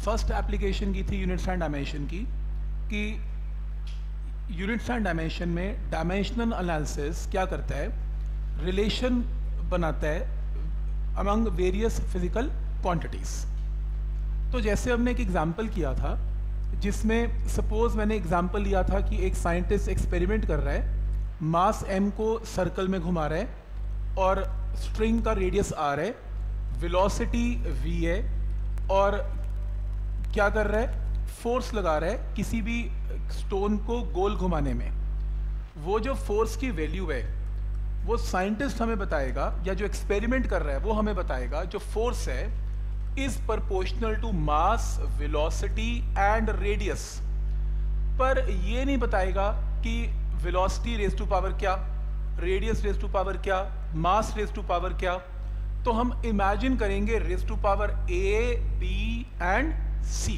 First application की थी units and dimension की, कि यूनिट्स एंड डायमेंशन में डायमेंशनल एनालिसिस क्या करता है, रिलेशन बनाता है अमंग वेरियस फिजिकल क्वांटिटीज़। तो जैसे हमने एक एग्जांपल किया था जिसमें सपोज मैंने एग्जांपल लिया था कि एक साइंटिस्ट एक्सपेरिमेंट कर रहा है, मास m को सर्कल में घुमा रहा है और स्ट्रिंग का रेडियस r है, वेलोसिटी v है और क्या कर रहा है, फोर्स लगा रहा है किसी भी स्टोन को गोल घुमाने में। वो जो फोर्स की वैल्यू है वो साइंटिस्ट हमें बताएगा, या जो एक्सपेरिमेंट कर रहा है वो हमें बताएगा जो फोर्स है is proportional to mass, velocity and radius. पर ये नहीं बताएगा कि वेलोसिटी रेज टू पावर क्या, रेडियस रेज टू पावर क्या, मास रेज टू पावर क्या। तो हम इमेजिन करेंगे raise to power A, B and C.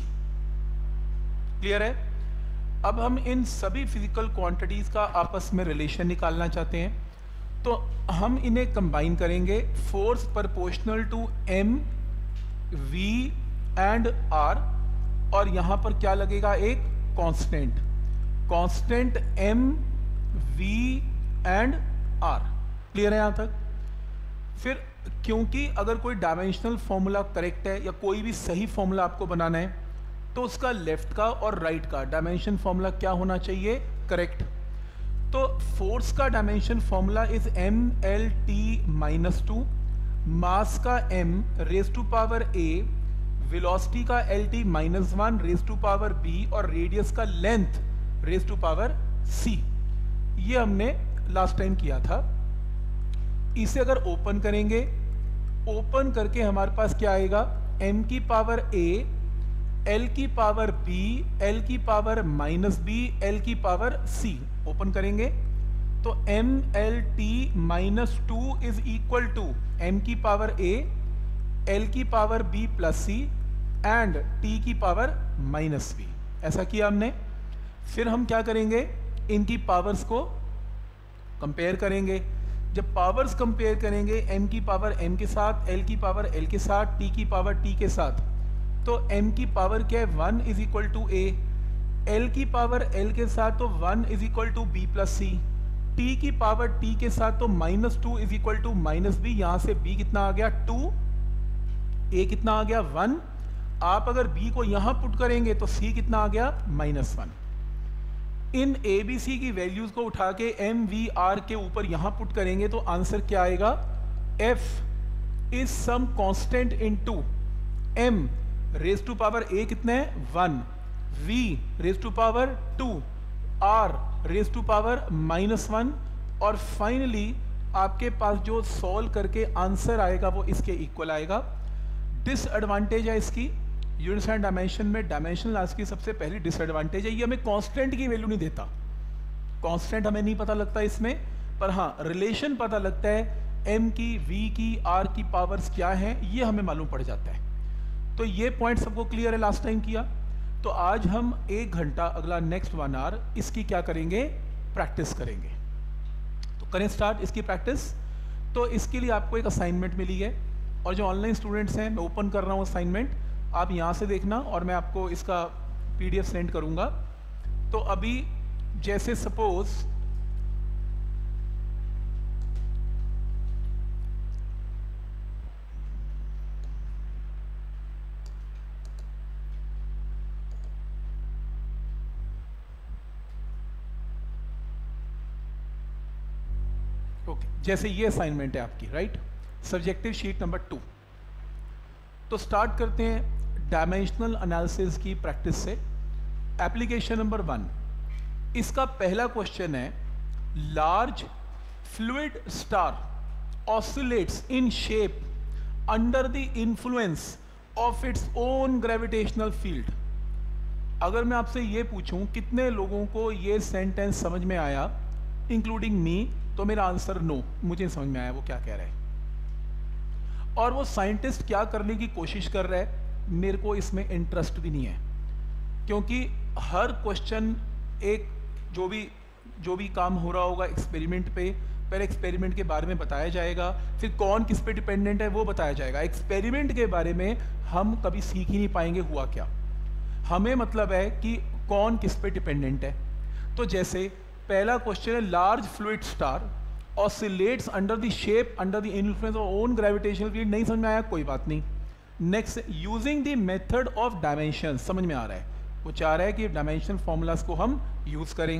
Clear है? अब हम इन सभी फिजिकल क्वांटिटीज का आपस में रिलेशन निकालना चाहते हैं, तो हम इन्हें कंबाइन करेंगे। Force proportional to M, V and R, और यहां पर क्या लगेगा, एक constant, constant M, V and R. Clear है यहां तक? फिर क्योंकि अगर कोई डायमेंशनल फॉर्मूला करेक्ट है या कोई भी सही फॉर्मूला आपको बनाना है तो उसका लेफ्ट का और राइट का डायमेंशन फॉर्मूला क्या होना चाहिए, करेक्ट। तो फोर्स का dimension formula is M L T minus 2, mass का m raise to power a, velocity का L T minus 1 raise to power b और रेडियस का length raise to power c। ये हमने लास्ट टाइम किया था। इसे अगर ओपन करेंगे, ओपन करके हमारे पास क्या आएगा, m की पावर a, l की पावर b, l की पावर माइनस b, l की पावर c। ओपन करेंगे तो m l t minus 2 is equal to m की पावर a, l की power b plus c and t की power minus b। ऐसा किया हमने। फिर हम क्या करेंगे, इनकी पावर्स को कंपेयर करेंगे। जब पावर्स कंपेयर करेंगे m की पावर m के साथ, l की पावर l के साथ, t की पावर t के साथ, तो m की पावर क्या है, 1 is equal to a, l की पावर l के साथ तो 1 is equal to b plus c, t की पावर t के साथ तो minus 2 is equal to minus b। यहां से b कितना आ गया 2, a कितना आ गया 1। आप अगर b को यहां पुट करेंगे तो c कितना आ गया -1। इन a b c की वैल्यूज को उठा के m v r के ऊपर यहां पुट करेंगे तो आंसर क्या आएगा, f is some constant into m raise to power a कितने है 1, v raise to power 2, r raise to power -1, और फाइनली आपके पास जो सॉल्व करके आंसर आएगा वो इसके इक्वल आएगा। डिसएडवांटेज है इसकी, यूनिट्स एंड डायमेंशन में डायमेंशनल एनालिसिस की सबसे पहली डिसएडवांटेज है, ये हमें कांस्टेंट की वैल्यू नहीं देता। कांस्टेंट हमें नहीं पता लगता इसमें, पर हाँ रिलेशन पता लगता है, m की, v की, r की पावर्स क्या हैं ये हमें मालूम पड़ जाता है। तो ये पॉइंट सबको क्लियर है, लास्ट टाइम किया। तो आज हम 1 घंटा अगला नेक्स्ट 1 आवर इसकी क्या करेंगे, प्रैक्टिस करेंगे। तो करें स्टार्ट इसकी प्रैक्टिस। तो इसके लिए आपको एक असाइनमेंट मिली है, और जो ऑनलाइन स्टूडेंट्स हैं मैं ओपन कर रहा हूँ असाइनमेंट, आप यहाँ से देखना और मैं आपको इसका PDF सेंड करूँगा। तो अभी जैसे सपोज जैसे ये असाइनमेंट है आपकी, राइट, सब्जेक्टिव शीट नंबर 2। तो स्टार्ट करते हैं डायमेंशनल एनालिसिस की प्रैक्टिस से। एप्लीकेशन नंबर 1, इसका पहला क्वेश्चन है, large fluid star oscillates in shape under the influence of its own gravitational field. अगर मैं आपसे ये पूछूं कितने लोगों को ये सेंटेंस समझ में आया, इंक्लूडिंग मी, तो मेरा आंसर नो, मुझे समझ में आया वो क्या कह रहा है। और वो साइंटिस्ट क्या करने की कोशिश कर रहा है मेरे को इसमें इंटरेस्ट भी नहीं है, क्योंकि हर क्वेश्चन एक जो भी काम हो रहा होगा एक्सपेरिमेंट पे पहले एक्सपेरिमेंट के बारे में बताया जाएगा, फिर कौन किस पे डिपेंडेंट है वो बताया जाएगा। एक्सपेरिमेंट के बारे में हम कभी सीख ही नहीं पाएंगे हुआ क्या, हमें मतलब है कि कौन किस पे डिपेंडेंट है। तो जैसे पहला क्वेश्चन है, large fluid star oscillates under the shape under the influence of own gravitational field. नहीं समझ में आया, कोई बात नहीं। Next, using the method of dimension, समझ में आ रहा है, वो चाह रहा है कि डायमेंशन फॉर्मूलाज को हम यूज करें।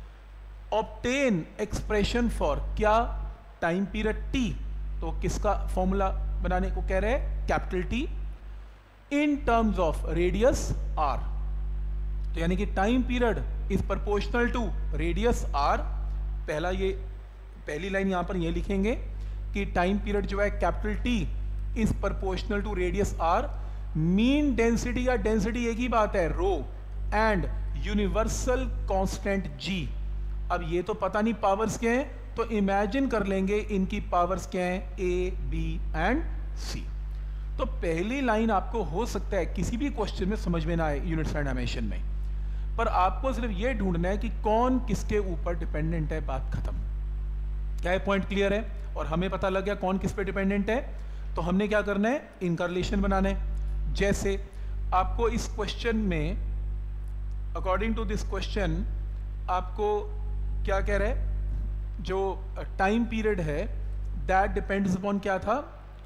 ऑब्टेन एक्सप्रेशन फॉर क्या, टाइम पीरियड टी, तो किसका फॉर्मूला बनाने को कह रहे हैं, capital T, in terms of radius R. तो यानी कि time period is proportional to radius R. पहला ये पहली लाइन यहां पर ये लिखेंगे कि टाइम पीरियड जो है capital T is proportional to radius R. Mean density या डेंसिटी एक ही बात है, rho, and universal constant G. अब ये तो पता नहीं पावर्स क्या हैं, तो इमेजिन कर लेंगे इनकी पावर्स क्या हैं, ए, बी एंड सी। तो पहली लाइन आपको हो सकता है किसी भी क्वेश्चन में समझ में ना आए यूनिट्स एंड डायमेंशन में, पर आपको सिर्फ ये ढूंढना है कि कौन किसके ऊपर डिपेंडेंट है, बात खत्म। क्या है, पॉइंट क्लियर है? और हमें पता लग गया कौन किस पे डिपेंडेंट है, तो हमने क्या करना है, इनका रिलेशन बनाना है। जैसे आपको इस क्वेश्चन में, अकॉर्डिंग टू दिस क्वेश्चन, आपको क्या कह रहा है, जो टाइम पीरियड है दैट डिपेंड्स अपॉन क्या था,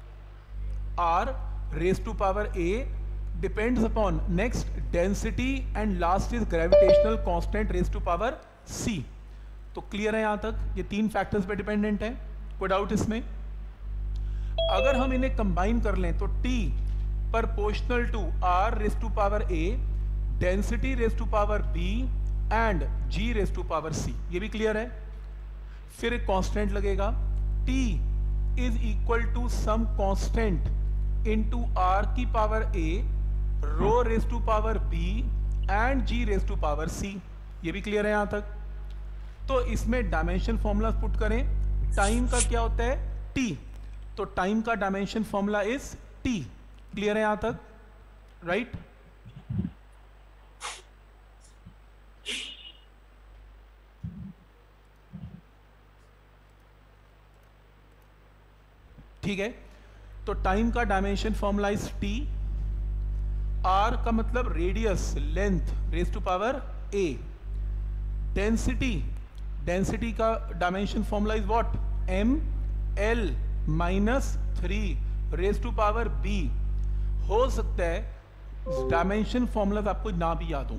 R raise to power A, depends upon next density, and last is gravitational constant raise to power C. तो क्लियर है यहां तक, ये तीन फैक्टर्स पे डिपेंडेंट है, कोई डाउट इसमें? अगर हम इन्हें कंबाइन कर लें तो T proportional to R raise to power A, density raise to power B and G raise to power C। ये भी क्लियर है। फिर एक कांस्टेंट लगेगा, T is equal to some constant into R की power A, rho raise to power B and G raise to power C। ये भी clear है यहां तक। तो इसमें डायमेंशन फॉर्मूला पुट करें, टाइम का क्या होता है, T, तो टाइम का dimension formula is T। Clear है यहां तक, राइट? ठीक है, तो टाइम का dimension formula is T। R का मतलब radius, length raise to power A। Density का dimension formula is what, ML minus 3 raise to power B। हो सकता है डायमेंशन फॉर्मूलाज आपको ना भी याद हो,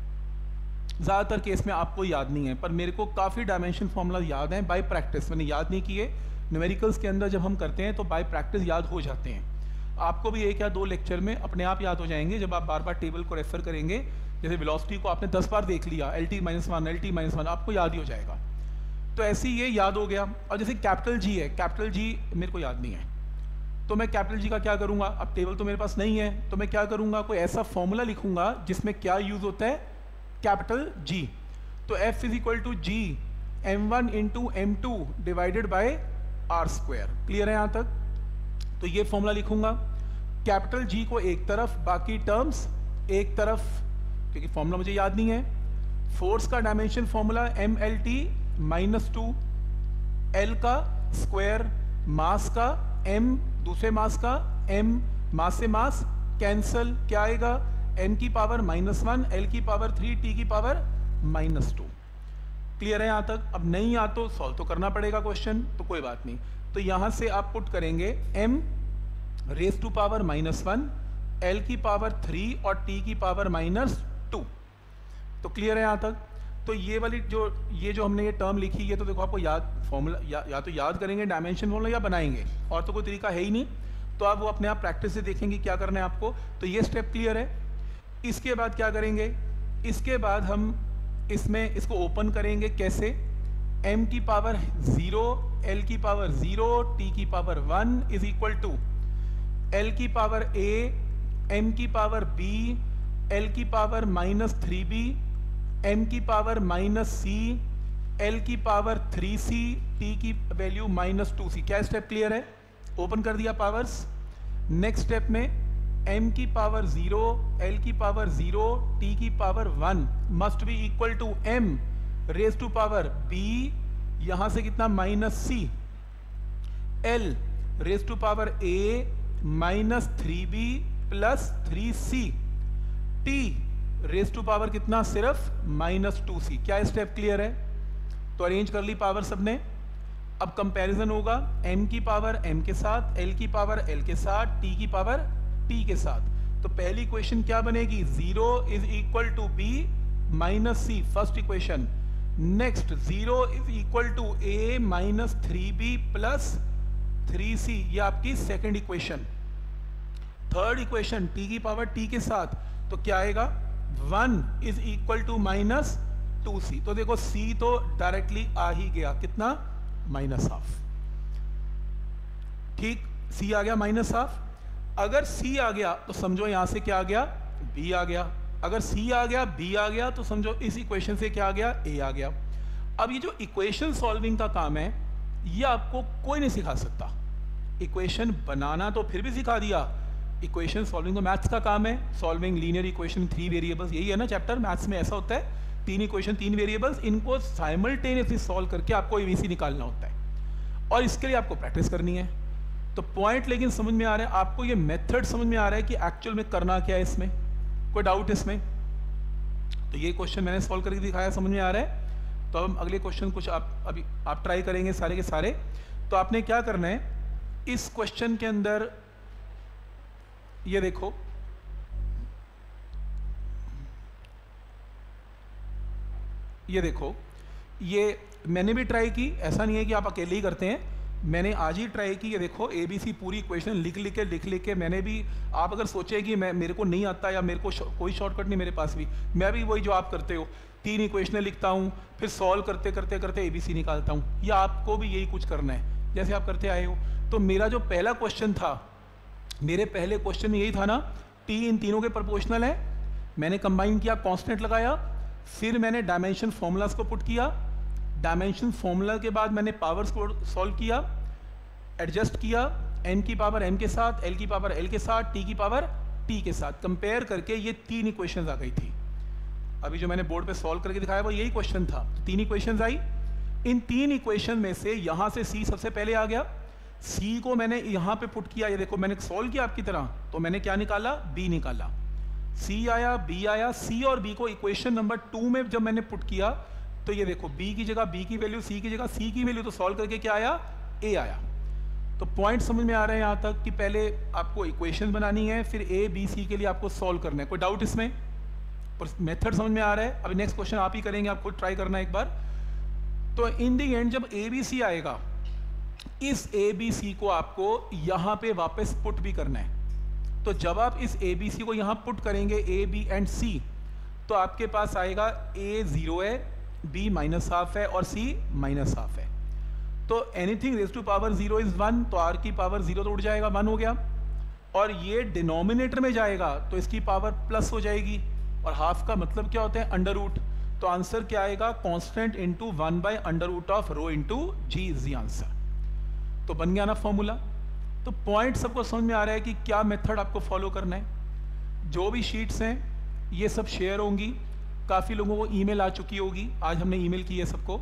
ज्यादातर केस में आपको याद नहीं है, पर मेरे को काफी डायमेंशन फॉर्मूला याद हैं बाय प्रैक्टिस। मैंने याद नहीं किए, न्यूमेरिकल्स के अंदर जब हम करते हैं तो बाय प्रैक्टिस याद हो जाते हैं। आपको भी एक या दो लेक्चर में अपने आप याद हो जाएंगे जब आप बार बार टेबल को रेफर करेंगे। जैसे वेलोसिटी को आपने 10 बार देख लिया, LT-1 LT-1, आपको याद ही हो जाएगा। तो ऐसे ही ये याद हो गया। और जैसे कैपिटल G है, कैपिटल G मेरे को याद नहीं है, तो मैं कैपिटल G का क्या करूंगा, अब टेबल तो मेरे पास नहीं है, तो मैं क्या करूंगा, कोई ऐसा फॉर्मूला लिखूंगा जिसमें क्या यूज होता है, कैपिटल G। तो F is equal to G M1 into M2 divided by R²। Clear है यहां तक? तो ये फॉर्मूला लिखूंगा, कैपिटल G को एक तरफ, बाकी टर्म्स एक तरफ, क्योंकि फॉर्मूला मुझे याद नहीं है। फोर्स का डायमेंशन फॉर्मूला MLT -2, L का स्क्वायर, मास का M, दूसरे मास का M, मास से मास कैंसल, क्या आएगा, n की पावर -1, L की पावर 3, T की पावर -2। क्लियर है यहां तक? अब नहीं आ तो सॉल्व तो करना पड़ेगा क्वेश्चन, तो कोई बात नहीं। तो यहां से आप पुट करेंगे M raise to power -1, L की पावर 3 और T की पावर -2। तो क्लियर है यहां तक? तो ये वाली जो हमने ये टर्म लिखी, ये तो देखो आपको याद फॉर्मूला या तो याद करेंगे डायमेंशन फॉर्मूला या बनाएंगे, और तो कोई तरीका है ही नहीं। तो आप वो अपने आप प्रैक्टिस से देखेंगे क्या करना है आपको। तो ये स्टेप क्लियर है। इसके बाद क्या करेंगे, इसके बाद हम इसमें इसको ओपन करेंगे। कैसे, m की पावर 0, L की पावर 0, T की power 1 is equal to L की पावर A, M की पावर B, L की पावर -3B, M की पावर -C, L की पावर 3C, T की वैल्यू -2C। क्या स्टेप क्लियर है? ओपन कर दिया पावर्स। नेक्स्ट स्टेप में M की पावर 0, L की पावर 0, T की power 1 must be equal to M raise to power B यहां से कितना minus C, L raise to power A minus 3b plus 3c, T raise to power कितना सिर्फ minus 2c। क्या step clear है? तो arrange कर ली पावर सबने। अब कंपैरिजन होगा m की पावर m के साथ, l की पावर l के साथ, t की पावर t के साथ। तो पहली इक्वेशन क्या बनेगी? 0 is equal to b minus c, first equation. Next 0 is equal to a minus 3b plus 3c, ये आपकी second equation. Third equation t की पावर t के साथ, तो क्या आएगा? 1 is equal to minus 2c। तो देखो c तो डायरेक्टली आ ही गया, कितना? Minus half. ठीक, c आ गया माइनस हाफ। अगर c आ गया तो समझो यहां से क्या आ गया? b आ गया। अगर c आ गया, b आ गया, तो समझो इस इक्वेशन से क्या आ गया? a आ गया। अब ये जो इक्वेशन सॉल्विंग का काम है, ये आपको कोई नहीं सिखा सकता। इक्वेशन बनाना तो फिर भी सिखा दिया, इक्वेशन सॉल्विंग तो मैथ्स का काम है। सॉल्विंग लीनियर इक्वेशन 3 वेरिएबल्स, यही है ना चैप्टर। मैथ्स में ऐसा होता है, 3 इक्वेशन 3 वेरिएबल्स, इनको साइमल्टेनियसली सॉल्व करके आपको एबीसी निकालना होता है, और इसके लिए आपको प्रैक्टिस करनी है। तो पॉइंट लेकिन समझ में आ रहा है आपको, ये मेथड समझ में आ रहा है कि एक्चुअल में करना क्या है इसमें? कोई डाउट इसमें? तो ये क्वेश्चन मैंने सॉल्व करके दिखाया, समझ में आ रहा है। तो अब अगले क्वेश्चन कुछ अभी आप ट्राई करेंगे सारे के सारे। तो आपने क्या करना है इस क्वेश्चन के अंदर, ये देखो, ये मैंने भी ट्राई की, ऐसा नहीं है कि आप अकेले ही करते हैं, मैंने आज ही ट्राई की। ये देखो एबीसी पूरी इक्वेशन लिख लिख के मैंने भी, आप अगर सोचे कि मेरे को नहीं आता या मेरे को कोई शॉर्टकट नहीं मेरे पास भी, मैं भी वही जो आप करते हो, 3 इक्वेशनें लिखता हूँ, फिर सॉल्व करते एबीसी निकालता हूँ। या आपको भी यही कुछ करना है जैसे आप करते आए हो। तो मेरा जो पहला क्वेश्चन था, मेरे पहले क्वेश्चन में यही था ना, टी इन तीनों के प्रोपोर्शनल है, मैंने कंबाइन किया, कांस्टेंट लगाया, फिर मैंने डायमेंशन फॉर्मूलाज को पुट किया, डायमेंशन फॉर्मूला के बाद मैंने पावर्स को सॉल्व किया, एडजस्ट किया, m की पावर m के साथ, l की पावर l के साथ, t की पावर t के साथ, कंपेयर करके ये 3 इक्वेशंस आ गई थी। अभी जो मैंने बोर्ड पे सॉल्व करके दिखाया वो यही क्वेश्चन था। तो 3 इक्वेशंस आई, इन 3 इक्वेशन में से यहाँ से c सबसे पहले आ गया, c को मैंने यहाँ पे पुट किया, ये देखो मैंने सॉल्व किया आपकी तरह, तो मैंने क्या निकाला? b निकाला। c आया, b आया, c और b को इक्वेशन नंबर 2 में जब मैंने पुट किया, तो ये देखो b की जगह b की वैल्यू, c की जगह c की वैल्यू, तो सॉल्व करके क्या आया? a आया। तो पॉइंट समझ में आ रहे हैं यहाँ तक कि पहले आपको इक्वेशन बनानी है, फिर a b c के लिए आपको सॉल्व करना है। कोई डाउट इसमें? पर मेथड समझ में आ रहा है। अभी नेक्स्ट क्वेश्चन आप ही करेंगे, आप खुद ट्राई करना एक बार। तो इन दी एंड जब a b c आएगा, इस a b c को आपको यहाँ पे वापस पुट भी करना है। तो जब आप इस a b c को यहाँ पुट करेंगे, a b एंड c, तो आपके पास आएगा a 0 है, b माइनस हाफ है और c माइनस हाफ है। तो anything raise to power 0 is 1, तो r की पावर 0 तो उड़ जाएगा, 1 हो गया। और ये डिनोमिनेटर में जाएगा तो इसकी पावर प्लस हो जाएगी, और हाफ का मतलब क्या होता है? Under root. तो आंसर क्या आएगा? Constant into 1 by under root of rho into G is the answer. तो बन गया ना फॉर्मूला। तो पॉइंट सबको समझ में आ रहा है कि क्या मेथड आपको फॉलो करना है। जो भी शीट्स हैं ये सब शेयर होंगी, काफ़ी लोगों को ईमेल आ चुकी होगी, आज हमने ईमेल की है सबको।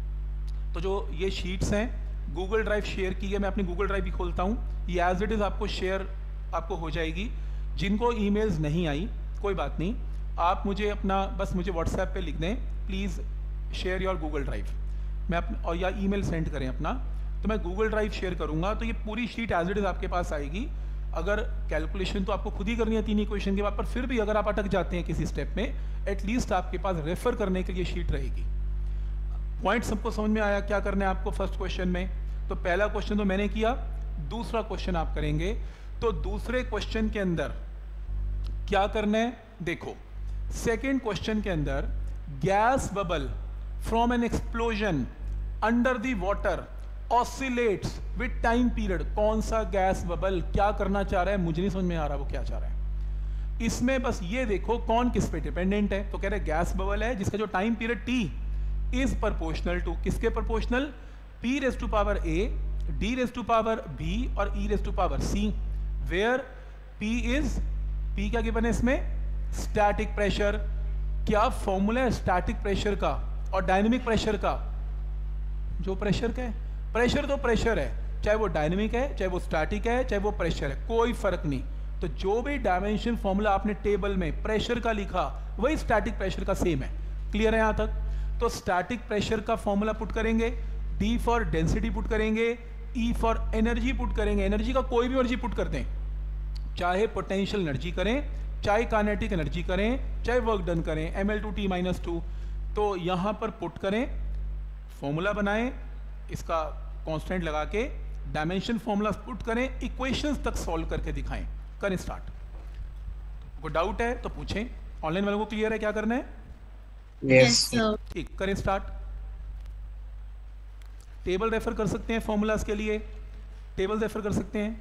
तो जो ये शीट्स हैं गूगल ड्राइव शेयर की है, मैं अपनी गूगल ड्राइव भी खोलता हूँ, ये एज इट इज़ आपको शेयर आपको हो जाएगी। जिनको ईमेल्स नहीं आई कोई बात नहीं, आप मुझे अपना बस मुझे व्हाट्सएप पे लिख दें, please share your Google drive, मैं और या ईमेल सेंड करें अपना, तो मैं गूगल ड्राइव शेयर करूँगा। तो ये पूरी शीट एज इट इज़ आपके पास आएगी। अगर कैलकुलेशन तो आपको खुद ही करनी है 3 इक्वेशन के बाद, पर फिर भी अगर आप अटक जाते हैं किसी स्टेप में, एटलीस्ट आपके पास रेफर करने के लिए शीट रहेगी। पॉइंट सबको समझ में आया क्या करना है आपको फर्स्ट क्वेश्चन में? तो पहला क्वेश्चन तो मैंने किया, दूसरा क्वेश्चन आप करेंगे। तो दूसरे क्वेश्चन के अंदर क्या करना है? देखो सेकेंड क्वेश्चन के अंदर gas bubble from an explosion under the water oscillates with time period. कौन सा गैस बबल क्या करना चाह रहा है? मुझे नहीं समझ में आ रहा वो क्या चाह रहा है। इसमें बस ये देखो कौन किस पे डिपेंडेंट है। तो कह रहे गैस बबल है जिसका जो time period t is proportional to, किसके proportional? p raise to power a, d raise to power b और e raise to power c, where p क्या गिवन है इसमें? Static pressure. क्या फॉर्मूला है स्टैटिक प्रेशर का और डायनेमिक प्रेशर का? जो प्रेशर का है। प्रेशर तो प्रेशर है, चाहे वो डायनेमिक है, चाहे वो स्टैटिक है, चाहे वो प्रेशर है, कोई फर्क नहीं। तो जो भी डायमेंशन फॉर्मूला आपने टेबल में प्रेशर का लिखा वही स्टैटिक प्रेशर का सेम है। क्लियर है यहाँ तक? तो स्टैटिक प्रेशर का फॉर्मूला पुट करेंगे, D फॉर डेंसिटी पुट करेंगे, E फॉर एनर्जी पुट करेंगे। एनर्जी का कोई भी एनर्जी पुट कर दें, चाहे पोटेंशियल एनर्जी करें, चाहे काइनेटिक एनर्जी करें, चाहे वर्क डन करें, ml2t-2। तो यहाँ पर पुट करें, फॉर्मूला बनाएं, इसका कांस्टेंट लगा के डायमेंशन फॉर्मूला पुट करें, इक्वेशंस तक सॉल्व करके दिखाएं। करें स्टार्ट। कोई डाउट है तो पूछें। ऑनलाइन वालों को क्लियर है क्या करना है? Yes sir. ठीक, करें स्टार्ट। टेबल रेफर कर सकते हैं फॉर्मूलाज के लिए, टेबल रेफर कर सकते हैं।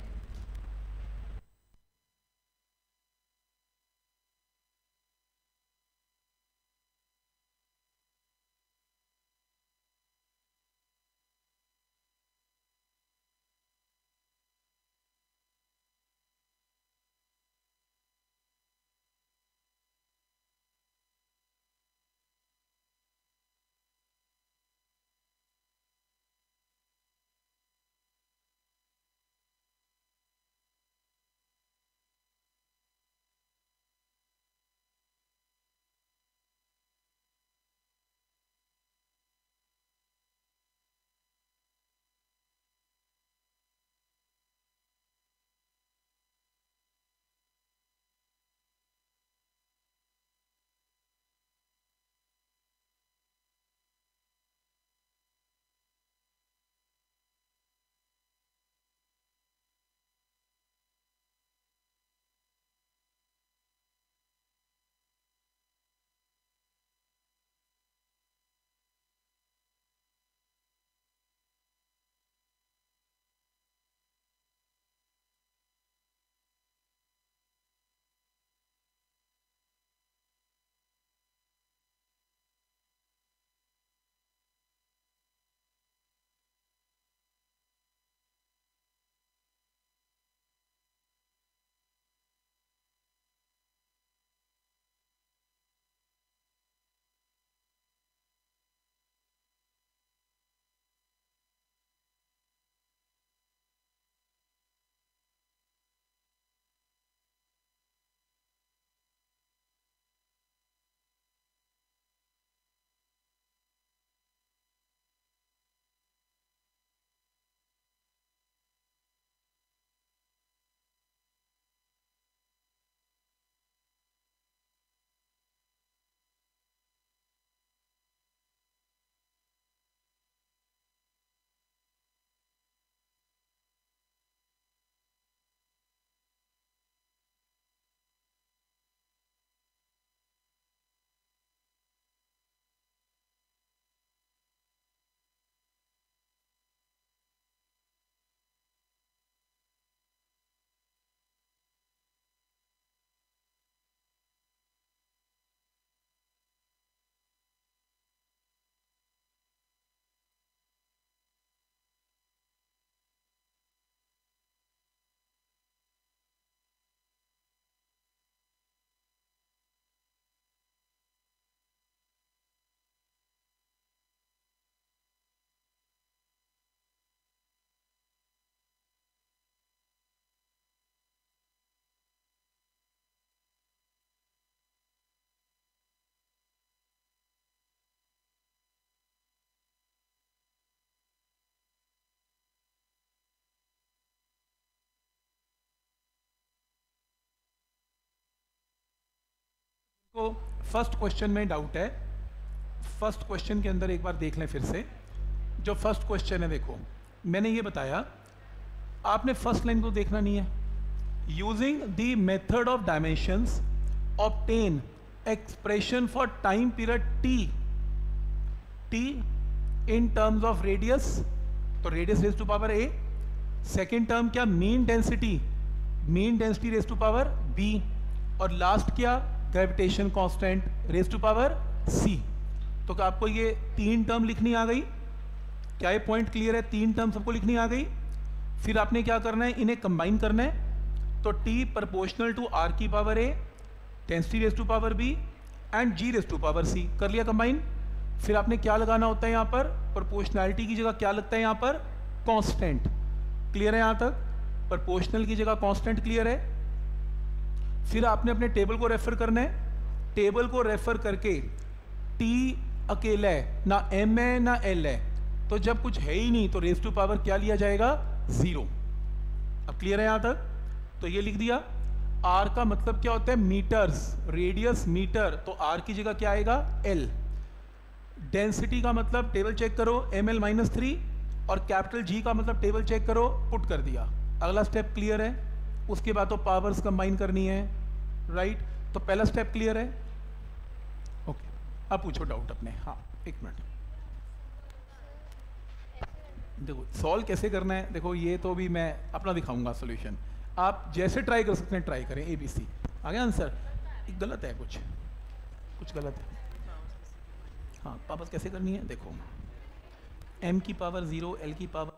को फर्स्ट क्वेश्चन में डाउट है, फर्स्ट क्वेश्चन के अंदर एक बार देख लें फिर से। जो फर्स्ट क्वेश्चन है, देखो मैंने ये बताया, आपने फर्स्ट लाइन को देखना नहीं है। Using the method of dimensions obtain expression for time period T in terms of radius, तो radius raise to power A. Second term क्या? Mean density raise to power B. और लास्ट क्या? Gravitation constant raise to power C. तो क्या आपको ये तीन term लिखनी आ गई? क्या ये पॉइंट क्लियर है? तीन टर्म सबको लिखनी आ गई। फिर आपने क्या करना है? इन्हें कंबाइन करना है। तो टी प्रोपोर्शनल टू आर की power A, density raise to power B and G raise to power C. कर लिया कंबाइन। फिर आपने क्या लगाना होता है यहाँ पर, प्रोपोर्शनैलिटी की जगह क्या लगता है यहाँ पर, कांस्टेंट। क्लियर है यहाँ तक? प्रोपोर्शनल की जगह कांस्टेंट, क्लियर है? फिर आपने अपने टेबल को रेफर करना है। टेबल को रेफर करके t अकेला है, ना m है ना l है, तो जब कुछ है ही नहीं तो रेज टू पावर क्या लिया जाएगा, 0। अब क्लियर है यहाँ तक? तो ये लिख दिया। r का मतलब क्या होता है, मीटर्स, रेडियस मीटर, तो r की जगह क्या आएगा, l। डेंसिटी का मतलब टेबल चेक करो, ml-3, और कैपिटल G का मतलब टेबल चेक करो, पुट कर दिया। अगला स्टेप क्लियर है? उसके बाद तो पावर्स कंबाइन करनी है, राइट? तो पहला स्टेप क्लियर है? ओके, अब पूछो डाउट अपने। हाँ, एक मिनट। देखो सॉल्व कैसे करना है, देखो ये तो भी मैं अपना दिखाऊंगा सॉल्यूशन। आप जैसे ट्राई कर सकते हैं ट्राई करें। ABC आ गया आंसर? गलत है, कुछ गलत है। हाँ, पावर्स कैसे करनी है, देखो m की पावर 0, l की पावर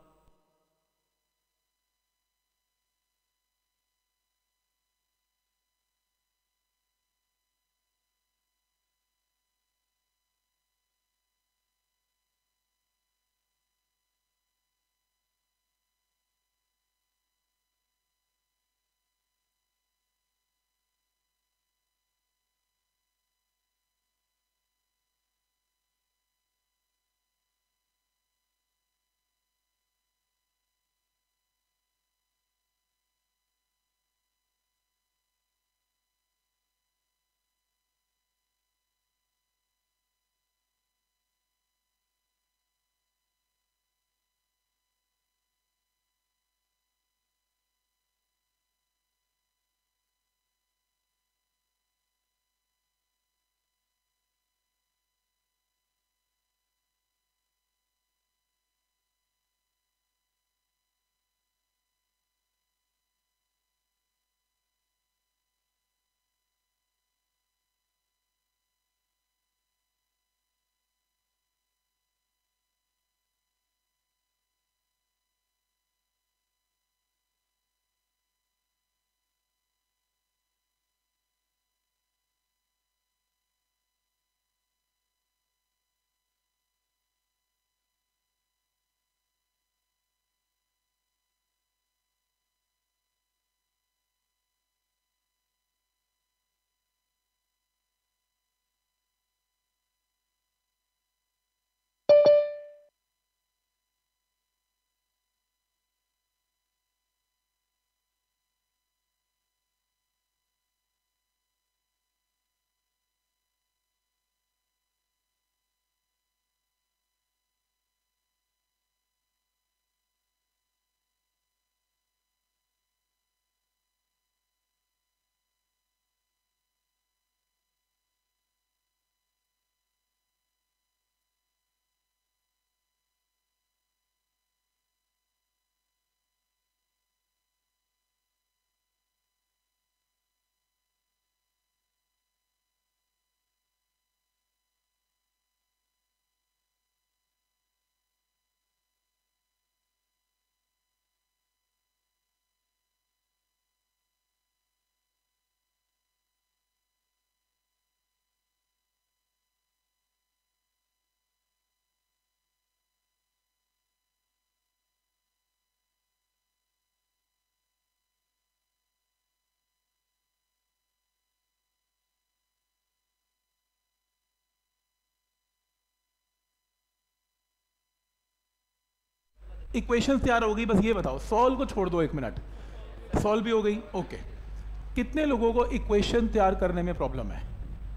इक्वेशन तैयार हो गई। बस ये बताओ, सॉल्व को छोड़ दो, 1 मिनट। सॉल्व भी हो गई, ओके। कितने लोगों को इक्वेशन तैयार करने में प्रॉब्लम है?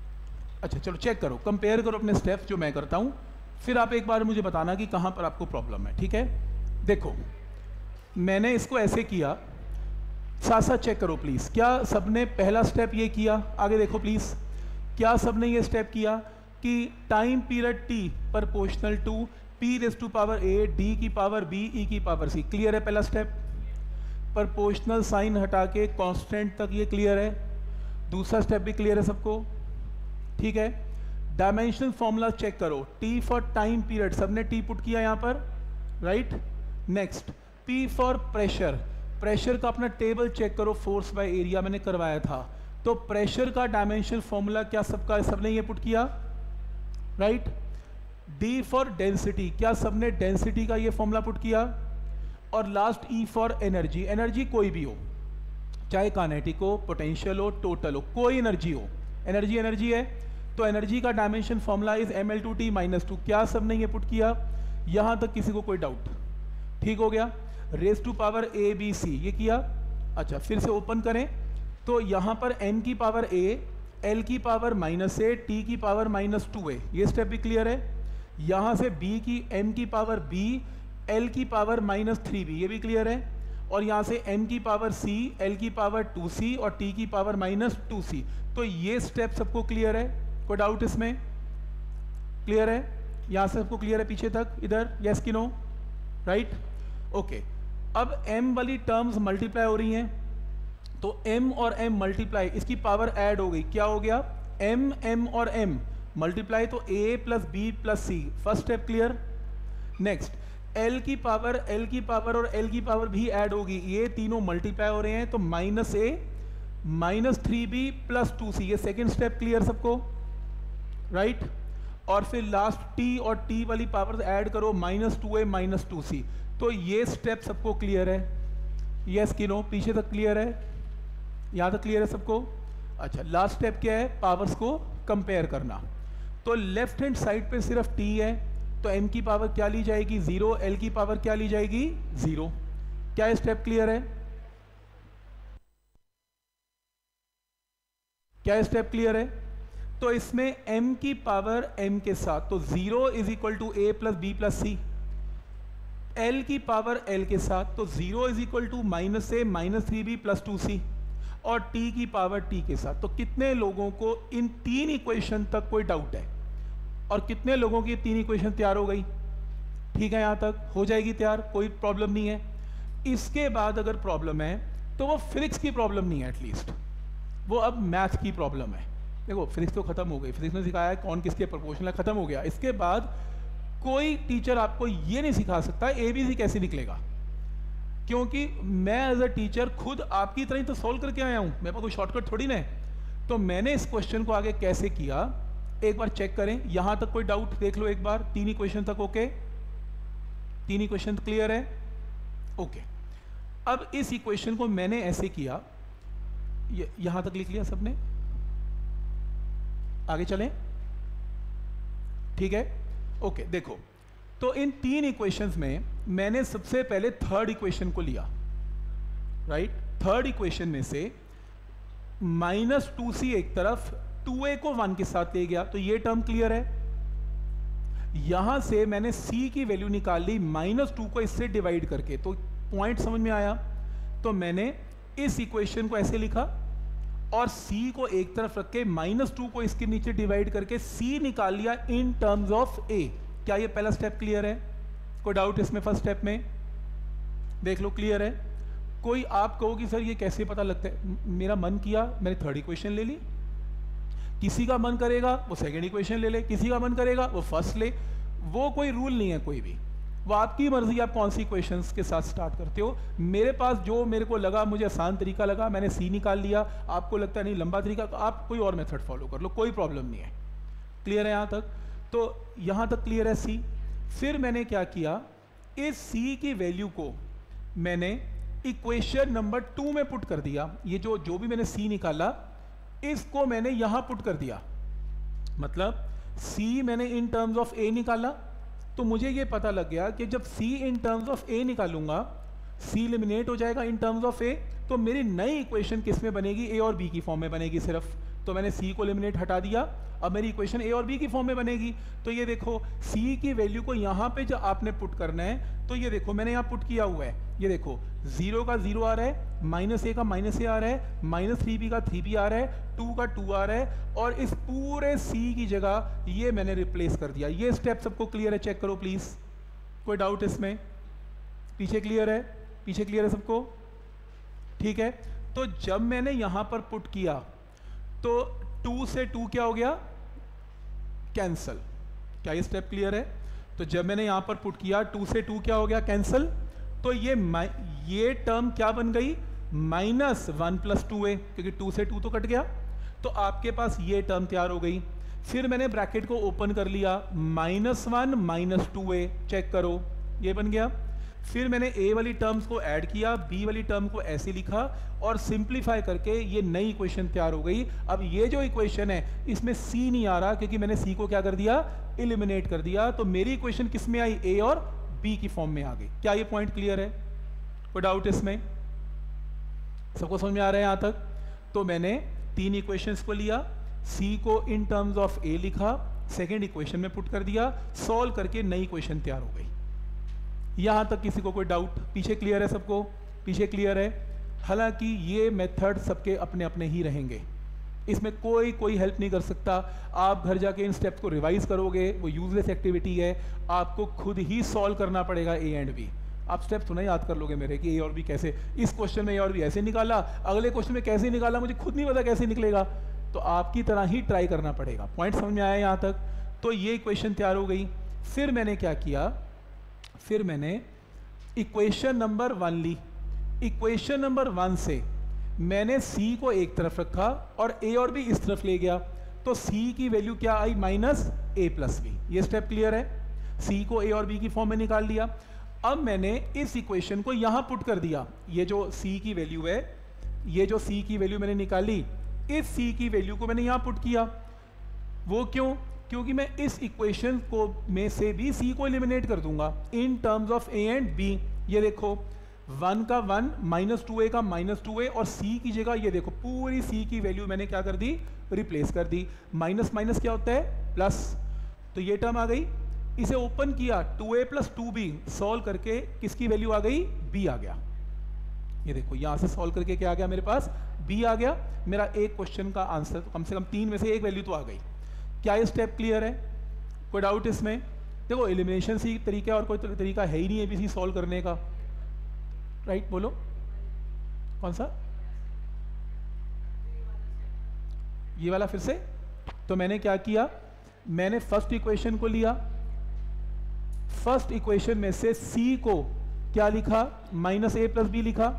अच्छा चलो चेक करो, कंपेयर करो अपने स्टेप्स जो मैं करता हूँ, फिर आप एक बार मुझे बताना कि कहाँ पर आपको प्रॉब्लम है, ठीक है? देखो मैंने इसको ऐसे किया, साथ साथ चेक करो प्लीज़। क्या सबने पहला स्टेप ये किया? आगे देखो प्लीज़। क्या सबने ये स्टेप किया कि time period t proportional to p raise to power a d की पावर b e की पावर c। क्लियर है पहला स्टेप? प्रोपोर्शनल साइन हटा के कांस्टेंट तक ये क्लियर है। दूसरा स्टेप भी क्लियर है सबको? ठीक है। डायमेंशनल फॉर्मूला चेक करो, t फॉर टाइम पीरियड सबने t पुट किया यहाँ पर, right? Next p for pressure, pressure का अपना टेबल चेक करो, फोर्स बाय एरिया मैंने करवाया था, तो प्रेशर का डायमेंशनल फॉर्मूला क्या सबका सबने ये पुट किया, राइट? D फॉर डेंसिटी, क्या सबने डेंसिटी का ये फॉर्मूला पुट किया, और last E for energy, energy कोई भी हो, चाहे काइनेटिक हो, पोटेंशियल हो, टोटल हो, कोई एनर्जी हो, एनर्जी एनर्जी है, तो एनर्जी का डायमेंशन फॉर्मूला इज ml2t - 2, क्या सबने ये पुट किया, यहाँ तक किसी को कोई डाउट, ठीक हो गया, raise to power a b c ये किया। अच्छा फिर से ओपन करें तो यहाँ पर m की पावर a, l की पावर -a, t की पावर -2a, ये स्टेप भी क्लियर है। यहाँ से b की m की पावर b, l की पावर -3b, ये भी क्लियर है, और यहाँ से m की पावर c, l की पावर 2c और t की पावर -2c, तो ये स्टेप सबको क्लियर है, कोई डाउट इसमें, क्लियर है, यहाँ से सबको क्लियर है पीछे तक, इधर यस कि नो, राइट, ओके। अब m वाली टर्म्स मल्टीप्लाई हो रही हैं, तो m और m मल्टीप्लाई, इसकी पावर ऐड हो गई, क्या हो गया, m और m मल्टीप्लाई, तो a + b + c, first step clear. Next l की पावर और l की पावर भी ऐड होगी, ये तीनों मल्टीप्लाई हो रहे हैं, तो -a -3b + 2c, ये सेकेंड स्टेप क्लियर सबको, राइट। और फिर लास्ट t और t वाली पावर ऐड करो, -2a -2c, तो ये स्टेप सबको क्लियर है, यस कि नो, पीछे तक क्लियर है, यहाँ तक क्लियर है सबको। अच्छा लास्ट स्टेप क्या है, पावर्स को कंपेयर करना, तो लेफ्ट हैंड साइड पे सिर्फ t है, तो m की पावर क्या ली जाएगी 0, l की पावर क्या ली जाएगी 0, क्या स्टेप क्लियर है, क्या स्टेप क्लियर है। तो इसमें m की पावर m के साथ, तो 0 = a + b + c, l की पावर l के साथ, तो 0 = -a -3b + 2c, और t की पावर t के साथ। तो कितने लोगों को इन तीन इक्वेशन तक कोई डाउट है, और कितने लोगों की तीन इक्वेशन तैयार हो गई, ठीक है, यहाँ तक हो जाएगी तैयार, कोई प्रॉब्लम नहीं है। इसके बाद अगर प्रॉब्लम है तो वो फिजिक्स की प्रॉब्लम नहीं है, एटलीस्ट वो अब मैथ की प्रॉब्लम है। देखो फिजिक्स तो खत्म हो गई, फिजिक्स ने सिखाया है कौन किसके प्रोपोर्शनल है, खत्म हो गया। इसके बाद कोई टीचर आपको ये नहीं सिखा सकता ABC कैसे निकलेगा, क्योंकि मैं एज अ टीचर खुद आपकी तरह ही तो सॉल्व करके आया हूँ, मेरे पास कोई शॉर्टकट थोड़ी ना है। तो मैंने इस क्वेश्चन को आगे कैसे किया एक बार चेक करें, यहाँ तक कोई डाउट देख लो एक बार, तीन इक्वेशन तक ओके, तीन इक्वेशन क्लियर है, ओके। अब इस इक्वेशन को मैंने ऐसे किया, यहाँ तक लिख लिया सबने, आगे चलें, ठीक है, ओके। देखो तो इन तीन इक्वेशंस में मैंने सबसे पहले थर्ड इक्वेशन को लिया, राइट। थर्ड इक्वेशन में से -2c एक तरफ, 2a को 1 के साथ ले गया, तो ये टर्म क्लियर है। यहां से मैंने c की वैल्यू निकाल ली -2 को इससे डिवाइड करके, तो पॉइंट समझ में आया। तो मैंने इस इक्वेशन को ऐसे लिखा, और c को एक तरफ रख के -2 को इसके नीचे डिवाइड करके c निकाल लिया इन टर्म्स ऑफ a। क्या ये पहला स्टेप क्लियर है, कोई डाउट इसमें, फर्स्ट स्टेप में देख लो क्लियर है। कोई आप कहो कि सर ये कैसे पता लगता है, मेरा मन किया मैंने थर्ड इक्वेशन ले ली, किसी का मन करेगा वो सेकंड इक्वेशन ले ले, किसी का मन करेगा वो फर्स्ट ले, वो कोई रूल नहीं है कोई भी, वो आपकी मर्जी, आप कौन सी इक्वेशंस के साथ स्टार्ट करते हो। मेरे पास जो मेरे को लगा, मुझे आसान तरीका लगा, मैंने c निकाल लिया, आपको लगता है नहीं लंबा तरीका, तो आप कोई और मेथड फॉलो कर लो, कोई प्रॉब्लम नहीं है, क्लियर है यहाँ तक। तो यहाँ तक क्लियर है c। फिर मैंने क्या किया, इस c की वैल्यू को मैंने इक्वेशन नंबर 2 में पुट कर दिया, ये जो भी मैंने c निकाला इसको मैंने यहाँ पुट कर दिया, मतलब c मैंने इन टर्म्स ऑफ a निकाला, तो मुझे ये पता लग गया कि जब c in terms of a निकालूंगा c एलिमिनेट हो जाएगा इन टर्म्स ऑफ a, तो मेरी नई इक्वेशन किस में बनेगी, a और b की फॉर्म में बनेगी सिर्फ। तो मैंने c को एलिमिनेट हटा दिया, अब मेरी इक्वेशन a और b की फॉर्म में बनेगी। तो ये देखो c की वैल्यू को यहाँ पे जो आपने पुट करना है, तो ये देखो मैंने यहाँ पुट किया हुआ है, ये देखो 0 का 0 आ रहा है, -a का -a आ रहा है, -3b का 3b आ रहा है, 2 का 2 आ रहा है, और इस पूरे c की जगह ये मैंने रिप्लेस कर दिया। ये स्टेप सबको क्लियर है, चेक करो प्लीज, कोई डाउट इसमें, पीछे क्लियर है, पीछे क्लियर है सबको, ठीक है। तो जब मैंने यहां पर पुट किया तो 2 से 2 क्या हो गया, कैंसल, क्या ये स्टेप क्लियर है। तो जब मैंने यहां पर पुट किया 2 से 2 क्या हो गया, कैंसल, तो ये टर्म क्या बन गई, -1 + 2a, क्योंकि 2 से 2 तो कट गया, तो आपके पास ये टर्म तैयार हो गई। फिर मैंने ब्रैकेट को ओपन कर लिया, -1 -2a, चेक करो ये बन गया। फिर मैंने a वाली टर्म्स को ऐड किया, b वाली टर्म को ऐसे लिखा और सिंप्लीफाई करके ये नई इक्वेशन तैयार हो गई। अब ये जो इक्वेशन है इसमें c नहीं आ रहा क्योंकि मैंने c को क्या कर दिया, एलिमिनेट कर दिया। तो मेरी इक्वेशन किस में आई, a और b की फॉर्म में आ गई। क्या ये पॉइंट क्लियर है? कोई डाउट इसमें? सबको समझ में आ रहा है यहाँ तक? तो मैंने 3 इक्वेशंस को लिया, c को इन टर्म्स ऑफ a लिखा, सेकेंड इक्वेशन में पुट कर दिया, सॉल्व करके नई इक्वेशन तैयार हो गई। यहाँ तक किसी को कोई डाउट? पीछे क्लियर है सबको? पीछे क्लियर है? हालांकि ये मेथड सबके अपने अपने ही रहेंगे, इसमें कोई हेल्प नहीं कर सकता। आप घर जाके इन स्टेप्स को रिवाइज करोगे, वो यूजलेस एक्टिविटी है, आपको खुद ही सॉल्व करना पड़ेगा ए एंड बी। आप स्टेप्स तो नहीं याद कर लोगे मेरे कि ए और बी कैसे, इस क्वेश्चन में ए और बी ऐसे निकाला, अगले क्वेश्चन में कैसे निकाला, मुझे खुद नहीं पता कैसे निकलेगा, तो आपकी तरह ही ट्राई करना पड़ेगा। पॉइंट समझ में आया यहाँ तक? तो ये इक्वेशन तैयार हो गई। फिर मैंने क्या किया, फिर मैंने इक्वेशन नंबर 1 ली। इक्वेशन नंबर 1 से मैंने c को एक तरफ रखा और a और b इस तरफ ले गया, तो c की वैल्यू क्या आई, -a + b। ये स्टेप क्लियर है? c को a और b की फॉर्म में निकाल लिया। अब मैंने इस इक्वेशन को यहां पुट कर दिया। ये जो c की वैल्यू है, ये जो c की वैल्यू मैंने निकाली, इस c की वैल्यू को मैंने यहां पुट किया। वो क्यों? क्योंकि मैं इस इक्वेशन को में से भी c को एलिमिनेट कर दूंगा in terms of a and b। ये देखो 1 का 1, -2a का -2a, और c की जगह ये देखो पूरी c की वैल्यू मैंने क्या कर दी, रिप्लेस कर दी। माइनस माइनस क्या होता है, प्लस, तो ये टर्म आ गई। इसे ओपन किया, 2a + 2b, सॉल्व करके किसकी वैल्यू आ गई, b आ गया। ये देखो यहां से सॉल्व करके क्या आ गया मेरे पास, b आ गया। मेरा एक क्वेश्चन का आंसर कम से कम 3 में से एक वैल्यू तो आ गई। क्या ये स्टेप क्लियर है? कोई डाउट इसमें? देखो एलिमिनेशन से तरीका और कोई तरीका है ही नहीं एबीसी सॉल्व करने का, राइट? बोलो कौन सा? ये वाला फिर से। तो मैंने क्या किया, मैंने फर्स्ट इक्वेशन को लिया, फर्स्ट इक्वेशन में से c को क्या लिखा, -a + b लिखा।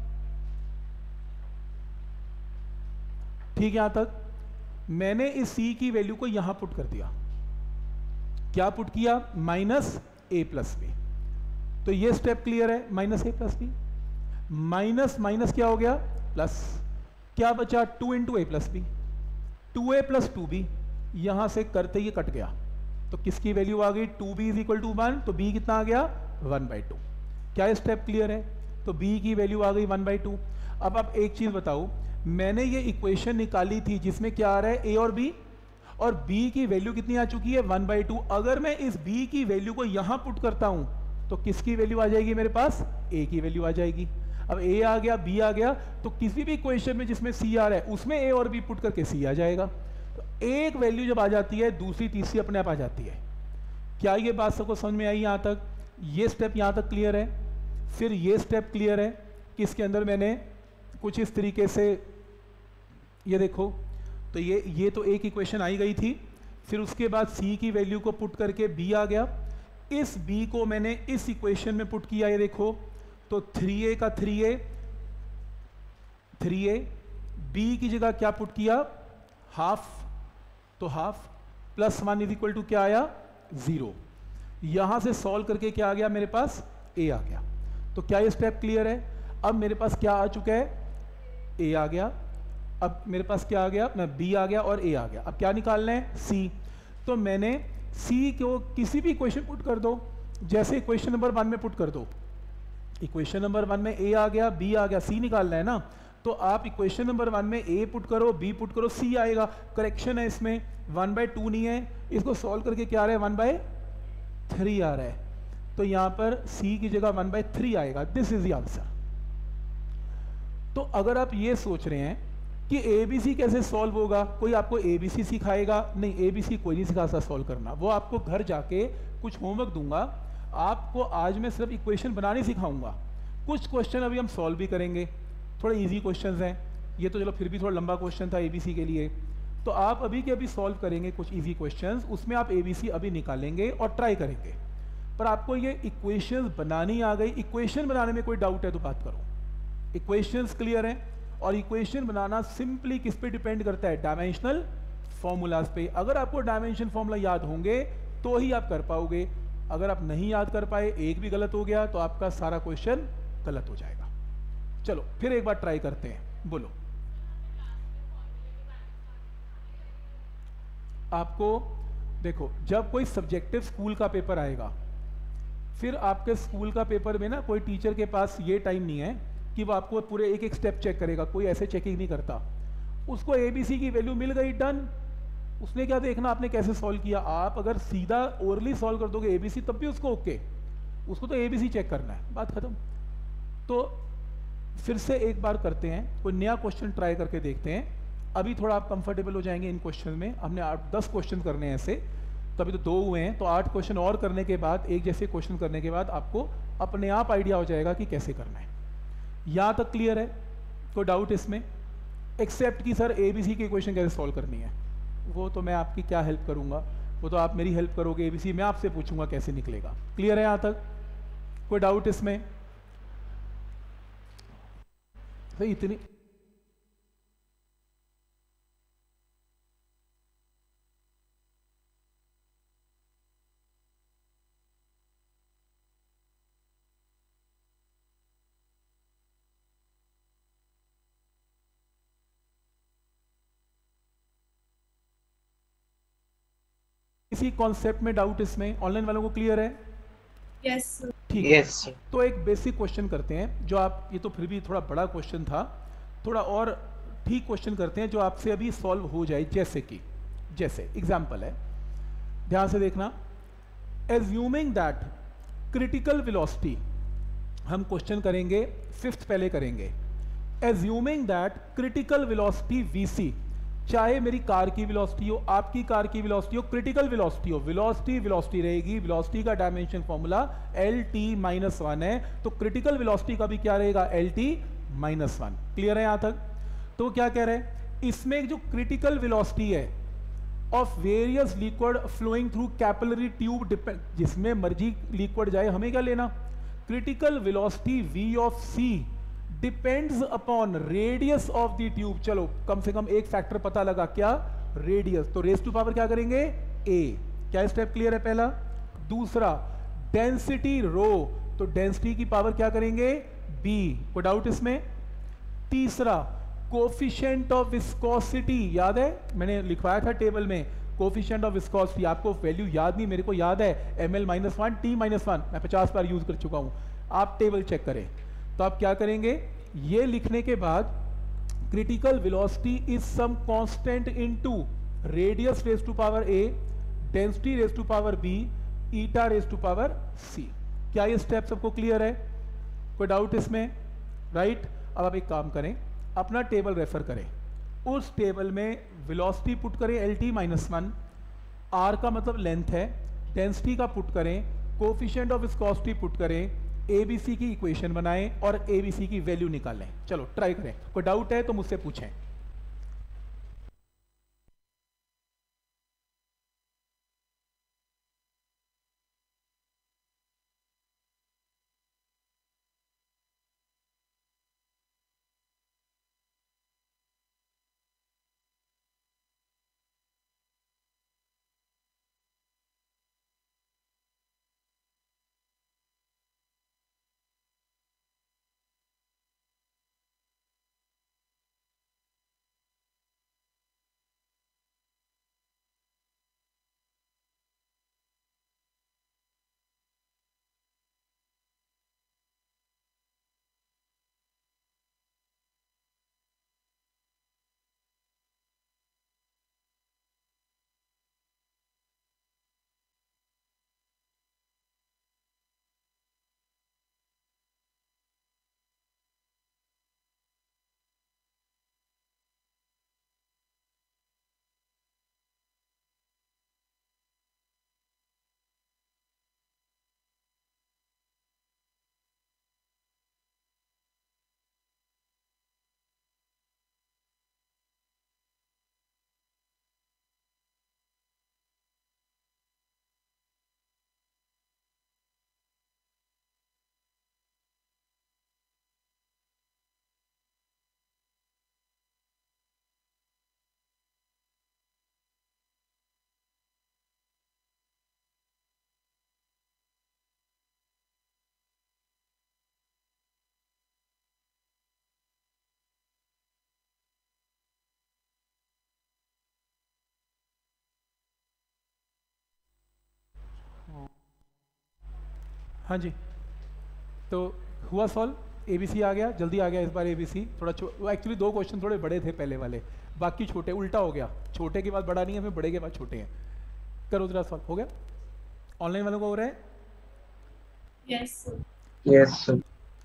ठीक है? यहां तक मैंने इस c की वैल्यू को यहां पुट कर दिया। क्या पुट किया, -a + b। तो ये स्टेप क्लियर है, -a + b, माइनस माइनस क्या हो गया, प्लस। क्या बचा, 2 × a + b, 2a + 2b, यहां से करते ये कट गया, तो किसकी वैल्यू आ गई, 2b = 1, तो b कितना आ गया, 1/2। क्या स्टेप क्लियर है? तो b की वैल्यू आ गई 1/2। अब आप एक चीज बताओ, मैंने ये इक्वेशन निकाली थी जिसमें क्या आ रहा है, a और b, और b की वैल्यू कितनी आ चुकी है, 1/2। अगर मैं इस b की वैल्यू को यहां पुट करता हूं तो किसकी वैल्यू आ जाएगी मेरे पास, a की वैल्यू आ जाएगी। अब a आ गया, b आ गया, तो किसी भी इक्वेशन में जिसमें c आ रहा है उसमें a और b पुट करके c आ जाएगा। तो एक वैल्यू जब आ जाती है दूसरी तीसरी अपने आप आ जाती है। क्या ये बात सबको समझ में आई यहाँ तक? ये स्टेप यहाँ तक क्लियर है? फिर ये स्टेप क्लियर है कि इसके अंदर मैंने कुछ इस तरीके से, ये देखो, तो ये तो एक इक्वेशन आई गई थी। फिर उसके बाद c की वैल्यू को पुट करके b आ गया। इस b को मैंने इस इक्वेशन में पुट किया, ये देखो, तो 3a का 3a, b की जगह क्या पुट किया, हाफ, तो हाफ, +1 = क्या आया, 0। यहां से सॉल्व करके क्या आ गया मेरे पास, a आ गया। तो क्या ये स्टेप क्लियर है? अब मेरे पास क्या आ चुका है, a आ गया। अब मेरे पास क्या आ गया, मैं b आ गया और a आ गया। अब क्या निकालना है, c। तो मैंने c को किसी भी इक्वेशन पुट कर दो, जैसे इक्वेशन नंबर 1 में पुट कर दो। इक्वेशन नंबर 1 में a आ गया, b आ गया, c निकालना है ना, तो आप इक्वेशन नंबर 1 में a पुट करो, b पुट करो, c आएगा। करेक्शन है इसमें, 1/2 नहीं है, इसको सॉल्व करके क्या आ रहा है, 1/3 आ रहा है। तो यहां पर c की जगह 1/3 आएगा। This is the answer. तो अगर आप ये सोच रहे हैं कि ABC कैसे सॉल्व होगा, कोई आपको ABC सिखाएगा नहीं, ABC कोई नहीं सिखा सॉल्व करना, वो आपको घर जाके कुछ होमवर्क दूंगा। आपको आज मैं सिर्फ इक्वेशन बनानी सिखाऊंगा, कुछ क्वेश्चन अभी हम सॉल्व भी करेंगे, थोड़े इजी क्वेश्चंस हैं। ये तो चलो फिर भी थोड़ा लंबा क्वेश्चन था ABC के लिए, तो आप अभी के अभी सॉल्व करेंगे कुछ इजी क्वेश्चंस, उसमें आप ABC अभी निकालेंगे और ट्राई करेंगे। पर आपको ये इक्वेशंस बनानी आ गई, इक्वेशन बनाने में कोई डाउट है तो बात करो। इक्वेशंस क्लियर हैं? और इक्वेशन बनाना सिंपली किस पे डिपेंड करता है, डायमेंशनल फॉर्मूलाज पे। अगर आपको डायमेंशन फॉर्मूला याद होंगे तो ही आप कर पाओगे, अगर आप नहीं याद कर पाए, एक भी गलत हो गया तो आपका सारा क्वेश्चन गलत हो जाएगा। चलो फिर एक बार ट्राई करते हैं, बोलो। आपको देखो, जब कोई सब्जेक्टिव स्कूल का पेपर आएगा, फिर आपके स्कूल का पेपर में ना कोई टीचर के पास ये टाइम नहीं है कि वो आपको पूरे एक एक स्टेप चेक करेगा, कोई ऐसे चेकिंग नहीं करता। उसको एबीसी की वैल्यू मिल गई, डन। उसने क्या देखना आपने कैसे सॉल्व किया। आप अगर सीधा ओरली सॉल्व कर दोगे एबीसी तब भी उसको ओके, उसको तो एबीसी चेक करना है, बात खत्म। तो फिर से एक बार करते हैं, कोई नया क्वेश्चन ट्राई करके देखते हैं। अभी थोड़ा आप कंफर्टेबल हो जाएंगे इन क्वेश्चन में। हमने 8-10 क्वेश्चन करने हैं ऐसे, तो अभी तो 2 हुए हैं, तो 8 क्वेश्चन और करने के बाद, एक जैसे क्वेश्चन करने के बाद आपको अपने आप आइडिया हो जाएगा कि कैसे करना है। यहाँ तक क्लियर है? कोई डाउट इसमें? एक्सेप्ट कि सर एबीसी की इक्वेशन कैसे सॉल्व करनी है, वो तो मैं आपकी क्या हेल्प करूँगा, वो तो आप मेरी हेल्प करोगे। एबीसी मैं आपसे पूछूंगा कैसे निकलेगा। क्लियर है यहाँ तक? कोई डाउट इसमें? भाई इतनी किसी कॉन्सेप्ट में डाउट इसमें? ऑनलाइन वालों को क्लियर है? Yes, sir. ठीक है। तो एक बेसिक क्वेश्चन करते हैं, जो आप, ये तो फिर भी थोड़ा बड़ा क्वेश्चन था, थोड़ा और ठीक क्वेश्चन करते हैं जो आपसे अभी सॉल्व हो जाए। जैसे कि, जैसे एग्जाम्पल है, ध्यान से देखना। एज्यूमिंग दैट क्रिटिकल वेलोसिटी, हम क्वेश्चन करेंगे 5th पहले करेंगे। Assuming that critical velocity VC, चाहे मेरी कार की वेलोसिटी हो, आपकी कार की वेलोसिटी हो, क्रिटिकल वेलोसिटी हो, वेलोसिटी वेलोसिटी रहेगी। वेलोसिटी का डायमेंशन फॉर्मूला LT-1 है, तो क्रिटिकल वेलोसिटी का भी क्या रहेगा? LT-1। क्लियर है यहां तक? तो क्या कह रहे हैं, इसमें जो क्रिटिकल वेलोसिटी है of various liquid flowing through capillary tube, जिसमें मर्जी लिक्विड जाए, हमें क्या लेना? Critical velocity V of C depends upon radius of the tube. चलो कम से कम एक फैक्टर पता लगा, क्या? रेडियस। तो रेस टू पावर क्या करेंगे? A। क्या स्टेप क्लियर है पहला? दूसरा, डेंसिटी रो, तो डेंसिटी की पावर क्या करेंगे? B। कोई डाउट इसमें? तीसरा, कोफिशिएंट ऑफ विस्कोसिटी, याद है मैंने लिखवाया था टेबल में, कोफिशिएंट ऑफ विस्कोसिटी। आपको वैल्यू याद नहीं, मेरे को याद है, ml-1 T-1, मैं 50 बार यूज कर चुका हूं। आप टेबल चेक करें। तो आप क्या करेंगे, ये लिखने के बाद critical velocity is some constant into radius raise to power A, density raise to power B, eta raise to power C। क्या ये स्टेप सबको क्लियर है? कोई डाउट इसमें? राइट। अब आप एक काम करें, अपना टेबल रेफर करें, उस टेबल में वेलोसिटी पुट करें LT-1, R का मतलब लेंथ है, डेंसिटी का पुट करें, कोफिशिएंट ऑफ विस्कोसिटी पुट करें, ABC की इक्वेशन बनाएं और ABC की वैल्यू निकालें। चलो ट्राई करें। कोई डाउट है तो मुझसे पूछें। हाँ जी, तो हुआ सॉल्व, ABC आ गया, जल्दी आ गया इस बार ABC। थोड़ा वो एक्चुअली 2 क्वेश्चन थोड़े बड़े थे पहले वाले, बाकी छोटे, उल्टा हो गया, छोटे के बाद बड़ा नहीं है, फिर बड़े के बाद छोटे हैं। करो जरा सॉल्व, हो गया? ऑनलाइन वालों को हो रहा है? Yes, sir. Yes, sir.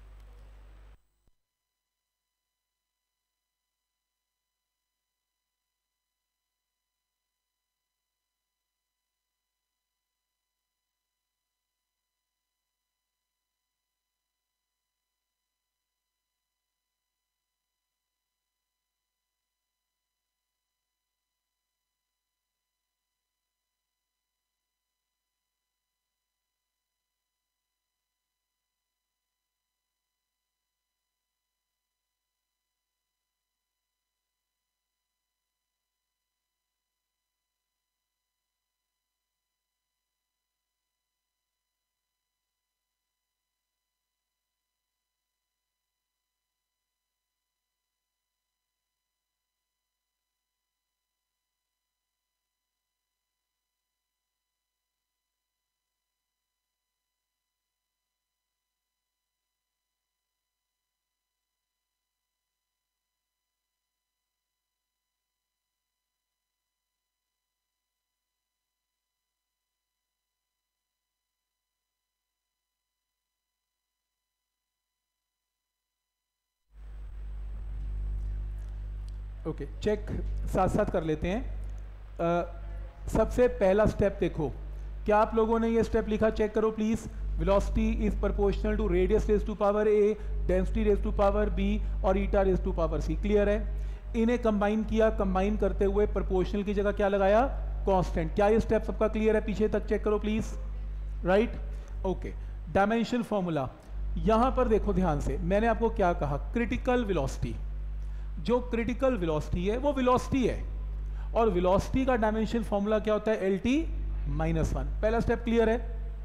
Okay, check साथ साथ कर लेते हैं। सबसे पहला स्टेप देखो, क्या आप लोगों ने ये स्टेप लिखा? चेक करो please. Velocity is proportional to radius raise to power A, density raise to power B और eta raise to power C. Clear है? इन्हें कंबाइन किया, कंबाइन करते हुए प्रोपोर्शनल की जगह क्या लगाया? कांस्टेंट। क्या ये स्टेप सबका क्लियर है? पीछे तक चेक करो please. Right, okay. Dimension formula यहां पर देखो ध्यान से, मैंने आपको क्या कहा? क्रिटिकल वेलोसिटी, जो क्रिटिकल वेलोसिटी है वो वेलोसिटी है, और वेलोसिटी का डायमेंशन फॉर्मूला क्या होता है? LT - 1। पहला स्टेप क्लियर है?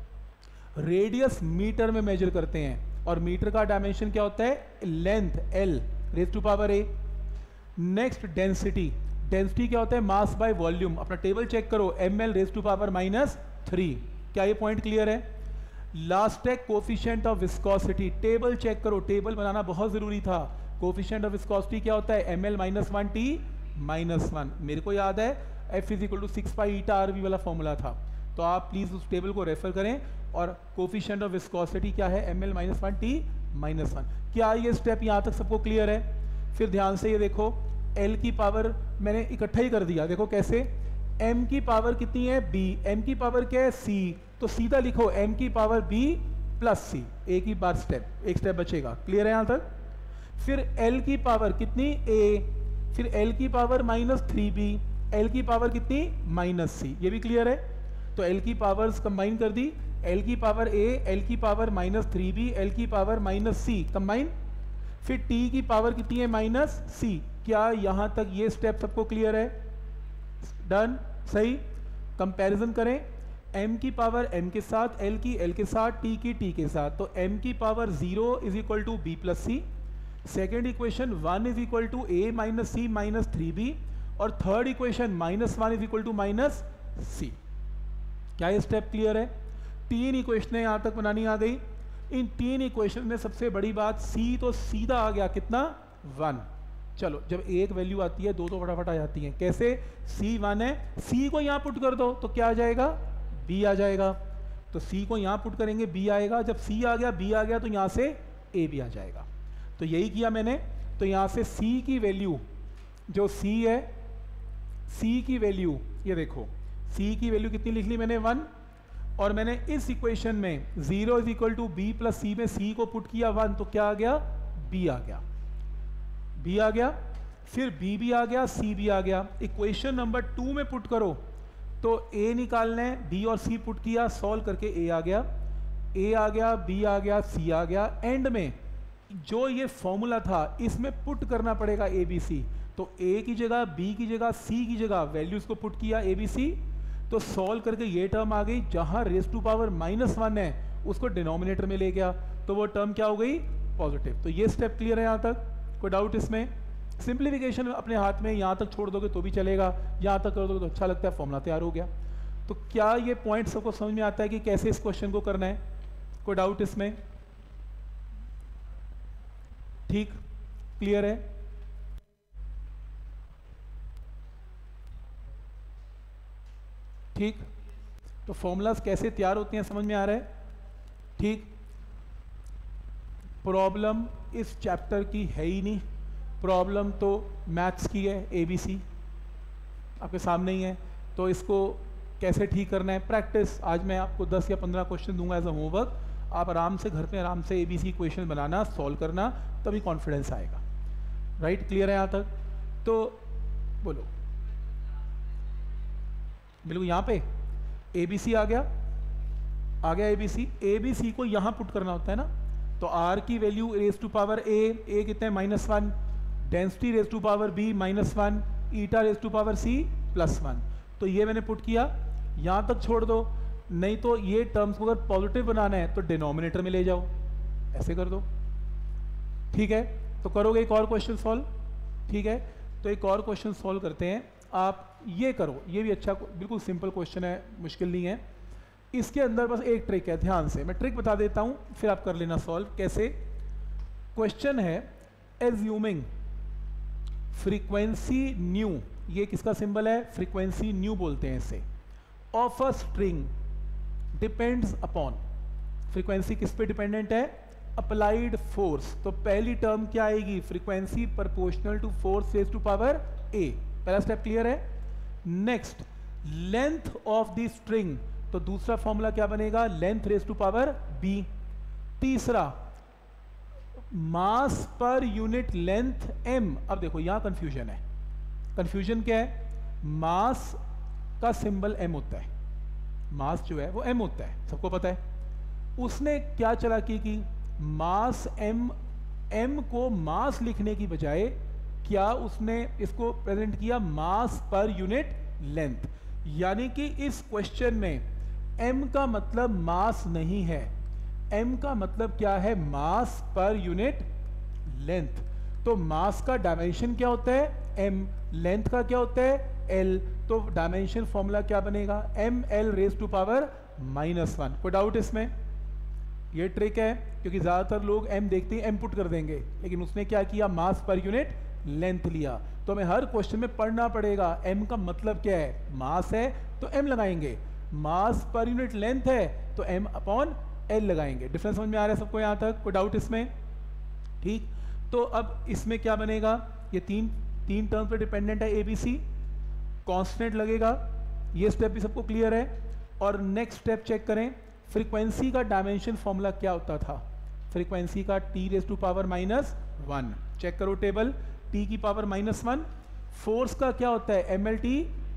रेडियस मीटर में मेजर करते हैं, और मीटर का डायमेंशन क्या होता है? Length L raise to power A। नेक्स्ट डेंसिटी, डेंसिटी क्या होता है? Mass by volume. अपना टेबल चेक करो, ml रेज टू पावर -3। क्या ये पॉइंट क्लियर है? लास्ट है coefficient of viscosity. Table check करो, टेबल बनाना बहुत जरूरी था। कोफिशिएंट ऑफ विस्कोसिटी क्या होता है? ml - 1 t - 1। मेरे को याद है F = 6 पाई ईटा RV वाला फॉर्मूला था, तो आप प्लीज उस टेबल को रेफर करें। और कोफिशिएंट ऑफ विस्कोसिटी क्या है? ml - 1 t - 1। क्या ये स्टेप यहाँ तक सबको क्लियर है? फिर ध्यान से ये देखो, L की पावर मैंने इकट्ठा ही कर दिया, देखो कैसे। m की पावर कितनी है? b। m की पावर क्या है? c। तो सीधा लिखो m की पावर b + c। एक ही बार स्टेप, एक स्टेप बचेगा। क्लियर है यहाँ तक? फिर L की पावर कितनी? a। फिर L की पावर -3b, L की पावर कितनी? -c। ये भी क्लियर है? तो L की पावर्स कंबाइन कर दी, L की पावर a, L की पावर -3b, L की पावर -c कंबाइन। फिर T की पावर कितनी है? -c। क्या यहाँ तक ये स्टेप सबको क्लियर है? डन, सही। कंपैरिजन करें, m की पावर m के साथ, L की L के साथ, T की T के साथ। तो m की power 0 = b + c। Second equation 1 = a - c - 3b, और थर्ड इक्वेशन -1 = -c। क्या ये स्टेप क्लियर है? 3 इक्वेशनें यहाँ तक बनानी आ गई। इन 3 इक्वेशन में सबसे बड़ी बात, c तो सीधा आ गया, कितना? 1। चलो, जब एक वैल्यू आती है, 2 तो फटाफट आ जाती हैं। कैसे? c 1 है, c को यहाँ पुट कर दो तो क्या आ जाएगा? b आ जाएगा। तो c को यहाँ पुट करेंगे, b आएगा। जब c आ गया, b आ गया, तो यहाँ से a भी आ जाएगा। तो यही किया मैंने। तो यहाँ से c की वैल्यू, जो c है, c की वैल्यू ये देखो, c की वैल्यू कितनी लिख ली मैंने? 1। और मैंने इस इक्वेशन में 0 = b + c में c को पुट किया 1, तो क्या आ गया? b आ गया, b आ गया। फिर b भी आ गया, c भी आ गया। इक्वेशन नंबर 2 में पुट करो तो a निकालना है, b और c पुट किया, सॉल्व करके a आ गया, a आ गया, b आ गया, c आ गया। एंड में जो ये फॉर्मूला था, इसमें पुट करना पड़ेगा a b c। तो a की जगह, b की जगह, c की जगह वैल्यूज को पुट किया a b c, तो सॉल्व करके ये टर्म आ गई। जहां रेज टू पावर -1 है, उसको डिनोमिनेटर में ले गया, तो वो टर्म क्या हो गई? पॉजिटिव। तो ये स्टेप क्लियर है यहाँ तक? कोई डाउट इसमें? सिंप्लीफिकेशन अपने हाथ में, यहाँ तक छोड़ दोगे तो भी चलेगा, यहाँ तक कर दोगे तो अच्छा लगता है, फॉर्मूला तैयार हो गया। तो क्या ये पॉइंट सबको समझ में आता है कि कैसे इस क्वेश्चन को करना है? कोई डाउट इसमें? ठीक, क्लियर है? ठीक, तो फॉर्मूलाज कैसे तैयार होते हैं समझ में आ रहा है? ठीक, प्रॉब्लम इस चैप्टर की है ही नहीं, प्रॉब्लम तो मैथ्स की है, ABC आपके सामने ही है। तो इसको कैसे ठीक करना है, प्रैक्टिस। आज मैं आपको 10 या 15 क्वेश्चन दूंगा एज अ होमवर्क, आप आराम से घर पे आराम से ABC क्वेश्चन बनाना, सॉल्व करना, तभी कॉन्फिडेंस आएगा। राइट, क्लियर है यहाँ तक? तो बोलो, बिल्कुल यहाँ पे ABC आ गया ABC को यहाँ पुट करना होता है ना, तो R की value raise to power A कितने -1, density raise to power B -1, eta raise to power C +1। तो ये मैंने पुट किया, यहाँ तक छोड़ दो, नहीं तो ये टर्म्स को अगर पॉजिटिव बनाना है तो डिनोमिनेटर में ले जाओ, ऐसे कर दो। ठीक है, तो करोगे एक और क्वेश्चन सॉल्व। ठीक है, तो एक और क्वेश्चन सॉल्व करते हैं। आप ये करो, ये भी अच्छा, बिल्कुल सिंपल क्वेश्चन है, मुश्किल नहीं है। इसके अंदर बस एक ट्रिक है, ध्यान से मैं ट्रिक बता देता हूँ, फिर आप कर लेना सॉल्व। कैसे? क्वेश्चन है एज्यूमिंग फ्रीक्वेंसी न्यू, ये किसका सिंबल है? फ्रीक्वेंसी न्यू बोलते हैं इसे, of a string depends upon, frequency किस पे डिपेंडेंट है? Applied force. तो पहली टर्म क्या आएगी? Frequency proportional to force raise to power A। पहला स्टेप क्लियर है? Next, length of the string, तो दूसरा फॉर्मूला क्या बनेगा? Length raise to power B। तीसरा, मास पर यूनिट लेंथ m। अब देखो यहां कंफ्यूजन है, कंफ्यूजन क्या है? मास का सिंबल m होता है, मास जो है वो m होता है, सबको पता है। उसने क्या चालाकी की? मास m को मास लिखने की बजाय क्या उसने इसको प्रेजेंट किया? मास पर यूनिट लेंथ। यानी कि इस क्वेश्चन में m का मतलब मास नहीं है, m का मतलब क्या है? मास पर यूनिट लेंथ। तो मास का डायमेंशन क्या होता है? m, लेंथ का क्या होता है? l। तो डायमेंशन फॉर्मूला क्या बनेगा? ml raise to power -1। कोई डाउट इसमें? ये ट्रिक है, क्योंकि ज़्यादातर लोग m देखते ही m पुट कर देंगे, लेकिन उसने क्या किया? मास पर यूनिट लेंथ लिया। तो हमें हर क्वेश्चन में पढ़ना पड़ेगा m का मतलब क्या है। मास है तो m लगाएंगे, मास पर यूनिट लेंथ है तो m अपॉन l लगाएंगे। डिफरेंस समझ में आ रहा है सबको यहाँ तक? कोई डाउट इसमें? ठीक, तो अब इसमें क्या बनेगा? ये तीन टर्म पे डिपेंडेंट है ABC, कांस्टेंट लगेगा। ये स्टेप भी सबको क्लियर है? और नेक्स्ट स्टेप चेक करें, फ्रीक्वेंसी का डायमेंशन फॉर्मूला क्या होता था? फ्रीक्वेंसी का t raise to power -1। Check करो टेबल, t की पावर -1। फोर्स का क्या होता है? mlt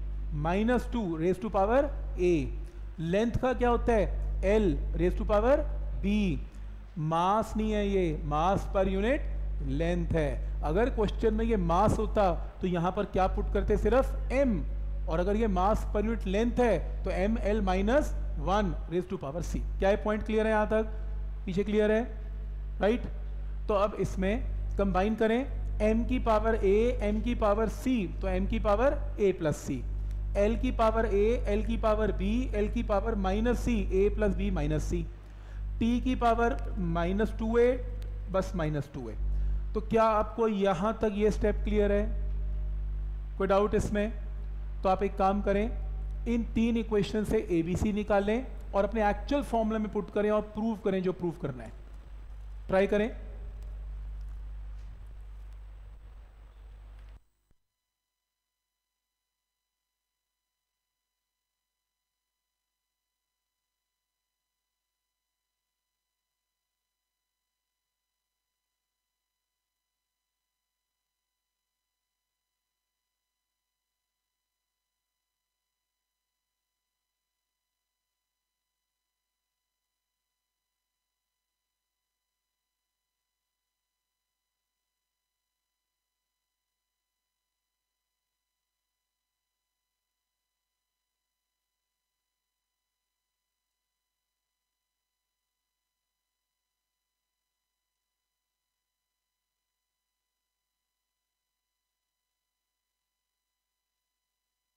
-2 raise to power a। Length का क्या होता है? l raise to power b। Mass नहीं है, ये मास पर यूनिट लेंथ है। अगर क्वेश्चन में ये मास होता तो यहां पर क्या पुट करते? सिर्फ m। और अगर ये मास पर यूनिट लेंथ है तो ml -1 raise to power c। क्या है पॉइंट क्लियर है यहाँ तक? पीछे क्लियर है? राइट, तो अब इसमें कंबाइन करें, m की पावर a, m की पावर c, तो m की power a plus c, l की पावर a, l की पावर b, l की power -c, a plus b minus c, t की पावर -2a, बस -2a। तो क्या आपको यहां तक ये स्टेप क्लियर है? कोई डाउट इसमें? तो आप एक काम करें, इन 3 इक्वेशन से ABC निकालें और अपने एक्चुअल फॉर्मूला में पुट करें और प्रूव करें जो प्रूव करना है। ट्राई करें।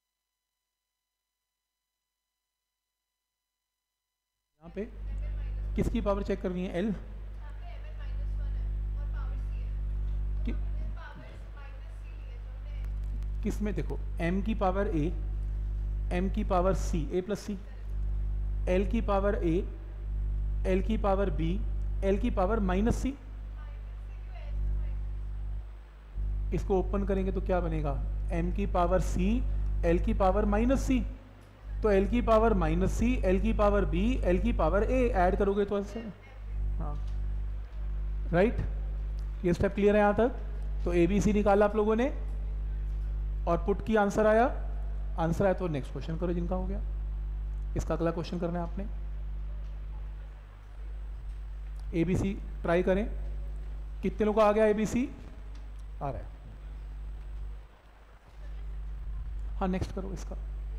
यहाँ पे किसकी पावर चेक करनी है? एल कि, किस में? देखो m की पावर a, m की power c, a plus C, l की पावर a, l की पावर b, l की पावर माइनस सी। इसको ओपन करेंगे तो क्या बनेगा? m की पावर c, l की पावर माइनस सी। तो l की पावर माइनस सी, l की पावर b, l की पावर a ऐड करोगे तो ऐसे। हाँ राइट, ये स्टेप क्लियर है यहाँ तक? तो ए बी सी निकाला आप लोगों ने और पुट की आंसर आया। आंसर आया तो नेक्स्ट क्वेश्चन करो जिनका हो गया। इसका अगला क्वेश्चन करना है आपने। ए बी सी ट्राई करें। कितने लोगों का आ गया ए बी सी? आ रहा है। हाँ नेक्स्ट करो इसका।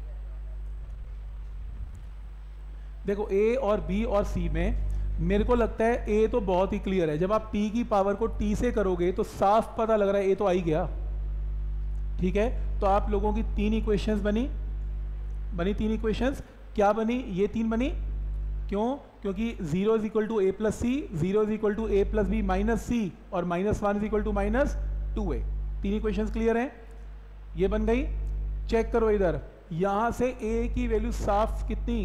देखो ए और बी और सी में मेरे को लगता है ए तो बहुत ही क्लियर है। जब आप p की पावर को t से करोगे तो साफ पता लग रहा है ए तो आ ही गया। ठीक है, तो आप लोगों की 3 इक्वेशंस बनी 3 इक्वेशंस। क्या बनी? ये 3 बनी। क्यों? क्योंकि 0 is equal to A plus C, 0 is equal to A plus B minus C और -1 is equal to -2a। 3 equations clear हैं, ये बन गई। चेक करो इधर, यहां से ए की वैल्यू साफ कितनी?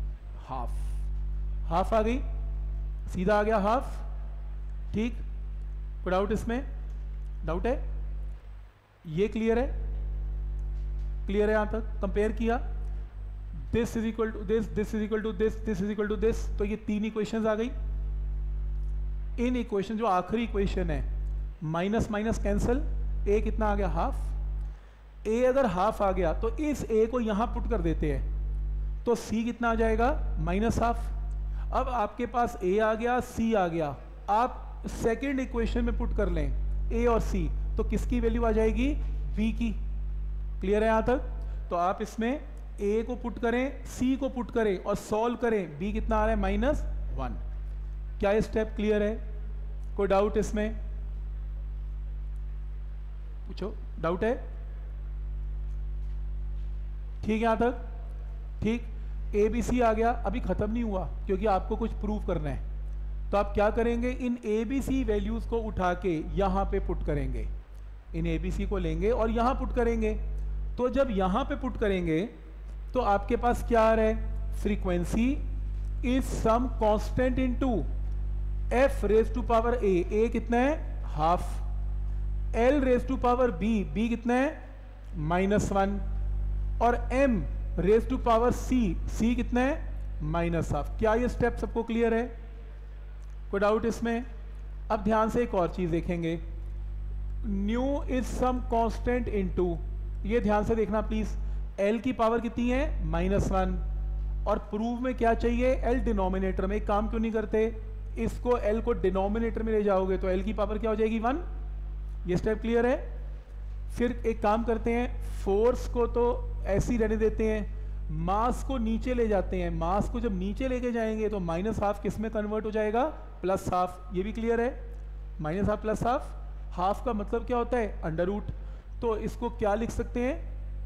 हाफ आ गई, सीधा आ गया हाफ। ठीक, कोई डाउट इसमें? डाउट है? ये क्लियर है? क्लियर है यहां तक? कंपेयर किया, this is equal to this, this is equal to this, this is equal to this. तो ये 3 इक्वेशंस आ गई। इन इक्वेशन, जो आखिरी इक्वेशन है, माइनस माइनस कैंसल, ए कितना आ गया? हाफ। ए अगर हाफ आ गया तो इस ए को यहां पुट कर देते हैं तो सी कितना आ जाएगा? -हाफ। अब आपके पास ए आ गया, सी आ गया, आप सेकेंड इक्वेशन में पुट कर लें ए और सी, तो किसकी वैल्यू आ जाएगी? बी की। क्लियर है यहां तक? तो आप इसमें ए को पुट करें, सी को पुट करें और सॉल्व करें। बी कितना आ रहा है? -1। क्या ये स्टेप क्लियर है? कोई डाउट इसमें? पूछो, डाउट है? ठीक है यहां तक? ठीक, ए बी सी आ गया। अभी खत्म नहीं हुआ क्योंकि आपको कुछ प्रूव करना है। तो आप क्या करेंगे? इन ए बी सी वैल्यूज को उठा के यहां पे पुट करेंगे। इन ए बी सी को लेंगे और यहां पुट करेंगे। तो जब यहां पे पुट करेंगे तो आपके पास क्या आ रहा है? Frequency is some constant into F raise to power A कितना है? Half. L raise to power B कितना है? -1। और m raise to power C कितना है? -हाफ। क्या ये स्टेप सबको क्लियर है? कोई डाउट इसमें? अब ध्यान से एक और चीज देखेंगे, nu is some constant into, ये ध्यान से देखना प्लीज। l की पावर कितनी है? -1। और प्रूव में क्या चाहिए? l डिनोमिनेटर में। एक काम क्यों नहीं करते, इसको l को डिनोमिनेटर में ले जाओगे तो l की पावर क्या हो जाएगी? 1। ये स्टेप क्लियर है? फिर एक काम करते हैं, फोर्स को तो ऐसे ही रहने देते हैं, मास को नीचे ले जाते हैं। मास को जब नीचे लेके जाएंगे तो -हाफ किस में कन्वर्ट हो जाएगा? +हाफ। ये भी क्लियर है? -Half +half. हाफ का मतलब क्या होता है? अंडर-रूट। तो इसको क्या लिख सकते हैं?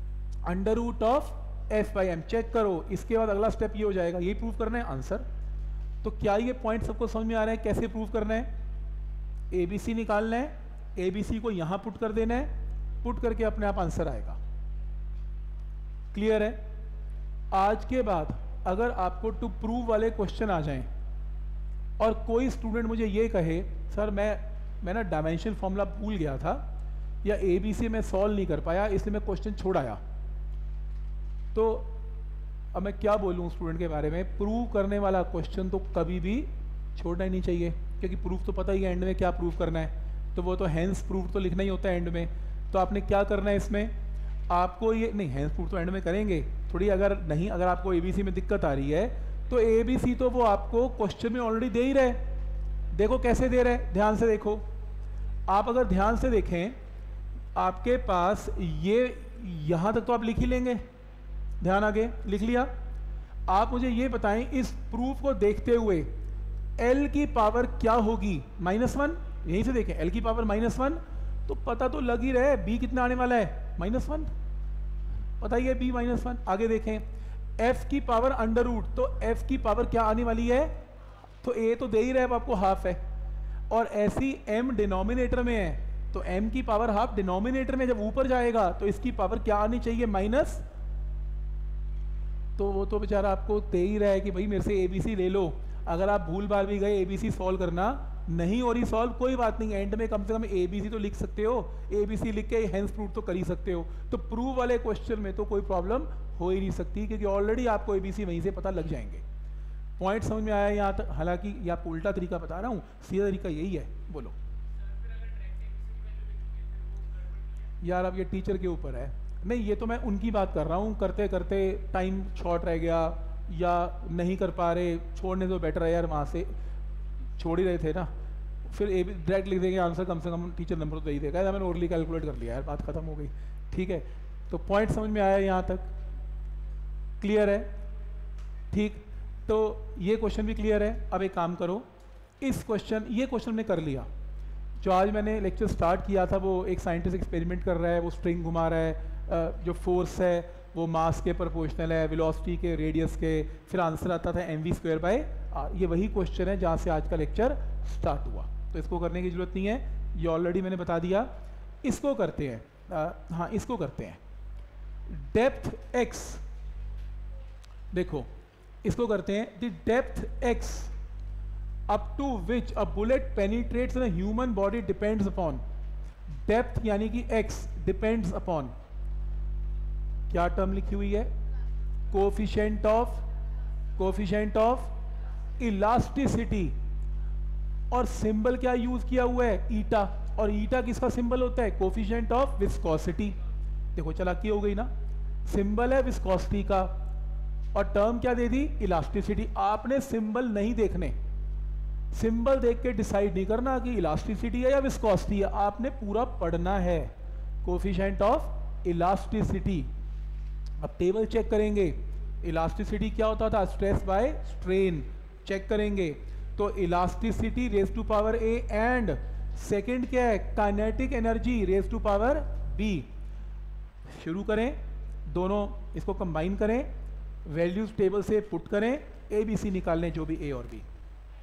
√f/m। चेक करो, इसके बाद अगला स्टेप ये हो जाएगा, ये प्रूव करना है आंसर। तो क्या ये पॉइंट सबको समझ में आ रहा है कैसे प्रूव करना है? ए बी सी निकालना है, ए बी सी को यहां पुट कर देना है, पुट करके अपने आप आंसर आएगा। क्लियर है? आज के बाद अगर आपको टू प्रूव वाले क्वेश्चन आ जाएं और कोई स्टूडेंट मुझे ये कहे सर मैं ना डायमेंशन फॉर्मूला भूल गया था या ए बी सी में सॉल्व नहीं कर पाया इसलिए मैं क्वेश्चन छोड़ आया, तो अब मैं क्या बोलूँ स्टूडेंट के बारे में? प्रूव करने वाला क्वेश्चन तो कभी भी छोड़ना ही नहीं चाहिए, क्योंकि प्रूफ तो पता ही है एंड में क्या प्रूव करना है, तो वो तो हैंस प्रूफ तो लिखना ही होता है एंड में। तो आपने क्या करना है इसमें? आपको ये नहीं, हैंस प्रूफ तो एंड में करेंगे थोड़ी, अगर आपको एबीसी में दिक्कत आ रही है तो एबीसी तो वो आपको क्वेश्चन में ऑलरेडी दे ही रहे। देखो कैसे दे रहे, ध्यान से देखो। आप अगर ध्यान से देखें, आपके पास ये यहां तक तो आप लिख ही लेंगे, ध्यान आगे लिख लिया। आप मुझे ये बताएं, इस प्रूफ को देखते हुए L की पावर क्या होगी? -1। यहीं से देखें, L की पावर -1, तो पता तो लग ही रहा है B कितना आने वाला है? -1। पता ही है B -1। आगे देखें, F की पावर अंडर रूट, तो F की पावर क्या आने वाली है? तो ए तो दे ही रहा है आपको हाफ है, और ऐसी m डिनोमिनेटर में है तो m की पावर हाफ डिनोमिनेटर में जब ऊपर जाएगा तो इसकी पावर क्या आनी चाहिए, माइनस। तो वो तो बेचारा आपको दे ही रहा है कि भाई मेरे से ABC ले लो। अगर आप भूल भाल भी गए ABC सॉल्व करना नहीं हो रही सॉल्व, कोई बात नहीं, एंड में कम से कम ABC तो लिख सकते हो, ABC लिख के हेंस प्रूव तो कर ही सकते हो। तो प्रूव वाले क्वेश्चन में तो कोई प्रॉब्लम हो ही नहीं सकती, क्योंकि ऑलरेडी आपको ABC वहीं से पता लग जाएंगे। पॉइंट समझ में आया यहाँ तक? हालांकि ये आपको उल्टा तरीका बता रहा हूँ, सीधा तरीका यही है। बोलो यार, अब ये टीचर के ऊपर है। नहीं, ये तो मैं उनकी बात कर रहा हूँ, करते करते टाइम शॉर्ट रह गया या नहीं कर पा रहे, छोड़ने तो बेटर है यार, वहाँ से छोड़ ही रहे थे ना, फिर डायरेक्ट लिख देंगे आंसर, कम से कम टीचर नंबर तो दे ही देगा। मैंने ओरली कैलकुलेट कर लिया यार, बात खत्म हो गई। ठीक है, तो पॉइंट समझ में आया यहाँ तक? क्लियर है? ठीक, तो ये क्वेश्चन भी क्लियर है। अब एक काम करो, इस क्वेश्चन, ये क्वेश्चन ने कर लिया। जो आज मैंने लेक्चर स्टार्ट किया था, वो एक साइंटिस्ट एक्सपेरिमेंट कर रहा है, वो स्ट्रिंग घुमा रहा है, जो फोर्स है वो मास के प्रोपोर्शनल है, वेलोसिटी के, रेडियस के, फिर आंसर आता था mv²/r। ये वही क्वेश्चन है जहाँ से आज का लेक्चर स्टार्ट हुआ, तो इसको करने की जरूरत नहीं है, ये ऑलरेडी मैंने बता दिया। इसको करते हैं, हाँ इसको करते हैं, डेप्थ x, देखो इसको करते हैं, the depth x up to which a bullet penetrates in a human body depends upon, depth यानी कि x depends upon, क्या टर्म लिखी हुई है, कोफिशिएंट ऑफ इलास्टिसिटी, और सिंबल क्या यूज किया हुआ है, ईटा, और ईटा किसका सिंबल होता है, कोफिशिएंट ऑफ विस्कोसिटी। देखो चालाकी हो गई ना, सिंबल है विस्कोसिटी का और टर्म क्या दे दी, इलास्टिसिटी। आपने सिंबल नहीं देखने, सिंबल देख के डिसाइड नहीं करना कि इलास्टिसिटी है या विस्कोसिटी है, आपने पूरा पढ़ना है, कोफिशिएंट ऑफ इलास्टिसिटी। अब टेबल चेक करेंगे, इलास्टिसिटी क्या होता था, स्ट्रेस बाय स्ट्रेन, चेक करेंगे तो elasticity raise to power a, and second क्या है, kinetic energy raise to power b। शुरू करें, दोनों इसको कंबाइन करें, वैल्यूज टेबल से पुट करें, ABC निकालने, जो भी a और b।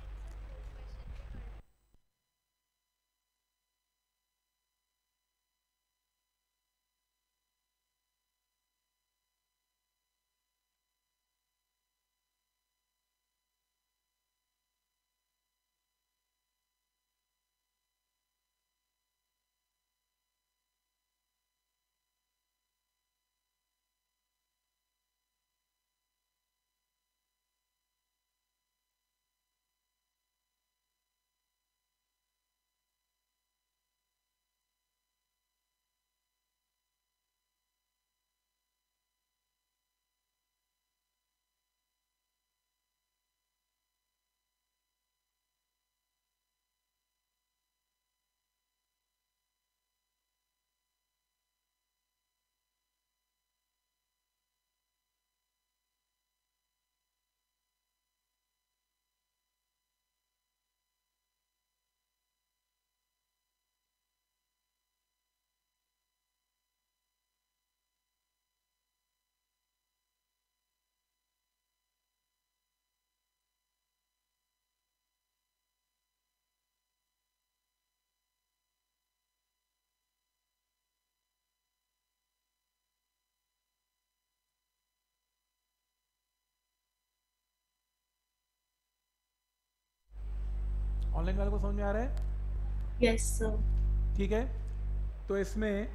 ऑनलाइन वाले को समझ में आ रहा है? Yes, sir. ठीक है, तो इसमें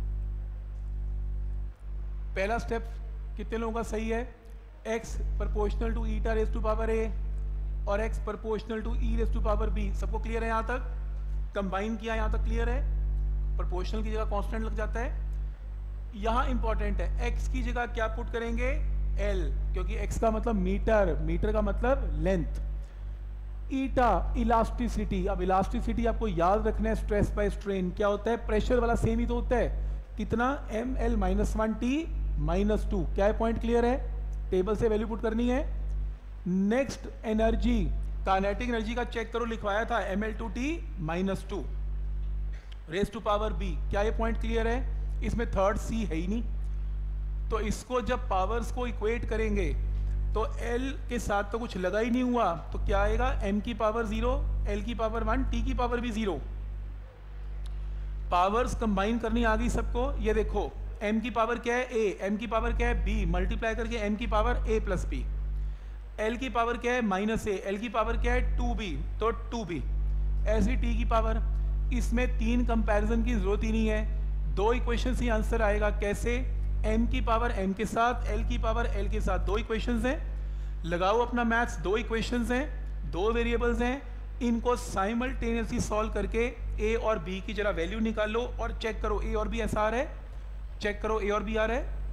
पहला स्टेप कितने लोगों का सही है, x proportional to eta raise to power a और x proportional to e raise to power b। सबको क्लियर है यहाँ तक? कंबाइन किया यहाँ तक क्लियर है? प्रोपोर्शनल की जगह कांस्टेंट लग जाता है। यहाँ इंपॉर्टेंट है, x की जगह क्या पुट करेंगे, l, क्योंकि x का मतलब मीटर, मीटर का मतलब लेंथ। ईटा इलास्टिसिटी, अब इलास्टिसिटी आपको याद रखना है, स्ट्रेस बाय स्ट्रेन क्या होता है, प्रेशर वाला सेम ही तो होता है, कितना, ml-1t-2। क्या है, पॉइंट क्लियर है? टेबल से वैल्यू पुट करनी है। नेक्स्ट एनर्जी, काइनेटिक एनर्जी का चेक करो, लिखवाया था ml2t-2 raise to power b। क्या ये पॉइंट क्लियर है? इसमें थर्ड c है ही नहीं, तो इसको जब पावर्स को इक्वेट करेंगे तो L के साथ तो कुछ लगा ही नहीं हुआ, तो क्या आएगा, m की पावर 0, L की पावर 1, T की पावर भी 0। पावर्स कंबाइन करनी आ गई सबको। ये देखो m की पावर क्या है a, m की पावर क्या है b, मल्टीप्लाई करके m की power a plus b। L की पावर क्या है -a, L की पावर क्या है 2b, तो 2b। ऐसी t की पावर, इसमें 3 कंपैरिजन की जरूरत ही नहीं है, 2 इक्वेशन ही आंसर आएगा। कैसे, m की पावर m के साथ, L की पावर L के साथ, 2 इक्वेशंस हैं। लगाओ अपना मैथ्स, 2 इक्वेशंस हैं, 2 वेरिएबल्स हैं, इनको साइमल्टेनियसली सॉल्व करके a और b की जरा वैल्यू निकाल लो और चेक करो a और b ऐसा आ रहा है, चेक करो a और b आ रहा है।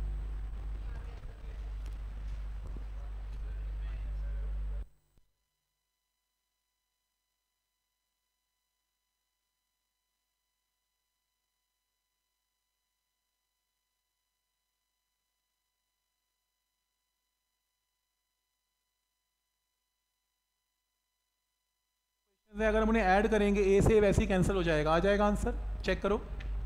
अगर हम उन्हें ऐड करेंगे ए से वैसे ही कैंसिल हो जाएगा, आ जाएगा आंसर, चेक करो।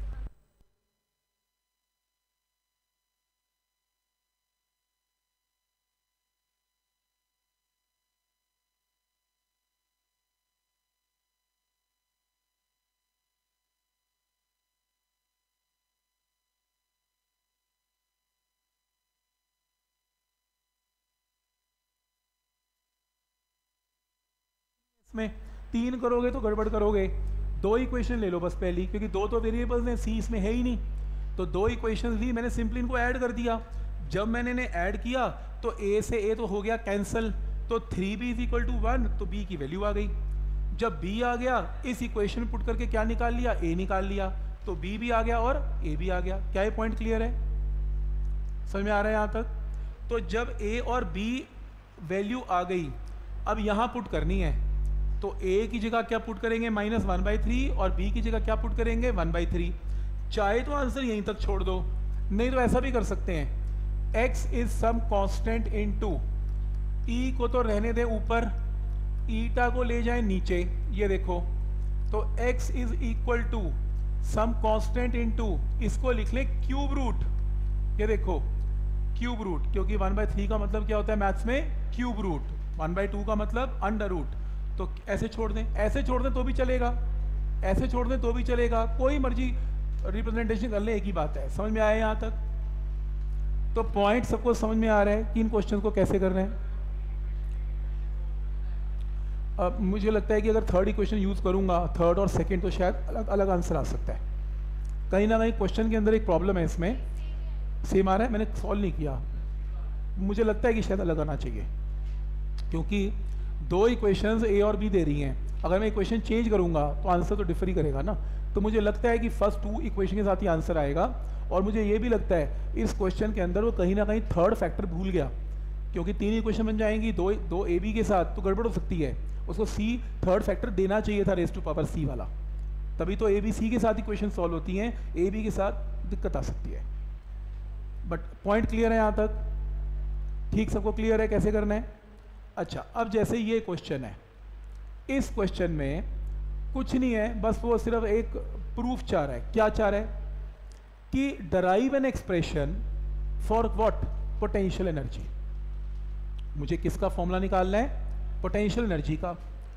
इसमें 3 करोगे तो गड़बड़ करोगे। 2 इक्वेशन ले लो बस पहली, क्योंकि 2 तो वेरिएबल्स हैं, सी इसमें है ही नहीं, तो 2 इक्वेशन ली, मैंने सिंपली इनको ऐड कर दिया। जब मैंने इन्हें ऐड किया तो a से a तो हो गया कैंसिल, तो 3b इज इक्वल टू 1, तो b की वैल्यू आ गई। जब b आ गया, इस इक्वेशन पुट करके क्या निकाल लिया, a निकाल लिया, तो b भी आ गया और a भी आ गया। क्या ये पॉइंट क्लियर है, समझ में आ रहा है यहाँ तक? तो जब a और b वैल्यू आ गई, अब यहाँ पुट करनी है, तो a की जगह क्या पुट करेंगे, -1/3, और b की जगह क्या पुट करेंगे, 1/3। चाहे तो आंसर यहीं तक छोड़ दो, नहीं तो ऐसा भी कर सकते हैं, x is some constant into, e को तो रहने दें ऊपर, ईटा को ले जाएं नीचे, ये देखो, तो x is equal to some constant into, इसको लिख लें क्यूब रूट, ये देखो क्यूब रूट, क्योंकि 1/3 का मतलब क्या होता है मैथ्स में, क्यूब रूट, 1/2 का मतलब अंडर रूट। तो ऐसे छोड़ दें, ऐसे छोड़ दें तो भी चलेगा, ऐसे छोड़ दें तो भी चलेगा, कोई मर्जी रिप्रेजेंटेशन कर ले, एक ही बात है। समझ में आया यहाँ तक? तो पॉइंट सबको समझ में आ रहा है कि इन क्वेश्चन को कैसे कर रहे हैं। अब मुझे लगता है कि अगर थर्ड इक्वेशन यूज़ करूँगा, थर्ड और सेकेंड, तो शायद अलग अलग आंसर आ सकता है। कहीं ना कहीं क्वेश्चन के अंदर एक प्रॉब्लम है, इसमें सेम आ रहा है, मैंने सॉल्व नहीं किया, मुझे लगता है कि शायद अलग आना चाहिए, क्योंकि 2 इक्वेशंस ए और बी दे रही हैं। अगर मैं इक्वेशन चेंज करूंगा तो आंसर तो डिफर ही करेगा ना। तो मुझे लगता है कि फर्स्ट 2 इक्वेशन के साथ ही आंसर आएगा, और मुझे ये भी लगता है इस क्वेश्चन के अंदर वो कहीं ना कहीं थर्ड फैक्टर भूल गया, क्योंकि 3 इक्वेशन बन जाएंगी 2 ए बी के साथ, तो गड़बड़ हो सकती है, उसको सी थर्ड फैक्टर देना चाहिए था, रेज़ टू पावर सी वाला, तभी तो ए बी सी के साथ इक्वेशन सॉल्व होती हैं, ए बी के साथ दिक्कत आ सकती है। बट पॉइंट क्लियर है यहाँ तक? ठीक, सबको क्लियर है कैसे करना है? अच्छा, अब जैसे ये क्वेश्चन है, इस क्वेश्चन में कुछ नहीं है, बस वो सिर्फ एक प्रूफ चाह रहा है। क्या चाह रहा है? कि derive an expression for what, potential energy. मुझे किसका फॉर्मूला निकालना है? पोटेंशियल एनर्जी का,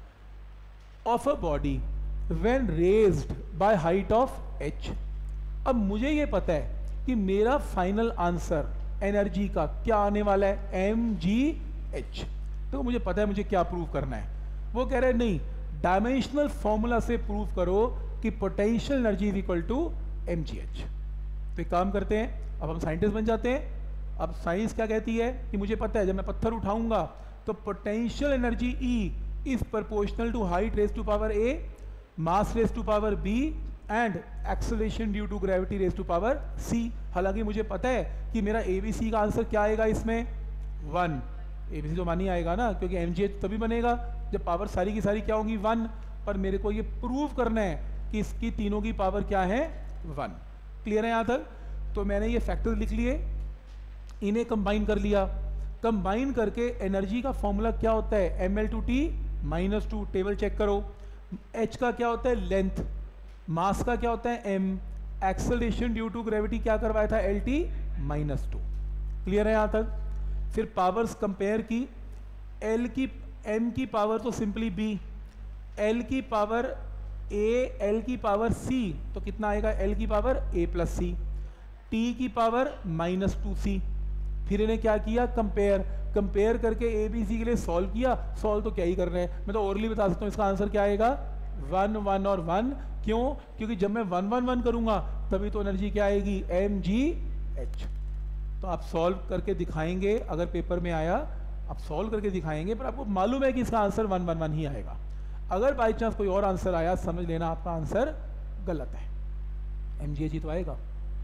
of a body when raised by height of h। अब मुझे ये पता है कि मेरा फाइनल आंसर एनर्जी का क्या आने वाला है, mgh। तो मुझे पता है मुझे क्या प्रूव करना है। वो कह रहे हैं नहीं, डायमेंशनल फॉर्मूला से प्रूव करो कि potential energy is equal to mgh। तो एक काम करते हैं, अब हम साइंटिस्ट बन जाते हैं। अब साइंस क्या कहती है कि मुझे पता है जब मैं पत्थर उठाऊंगा तो potential energy E is proportional to height raise to power a, mass raise to power b, and acceleration due to gravity raise to power c। हालांकि मुझे पता है कि मेरा ABC का आंसर क्या आएगा, इसमें 1। ABC तो मान ही आएगा ना, क्योंकि mgh तभी बनेगा जब पावर सारी की सारी क्या होंगी, 1। पर मेरे को ये प्रूव करना है कि इसकी तीनों की पावर क्या है, 1। क्लियर है यहाँ तक? तो मैंने ये फैक्टर लिख लिए, इन्हें कंबाइन कर लिया, कंबाइन करके एनर्जी का फॉर्मूला क्या होता है, mL/T-2। टेबल चेक करो। h का क्या होता है, लेंथ। मास का क्या होता है, m। Acceleration due to gravity क्या करवाया था, LT-2। क्लियर है यहाँ तक? फिर पावर्स कंपेयर की, एल की एम की पावर तो सिंपली बी, एल की पावर ए, एल की पावर सी, तो कितना आएगा एल की power A plus C, T की पावर -2c। फिर इन्हें क्या किया, कंपेयर करके ए बी सी के लिए सॉल्व किया। सॉल्व तो क्या ही कर रहे हैं, मैं तो ओरली बता सकता हूँ इसका आंसर क्या आएगा 1 1 और 1। क्यों? क्योंकि जब मैं 1 1 1 करूंगा तभी तो एनर्जी क्या आएगी mgh। तो आप सॉल्व करके दिखाएंगे, अगर पेपर में आया आप सॉल्व करके दिखाएंगे, पर आपको मालूम है कि इसका आंसर 1 1 1 ही आएगा। अगर बाई चांस कोई और आंसर आया, समझ लेना आपका आंसर गलत है, mgh ही तो आएगा।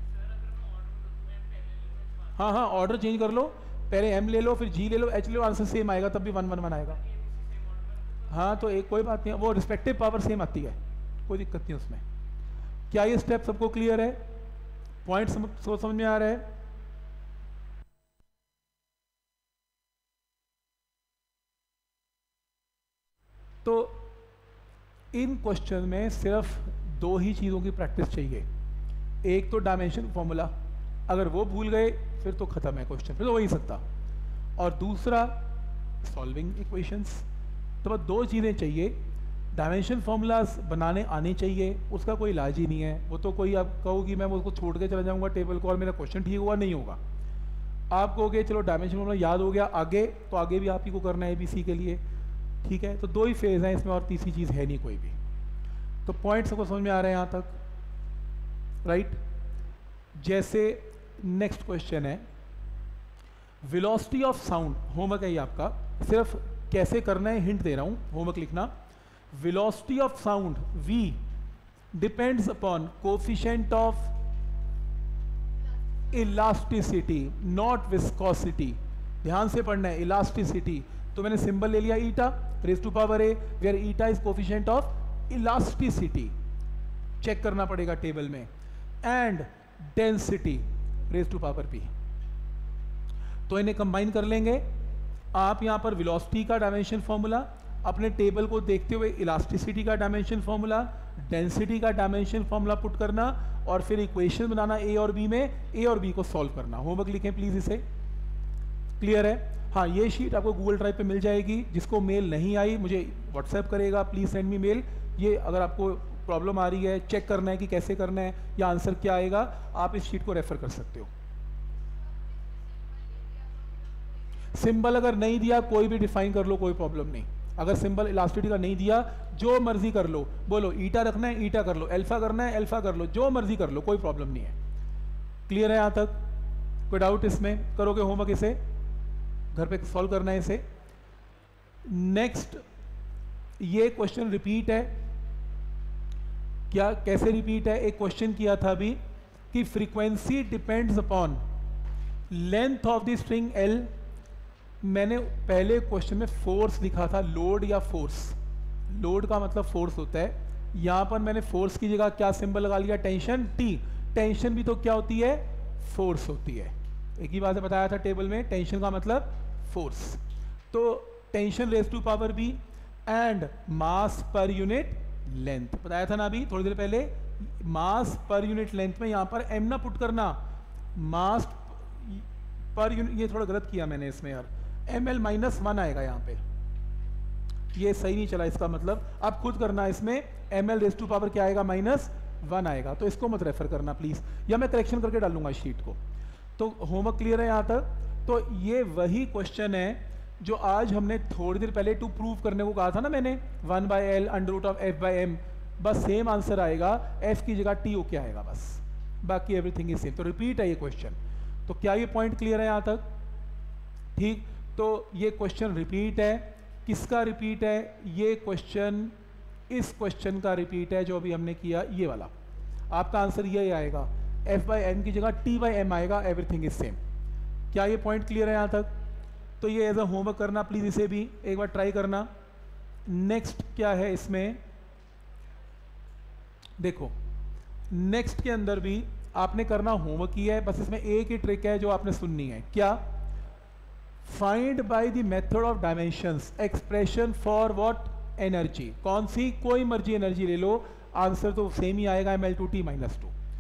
हाँ हाँ, ऑर्डर चेंज कर लो, पहले m ले लो, फिर g ले लो, h ले लो, आंसर सेम आएगा, तब भी 1 1 1 आएगा। हाँ तो एक कोई बात नहीं, वो रिस्पेक्टिव पावर सेम आती है, कोई दिक्कत नहीं उसमें। क्या ये स्टेप सबको क्लियर है? पॉइंट समझ में आ रहा है? तो इन क्वेश्चन में सिर्फ 2 ही चीज़ों की प्रैक्टिस चाहिए। एक तो डायमेंशन फॉर्मूला, अगर वो भूल गए फिर तो ख़त्म है क्वेश्चन, फिर तो हो ही सकता। और दूसरा सॉल्विंग इक्वेशंस। तो बस 2 चीज़ें चाहिए, डायमेंशन फार्मूलाज बनाने आने चाहिए, उसका कोई इलाज ही नहीं है। वो तो कोई आप कहोगी मैं उसको छोड़ के चला जाऊँगा टेबल को और मेरा क्वेश्चन ठीक हुआ, नहीं होगा। आप कहोगे चलो डायमेंशन फार्मूला याद हो गया, आगे तो आगे भी आप ही को करना है ABC के लिए, ठीक है। तो 2 ही फेज़ हैं इसमें और तीसरी चीज़ है नहीं कोई भी। तो पॉइंट सबको समझ में आ रहे हैं यहाँ तक, राइट? जैसे नेक्स्ट क्वेश्चन है वेलोसिटी ऑफ साउंड, होमवर्क है ये आपका, सिर्फ कैसे करना है हिंट दे रहा हूँ, होमवर्क लिखना। Velocity of sound v depends upon coefficient of elasticity not viscosity. ध्यान से पढ़ना है, इलास्टिसिटी। तो मैंने सिंबल ले लिया eta raise to power A, where eta is coefficient of elasticity, check करना पड़ेगा टेबल में। And density raise to power P. तो इन्हें कंबाइन कर लेंगे। आप यहाँ पर वेलोसिटी का डायमेंशन फॉर्मूला, अपने टेबल को देखते हुए इलास्टिसिटी का डायमेंशन फॉर्मूला, डेंसिटी का डायमेंशन फॉर्मूला पुट करना और फिर इक्वेशन बनाना ए और बी में, ए और बी को सॉल्व करना। होमवर्क लिखें प्लीज इसे, क्लियर है? हाँ, ये शीट आपको गूगल ड्राइव पे मिल जाएगी। जिसको मेल नहीं आई मुझे व्हाट्सएप करेगा, प्लीज सेंड मी मेल। ये अगर आपको प्रॉब्लम आ रही है, चेक करना है कि कैसे करना है या आंसर क्या आएगा, आप इस शीट को रेफर कर सकते हो। सिंबल अगर नहीं दिया कोई भी डिफाइन कर लो, कोई प्रॉब्लम नहीं। अगर सिंबल इलास्टिसिटी का नहीं दिया, जो मर्जी कर लो, बोलो ईटा रखना है ईटा कर लो, अल्फा करना है अल्फा कर लो, जो मर्जी कर लो, कोई प्रॉब्लम नहीं है। क्लियर है यहाँ तक? कोई डाउट इसमें? करोगे होमवर्क, इसे घर पे सॉल्व करना है इसे। नेक्स्ट, ये क्वेश्चन रिपीट है क्या? कैसे रिपीट है? एक क्वेश्चन किया था अभी कि frequency depends upon length of the string L। मैंने पहले क्वेश्चन में फोर्स लिखा था, लोड या फोर्स। लोड का मतलब फोर्स होता है, यहाँ पर मैंने फोर्स की जगह क्या सिंबल लगा लिया? Tension T। टेंशन भी तो क्या होती है? फोर्स होती है। एक ही बात बताया था टेबल में, टेंशन का मतलब फोर्स। तो tension raise to power B and mass पर यूनिट लेंथ बताया था ना अभी थोड़ी देर पहले। मास पर यूनिट लेंथ में यहाँ पर m ना पुट करना, मास पर यूनिट, ये थोड़ा गलत किया मैंने इसमें यार, ml-1 आएगा यहाँ पे, ये सही नहीं चला इसका मतलब। आप खुद करना इसमें, ml रेज टू पावर क्या आएगा? -1 आएगा। तो इसको मत रेफर करना प्लीज, या मैं करेक्शन करके डालूंगा शीट को। तो होमवर्क क्लियर है यहाँ तक? तो ये वही क्वेश्चन है जो आज हमने थोड़ी देर पहले टू प्रूव करने को कहा था ना मैंने, 1/L √f/m। बस सेम आंसर आएगा, f की जगह t क्या आएगा बस, बाकी एवरीथिंग इज सेम। तो रिपीट है ये क्वेश्चन। तो क्या ये पॉइंट क्लियर है यहाँ तक? ठीक, तो ये क्वेश्चन रिपीट है। किसका रिपीट है? ये क्वेश्चन इस क्वेश्चन का रिपीट है जो अभी हमने किया, ये वाला। आपका आंसर ये आएगा, f/m की जगह t/m आएगा, एवरीथिंग इज सेम। क्या ये पॉइंट क्लियर है यहाँ तक? तो ये एज अ होमवर्क करना प्लीज, इसे भी एक बार ट्राई करना। नेक्स्ट क्या है इसमें देखो, नेक्स्ट के अंदर भी आपने करना होमवर्क किया है, बस इसमें एक ही ट्रिक है जो आपने सुननी है। क्या? Find by the method of dimensions expression for what? Energy. कौन सी? कोई मर्जी एनर्जी ले लो, आंसर तो सेम ही आएगा, ml2t-2।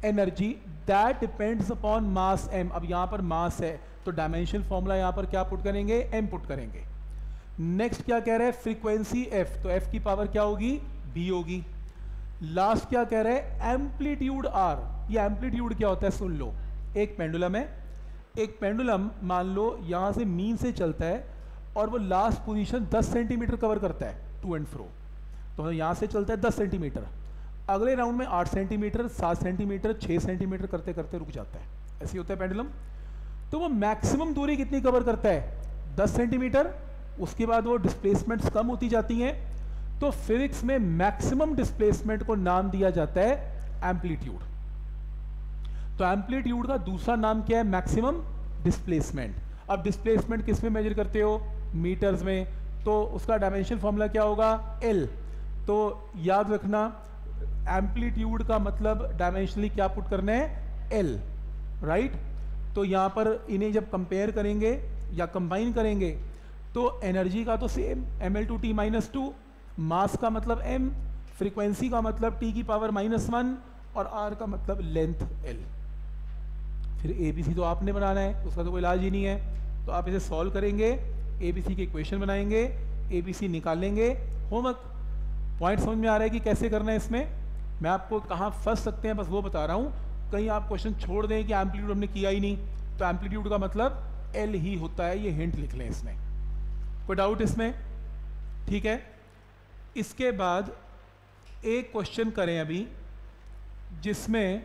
Energy that depends upon mass m। अब यहाँ पर मास है तो डायमेंशन फॉर्मूला यहाँ पर क्या पुट करेंगे, m पुट करेंगे। नेक्स्ट क्या कह रहा है, फ्रीक्वेंसी f, तो f की पावर क्या होगी, b होगी। लास्ट क्या कह रहा है, एम्पलीट्यूड r। ये एम्पलीट्यूड क्या होता है सुन लो, एक पेंडुलम है, एक पेंडुलम मान लो यहाँ से मीन से चलता है और वो लास्ट पोजीशन 10 सेंटीमीटर कवर करता है टू एंड फ्रो, तो यहाँ से चलता है 10 सेंटीमीटर, अगले राउंड में 8 सेंटीमीटर, 7 सेंटीमीटर, 6 सेंटीमीटर करते करते रुक जाता है, ऐसे होता है पेंडुलम। तो वो मैक्सिमम दूरी कितनी कवर करता है, 10 सेंटीमीटर। उसके बाद वो डिस्प्लेसमेंट्स कम होती जाती हैं, तो फिजिक्स में मैक्सिमम डिस्प्लेसमेंट को नाम दिया जाता है एम्पलीट्यूड। तो एम्पलीट्यूड का दूसरा नाम क्या है, मैक्सिमम डिस्प्लेसमेंट। अब डिस्प्लेसमेंट किस में मेजर करते हो, मीटर्स में, तो उसका डायमेंशन फॉर्मूला क्या होगा, एल। तो याद रखना एम्पलीट्यूड का मतलब डायमेंशनली क्या पुट करना है, एल, राइट। तो यहाँ पर इन्हें जब कंपेयर करेंगे या कंबाइन करेंगे तो एनर्जी का तो सेम ml/t-2, मास का मतलब m, फ्रीक्वेंसी का मतलब t की पावर -1 और r का मतलब लेंथ l। फिर ABC तो आपने बनाना है, उसका तो कोई इलाज ही नहीं है, तो आप इसे सॉल्व करेंगे, ABC के इक्वेशन बनाएंगे, ABC निकालेंगे। होमवर्क पॉइंट समझ में आ रहा है कि कैसे करना है, इसमें मैं आपको कहाँ फंस सकते हैं बस वो बता रहा हूँ। कहीं आप क्वेश्चन छोड़ दें कि एम्पलीट्यूड हमने किया ही नहीं, तो एम्पलीट्यूड का मतलब L ही होता है, ये हिंट लिख लें इसमें। कोई डाउट इसमें, ठीक है। इसके बाद एक क्वेश्चन करें अभी जिसमें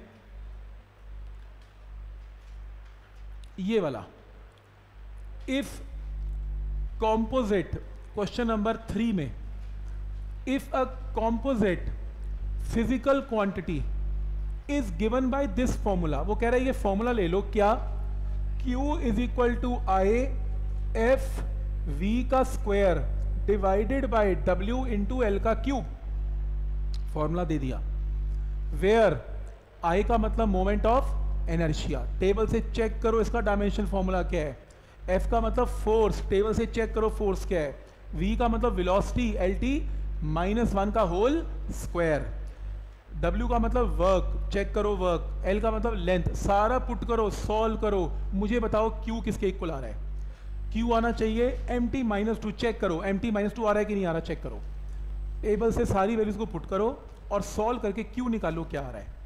ये वाला, इफ कॉम्पोजिट, क्वेश्चन नंबर 3 में, if a composite physical quantity is given by this formula, वो कह रहा है ये फॉर्मूला ले लो, क्या, Q is equal to I F V का square divided by W into L का क्यूब, फॉर्मूला दे दिया। वेयर I का मतलब मोमेंट ऑफ इनर्शिया, टेबल से चेक करो इसका डायमेंशन फॉर्मूला क्या है। F का मतलब फोर्स, टेबल से चेक करो फोर्स क्या है। V का मतलब वेलोसिटी, LT-1 का होल स्क्वायर। W का मतलब वर्क, चेक करो वर्क। L का मतलब लेंथ, सारा पुट करो, सॉल्व करो, मुझे बताओ Q किसके इक्वल आ रहा है। Q आना चाहिए MT-2, चेक करो MT-2 आ रहा है कि नहीं आ रहा, चेक करो, टेबल से सारी वैल्यूज को पुट करो और सॉल्व करके Q निकालो क्या आ रहा है।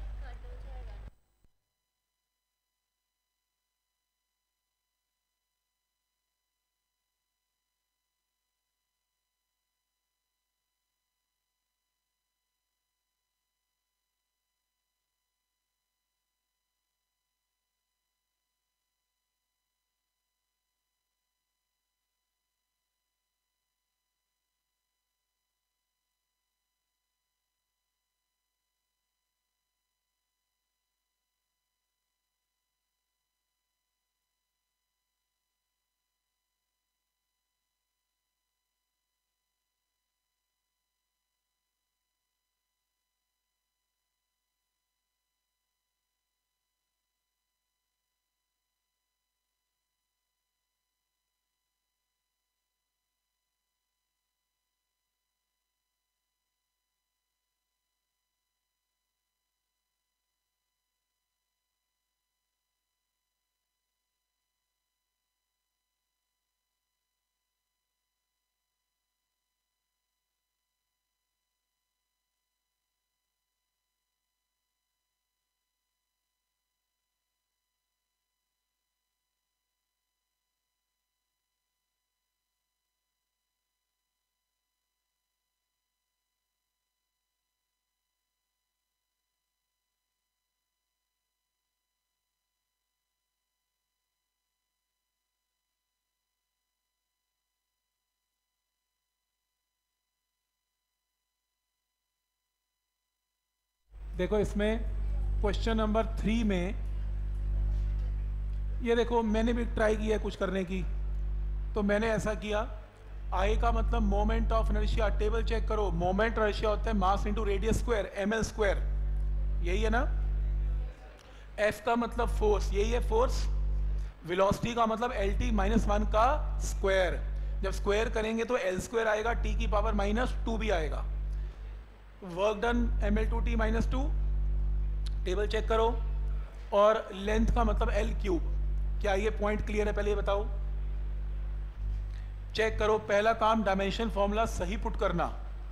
देखो इसमें क्वेश्चन नंबर 3 में ये देखो, मैंने भी ट्राई किया है कुछ करने की, तो मैंने ऐसा किया, आई का मतलब moment of inertia, table check करो, मोमेंट इनर्शिया होता है mass into radius square, ml square, यही है ना। F का मतलब फोर्स, यही है फोर्स। वेलोसिटी का मतलब LT-1 का स्क्वायर, जब स्क्वायर करेंगे तो L स्क्वायर आएगा, T की पावर -2 भी आएगा। Work done ml/t-2, table check करो, और लेंथ का मतलब L क्यूब। क्या ये पॉइंट क्लियर है? पहले ये बताओ। चेक करो, पहला काम डायमेंशन फॉर्मूला सही पुट करना।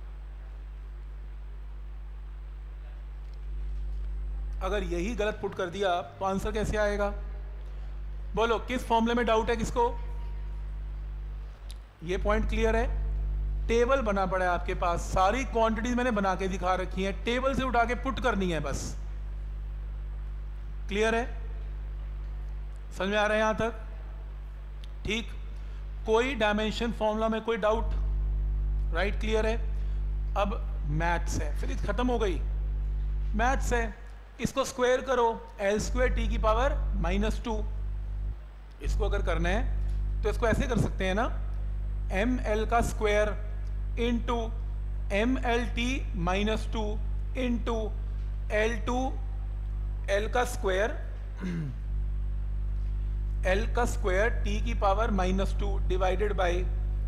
अगर यही गलत पुट कर दिया तो आंसर कैसे आएगा? बोलो, किस फॉर्मूले में डाउट है किसको? ये पॉइंट क्लियर है? टेबल बना पड़ा है आपके पास, सारी क्वांटिटीज मैंने बना के दिखा रखी हैं, टेबल से उठा के पुट करनी है बस। क्लियर है? समझ में आ रहा है यहां तक? ठीक। कोई डायमेंशन फॉर्मूला में कोई डाउट? राइट, क्लियर है? अब मैथ्स है, फिर खत्म हो गई। मैथ्स है, इसको स्क्वायर करो, L स्क्वायर टी की पावर -2। इसको अगर करना है तो इसको ऐसे कर सकते हैं ना, ml का square into mlt -2 into L का स्क्वायर L का स्क्वायर t की power -2 divided by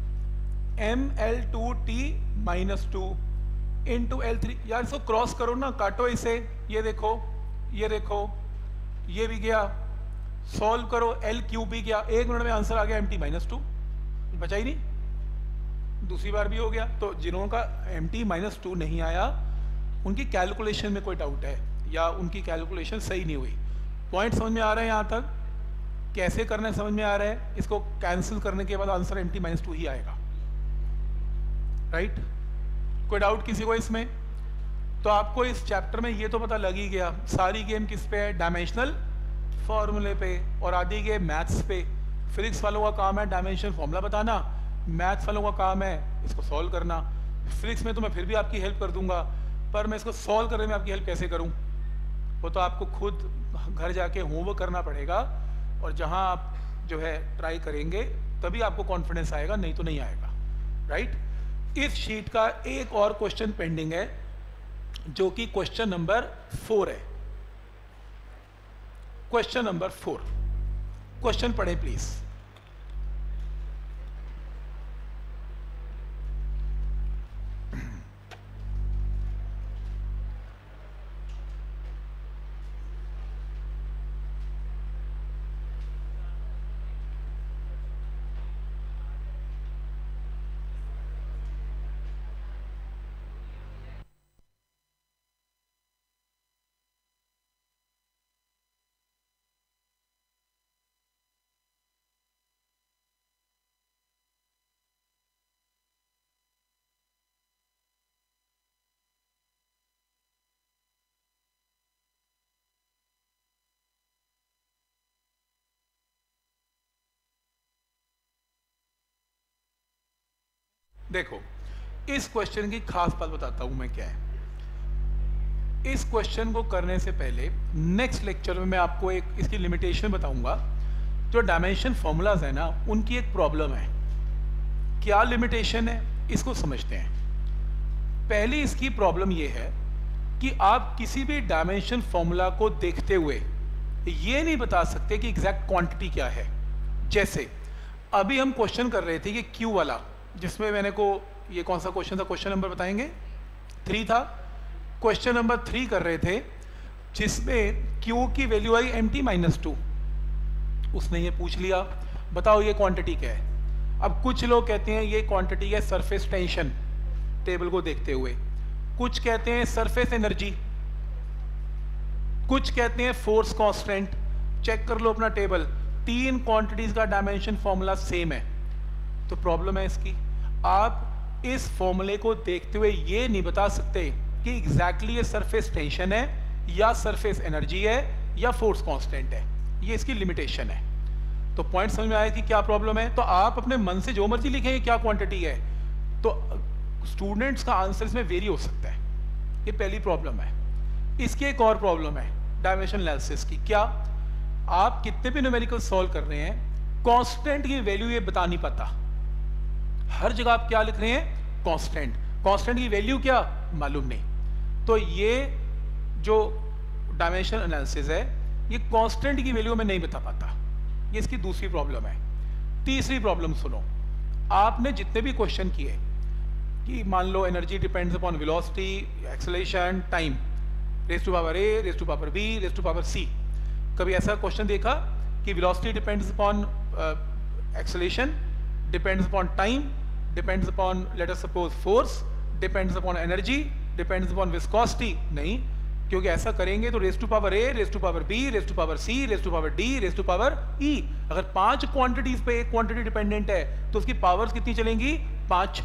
ml2t -2 into L3। यार इसको क्रॉस करो ना, काटो इसे, ये देखो, ये देखो, ये भी गया, सॉल्व करो, L क्यूब भी गया, 1 मिनट में आंसर आ गया mt -2। बचा ही नहीं, दूसरी बार भी हो गया। तो जिन्हों का mt -2 नहीं आया उनकी कैलकुलेशन में कोई डाउट है, या उनकी कैलकुलेशन सही नहीं हुई। पॉइंट समझ में आ रहा है यहाँ तक? कैसे करना है समझ में आ रहा है? इसको कैंसिल करने के बाद आंसर mt -2 ही आएगा। राइट? कोई डाउट किसी को इसमें? तो आपको इस चैप्टर में ये तो पता लग ही गया, सारी गेम किस पे है? डायमेंशनल फॉर्मूले पे, और आधी गेम मैथ्स पे। फिजिक्स वालों का काम है डायमेंशन फॉर्मूला बताना, मैथ्स वालों का काम है इसको सॉल्व करना। फिजिक्स में तो मैं फिर भी आपकी हेल्प कर दूंगा, पर मैं इसको सॉल्व करने में आपकी हेल्प कैसे करूं? वो तो आपको खुद घर जाके होमवर्क करना पड़ेगा, और जहां आप जो है ट्राई करेंगे तभी आपको कॉन्फिडेंस आएगा, नहीं तो नहीं आएगा। राइट? इस शीट का एक और क्वेश्चन पेंडिंग है, जो कि क्वेश्चन नंबर 4 है। क्वेश्चन नंबर 4, क्वेश्चन पढ़े प्लीज। देखो, इस क्वेश्चन की खास बात बताता हूं मैं क्या है। इस क्वेश्चन को करने से पहले नेक्स्ट लेक्चर में मैं आपको एक इसकी लिमिटेशन बताऊंगा। जो डायमेंशन फॉर्मूलाज है ना, उनकी एक प्रॉब्लम है। क्या लिमिटेशन है इसको समझते हैं। पहली इसकी प्रॉब्लम ये है कि आप किसी भी डायमेंशन फॉर्मूला को देखते हुए ये नहीं बता सकते कि एग्जैक्ट क्वांटिटी क्या है। जैसे अभी हम क्वेश्चन कर रहे थे ये Q वाला, जिसमें मैंने को ये कौन सा क्वेश्चन था, क्वेश्चन नंबर बताएंगे? 3 था। क्वेश्चन नंबर 3 कर रहे थे, जिसमें Q की वैल्यू आई mt -2। उसने ये पूछ लिया, बताओ ये क्वांटिटी क्या है। अब कुछ लोग कहते हैं ये क्वांटिटी है सरफेस टेंशन, टेबल को देखते हुए। कुछ कहते हैं सरफेस एनर्जी, कुछ कहते हैं फोर्स कांस्टेंट। चेक कर लो अपना टेबल, 3 क्वांटिटीज का डायमेंशन फॉर्मूला सेम है। तो प्रॉब्लम है इसकी, आप इस फॉर्मूले को देखते हुए ये नहीं बता सकते कि एग्जैक्टली ये सरफेस टेंशन है या सरफेस एनर्जी है या फोर्स कांस्टेंट है। ये इसकी लिमिटेशन है। तो पॉइंट समझ में आया कि क्या प्रॉब्लम है। तो आप अपने मन से जो मर्जी लिखेंगे क्या क्वांटिटी है, तो स्टूडेंट्स का आंसर इसमें वेरी हो सकता है। ये पहली प्रॉब्लम है। इसकी एक और प्रॉब्लम है डायमेंशन एनालिसिस की। क्या आप कितने भी न्यूमेरिकल सॉल्व कर रहे हैं, कांस्टेंट की वैल्यू ये बता नहीं पाता। हर जगह आप क्या लिख रहे हैं? कांस्टेंट। कांस्टेंट की वैल्यू क्या मालूम नहीं। तो ये जो डायमेंशन एनालिसिस है, ये कांस्टेंट की वैल्यू में नहीं बता पाता। ये इसकी दूसरी प्रॉब्लम है। तीसरी प्रॉब्लम सुनो, आपने जितने भी क्वेश्चन किए कि मान लो energy depends upon velocity, acceleration, time, raise to power A, raise to power B, raise to power C. कभी ऐसा क्वेश्चन देखा कि velocity depends upon acceleration, depends upon time, depends upon let us suppose force, depends upon energy, depends upon viscosity? नहीं, क्योंकि ऐसा करेंगे तो raise to power A, raise to power B, raise to power C, raise to power D, raise to power E. अगर 5 quantities पे एक quantity dependent है तो उसकी पावर्स कितनी चलेंगी? 5।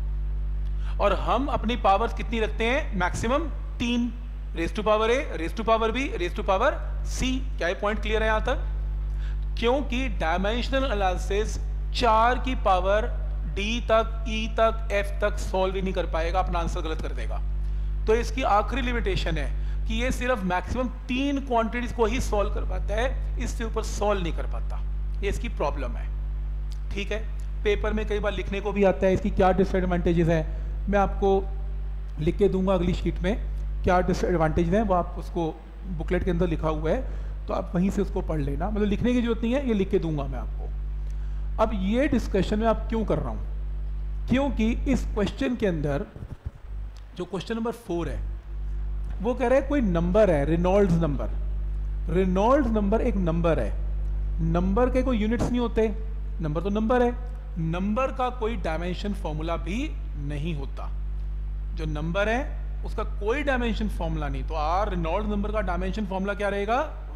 और हम अपनी पावर्स कितनी रखते हैं? Maximum 3, raise to power A, raise to power B, raise to power C. क्या ये पॉइंट क्लियर है यहां तक? क्योंकि डायमेंशनल एनालिसिस 4 की पावर डी तक, ई तक, एफ तक सॉल्व ही नहीं कर पाएगा, अपना आंसर गलत कर देगा। तो इसकी आखिरी लिमिटेशन है कि ये सिर्फ मैक्सिमम 3 क्वांटिटीज को ही सॉल्व कर पाता है, इससे ऊपर सॉल्व नहीं कर पाता। ये इसकी प्रॉब्लम है। ठीक है, पेपर में कई बार लिखने को भी आता है इसकी क्या डिसएडवांटेजेस है। मैं आपको लिख के दूंगा अगली शीट में क्या डिसएडवांटेज हैं, वो आप उसको बुकलेट के अंदर लिखा हुआ है, तो आप वहीं से उसको पढ़ लेना। मतलब लिखने की जरूरत नहीं है, ये लिख के दूंगा मैं आपको। अब ये डिस्कशन में आप क्यों कर रहा हूं? क्योंकि इस क्वेश्चन के अंदर जो क्वेश्चन नंबर 4 है वो कह रहा है कोई नंबर है, रेनॉल्ड्स नंबर। रेनॉल्ड्स नंबर एक नंबर है, नंबर के कोई यूनिट्स नहीं होते, नंबर तो नंबर है, नंबर का कोई डायमेंशन फॉर्मूला भी नहीं होता। जो नंबर है उसका कोई डायमेंशन फॉर्मूला नहीं, तो आर रेनॉल्ड्स नंबर का डायमेंशन फॉर्मूला क्या रहेगा?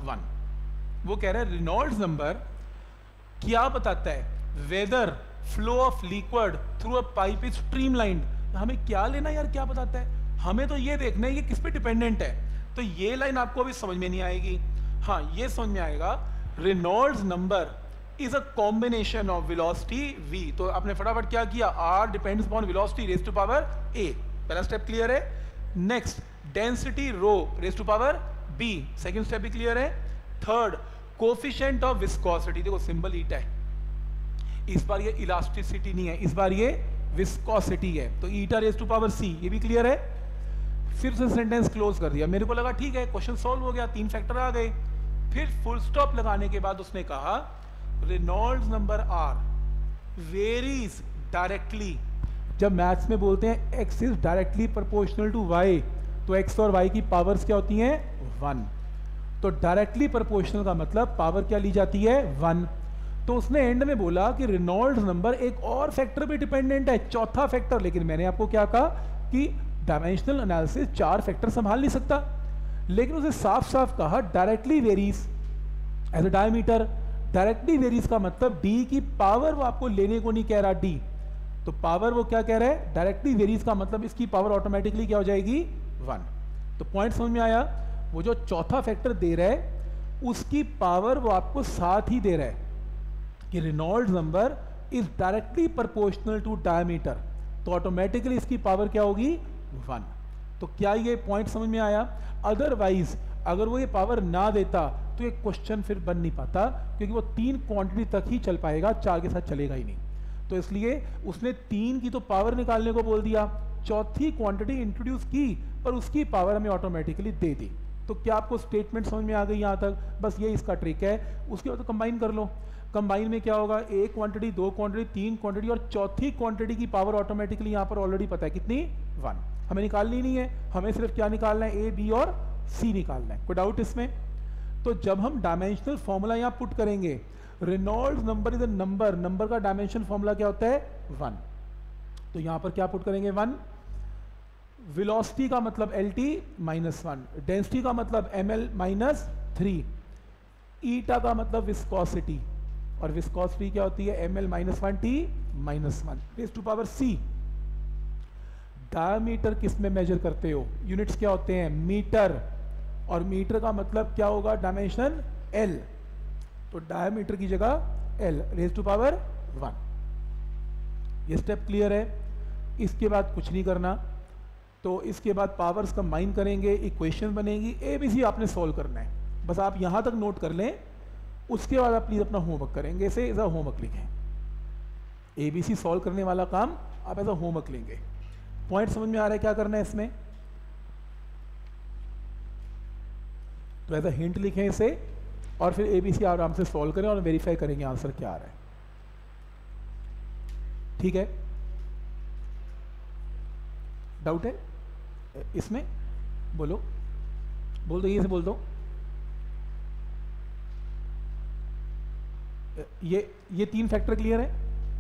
1। वो कह रहा है रेनॉल्ड्स नंबर क्या बताता है? Whether flow of liquid through a pipe is streamlined. हमें क्या लेना यार, क्या बताता है? हमें तो ये देखना है ये किस पे डिपेंडेंट है। तो ये लाइन आपको अभी समझ में नहीं आएगी। हाँ, ये समझ में आएगा। Reynolds number is a combination of velocity v। तो आपने फटाफट क्या किया? r depends upon velocity raise to power a। पहला स्टेप क्लियर है। Next, density rho raise to power b। Second step भी क्लियर है। Third, coefficient of viscosity. देखो सिंबल ईटा है, इस बार ये इलास्टिसिटी नहीं है, इस बार ये विस्कोसिटी है, तो eta raise to power c। ये भी क्लियर है। फिर से सेंटेंस क्लोज कर दिया। मेरे को लगा ठीक है क्वेश्चन सॉल्व हो गया, 3 फैक्टर आ गए। फिर फुल स्टॉप लगाने के बाद उसने कहा Reynolds number R varies directly. जब मैथ्स में बोलते हैं x is directly proportional to y, तो x और y की पावर्स क्या होती हैं? 1। तो डायरेक्टली प्रोपोर्शनल का मतलब पावर क्या ली जाती है? 1। तो उसने एंड में बोला कि रेनॉल्ड्स नंबर एक और फैक्टर पे डिपेंडेंट है, चौथा फैक्टर। लेकिन मैंने आपको क्या कहा कि डायमेंशनल एनालिसिस 4 फैक्टर संभाल नहीं सकता, लेकिन उसे साफ साफ कहा directly varies as a diameter. Directly varies का मतलब d की पावर वो आपको लेने को नहीं कह रहा, d। तो पावर वो क्या कह रहा है? डायरेक्टली वेरीज का मतलब इसकी पावर ऑटोमेटिकली क्या हो जाएगी? 1। तो पॉइंट समझ में आया? वो जो चौथा फैक्टर दे रहा है उसकी पावर वो आपको साथ ही दे रहा है कि Reynolds number is directly proportional to diameter, तो ऑटोमेटिकली इसकी पावर क्या होगी? 1। तो क्या ये पॉइंट समझ में आया? अदरवाइज अगर वो ये पावर ना देता तो ये क्वेश्चन फिर बन नहीं पाता, क्योंकि वो 3 क्वांटिटी तक ही चल पाएगा, 4 के साथ चलेगा ही नहीं। तो इसलिए उसने 3 की तो पावर निकालने को बोल दिया, चौथी क्वांटिटी इंट्रोड्यूस की पर उसकी पावर हमें ऑटोमेटिकली दे दी। तो क्या आपको स्टेटमेंट समझ में आ गई यहाँ तक? बस ये इसका ट्रिक है। उसके बाद तो कंबाइन कर लो। कंबाइन में क्या होगा? 1 क्वांटिटी, 2 क्वांटिटी, 3 क्वांटिटी और चौथी क्वांटिटी की पावर ऑटोमेटिकली यहाँ पर ऑलरेडी पता है कितनी? 1। हमें निकालनी नहीं है, हमें सिर्फ क्या निकालना है? A, B और C निकालना है। कोई डाउट इसमें? तो जब हम डायमेंशनल फॉर्मूला यहाँ पुट करेंगे, Reynolds number is a number, number का डायमेंशन फॉर्मूला क्या होता है? 1। तो यहाँ पर क्या पुट करेंगे? 1। वेलोसिटी का मतलब LT -1, डेंसिटी का मतलब ml -3, ईटा का मतलब विस्कोसिटी, और विस्कोसिटी क्या होती है? ml -1T -1 raise to power C। Diameter किस में मेजर करते हो? यूनिट्स क्या होते हैं? मीटर, और मीटर का मतलब क्या होगा? Dimension L। तो डायमीटर की जगह L रेज़ टू पावर 1। ये स्टेप क्लियर है? इसके बाद कुछ नहीं करना। तो इसके बाद पावर्स कंबाइन करेंगे, इक्वेशन बनेगी, ABC आपने सॉल्व करना है। बस आप यहाँ तक नोट कर लें, उसके बाद आप प्लीज़ अपना होमवर्क करेंगे। इसे एज अ होमवर्क लिखें। ABC सॉल्व करने वाला काम आप एज अ होमवर्क लेंगे। पॉइंट समझ में आ रहा है क्या करना है इसमें? तो एज अ हिंट लिखें इसे, और फिर ABC आराम से सॉल्व करें और वेरीफाई करेंगे आंसर क्या आ रहा है। ठीक है? डाउट है इसमें? बोलो। बोल दो, ये से बोल दो। ये 3 फैक्टर क्लियर है?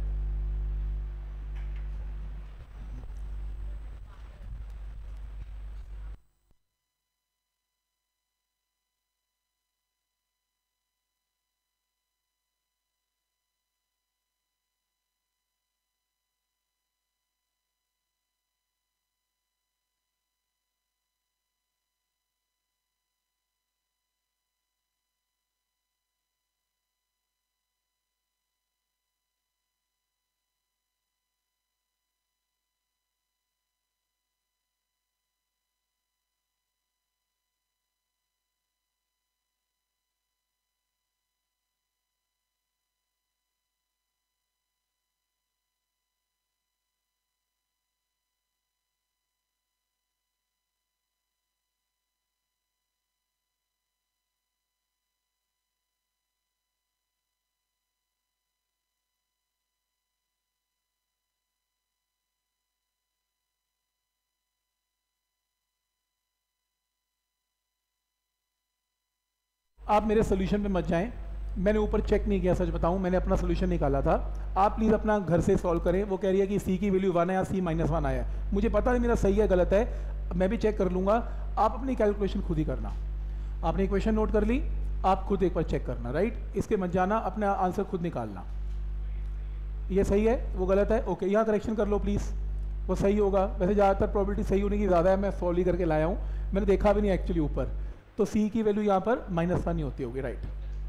आप मेरे सोल्यूशन पे मत जाएं, मैंने ऊपर चेक नहीं किया, सच बताऊं मैंने अपना सोल्यूशन निकाला था। आप प्लीज़ अपना घर से सॉल्व करें। वो कह रही है कि सी की वैल्यू 1 है या सी -1 आया है, मुझे पता नहीं मेरा सही है गलत है, मैं भी चेक कर लूँगा। आप अपनी कैलकुलेशन खुद ही करना। आपने इक्वेशन नोट कर ली, आप खुद एक बार चेक करना, राइट? इसके मत जाना, अपना आंसर खुद निकालना। ये सही है, वो गलत है, ओके, यहाँ करेक्शन कर लो प्लीज़, वो सही होगा। वैसे ज़्यादातर प्रॉबिलिटी सही होने की ज़्यादा है, मैं सॉल्व ही करके लाया हूँ, मैंने देखा भी नहीं एक्चुअली ऊपर। तो सी की वैल्यू यहाँ पर -1 ही होती होगी, राइट?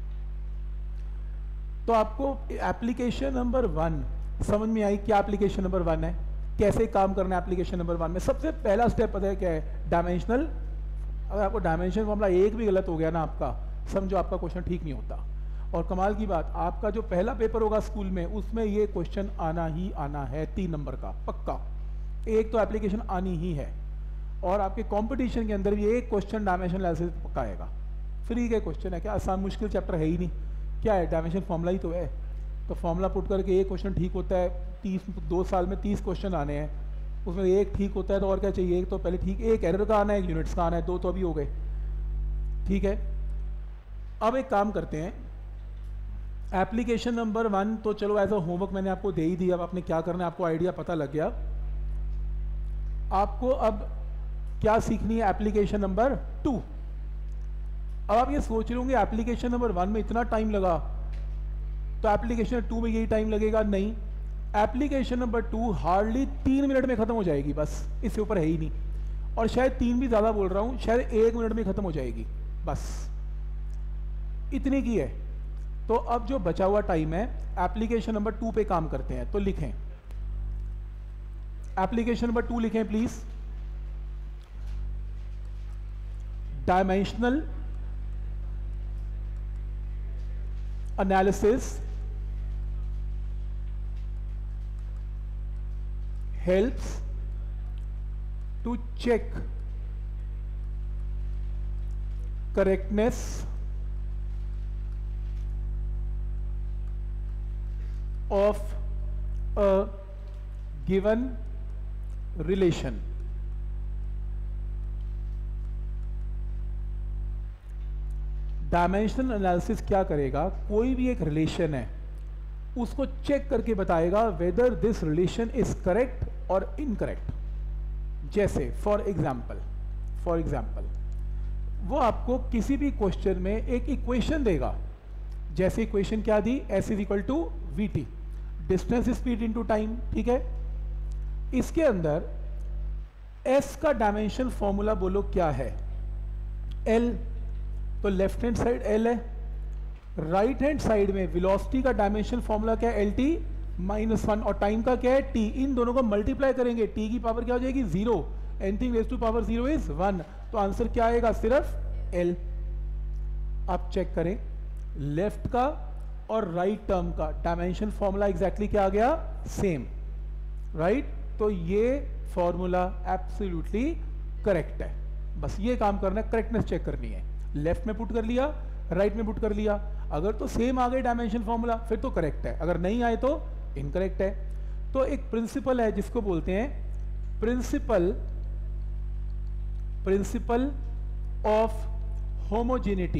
तो आपको एप्लीकेशन नंबर 1 समझ में आई? क्या एप्लीकेशन नंबर 1 है, कैसे काम करना है एप्लीकेशन नंबर 1 में? सबसे पहला स्टेप पता है क्या है? डायमेंशनल। अगर आपको डायमेंशन फॉर्मूला एक भी गलत हो गया ना आपका, समझो आपका क्वेश्चन ठीक नहीं होता। और कमाल की बात, आपका जो पहला पेपर होगा स्कूल में, उसमें ये क्वेश्चन आना ही आना है 3 नंबर का पक्का। एक तो एप्लीकेशन आनी ही है, और आपके कंपटीशन के अंदर भी एक क्वेश्चन डायमेंशन एनालिसिस पक्का आएगा। फ्री के क्वेश्चन है, क्या आसान मुश्किल चैप्टर है ही नहीं, क्या है डायमेंशन फॉर्मूला ही तो है। तो फॉर्मूला पुट करके एक क्वेश्चन ठीक होता है, 2 साल में 30 क्वेश्चन आने हैं, उसमें एक ठीक होता है तो और क्या चाहिए? एक तो पहले ठीक, एक एरर का आना है, एक यूनिट्स का आना है, 2 तो अभी हो गए, ठीक है। अब एक काम करते हैं, एप्लीकेशन नंबर 1 तो चलो एज अ होमवर्क मैंने आपको दे ही दिया। अब आपने क्या करना है, आपको आइडिया पता लग गया। आपको अब क्या सीखनी है? Application number 2। अब आप ये सोच रहे होंगे एप्लीकेशन नंबर 1 में इतना टाइम लगा, तो एप्लीकेशन 2 में यही टाइम लगेगा? नहीं, एप्लीकेशन नंबर 2 हार्डली 3 मिनट में खत्म हो जाएगी, बस इससे ऊपर है ही नहीं। और शायद 3 भी ज़्यादा बोल रहा हूँ, शायद 1 मिनट में खत्म हो जाएगी, बस इतनी की है। तो अब जो बचा हुआ टाइम है, एप्लीकेशन नंबर 2 पे काम करते हैं। तो लिखें, एप्लीकेशन नंबर 2 लिखें please. Dimensional analysis helps to check correctness of a given relation. Dimensional analysis क्या करेगा? कोई भी एक रिलेशन है उसको चेक करके बताएगा whether this relation is correct और इनकरेक्ट। जैसे फॉर एग्जाम्पल वो आपको किसी भी क्वेश्चन में एक इक्वेशन देगा। जैसे इक्वेशन क्या दी? S is equal to v t, distance speed into time, ठीक है। इसके अंदर S का डायमेंशन फॉर्मूला बोलो क्या है? L, तो लेफ्ट हैंड साइड L है, राइट हैंड साइड में वेलोसिटी का डायमेंशन फॉर्मूला क्या है? LT -1, और टाइम का क्या है? T। इन दोनों को मल्टीप्लाई करेंगे, T की पावर क्या हो जाएगी? 0, anything raise to power 0 is 1, तो आंसर क्या आएगा? सिर्फ L। आप चेक करें, लेफ्ट का और राइट टर्म का डायमेंशन फॉर्मूला एग्जैक्टली क्या आ गया? Same, right. तो ये फॉर्मूला एब्सोल्युटली करेक्ट है। बस ये काम करना है, करेक्टनेस चेक करनी है। लेफ्ट में पुट कर लिया, राइट में पुट कर लिया, अगर तो सेम आ गए डायमेंशन फॉर्मूला फिर तो करेक्ट है, अगर नहीं आए तो इनकरेक्ट है। तो एक प्रिंसिपल है जिसको बोलते हैं principle of homogeneity,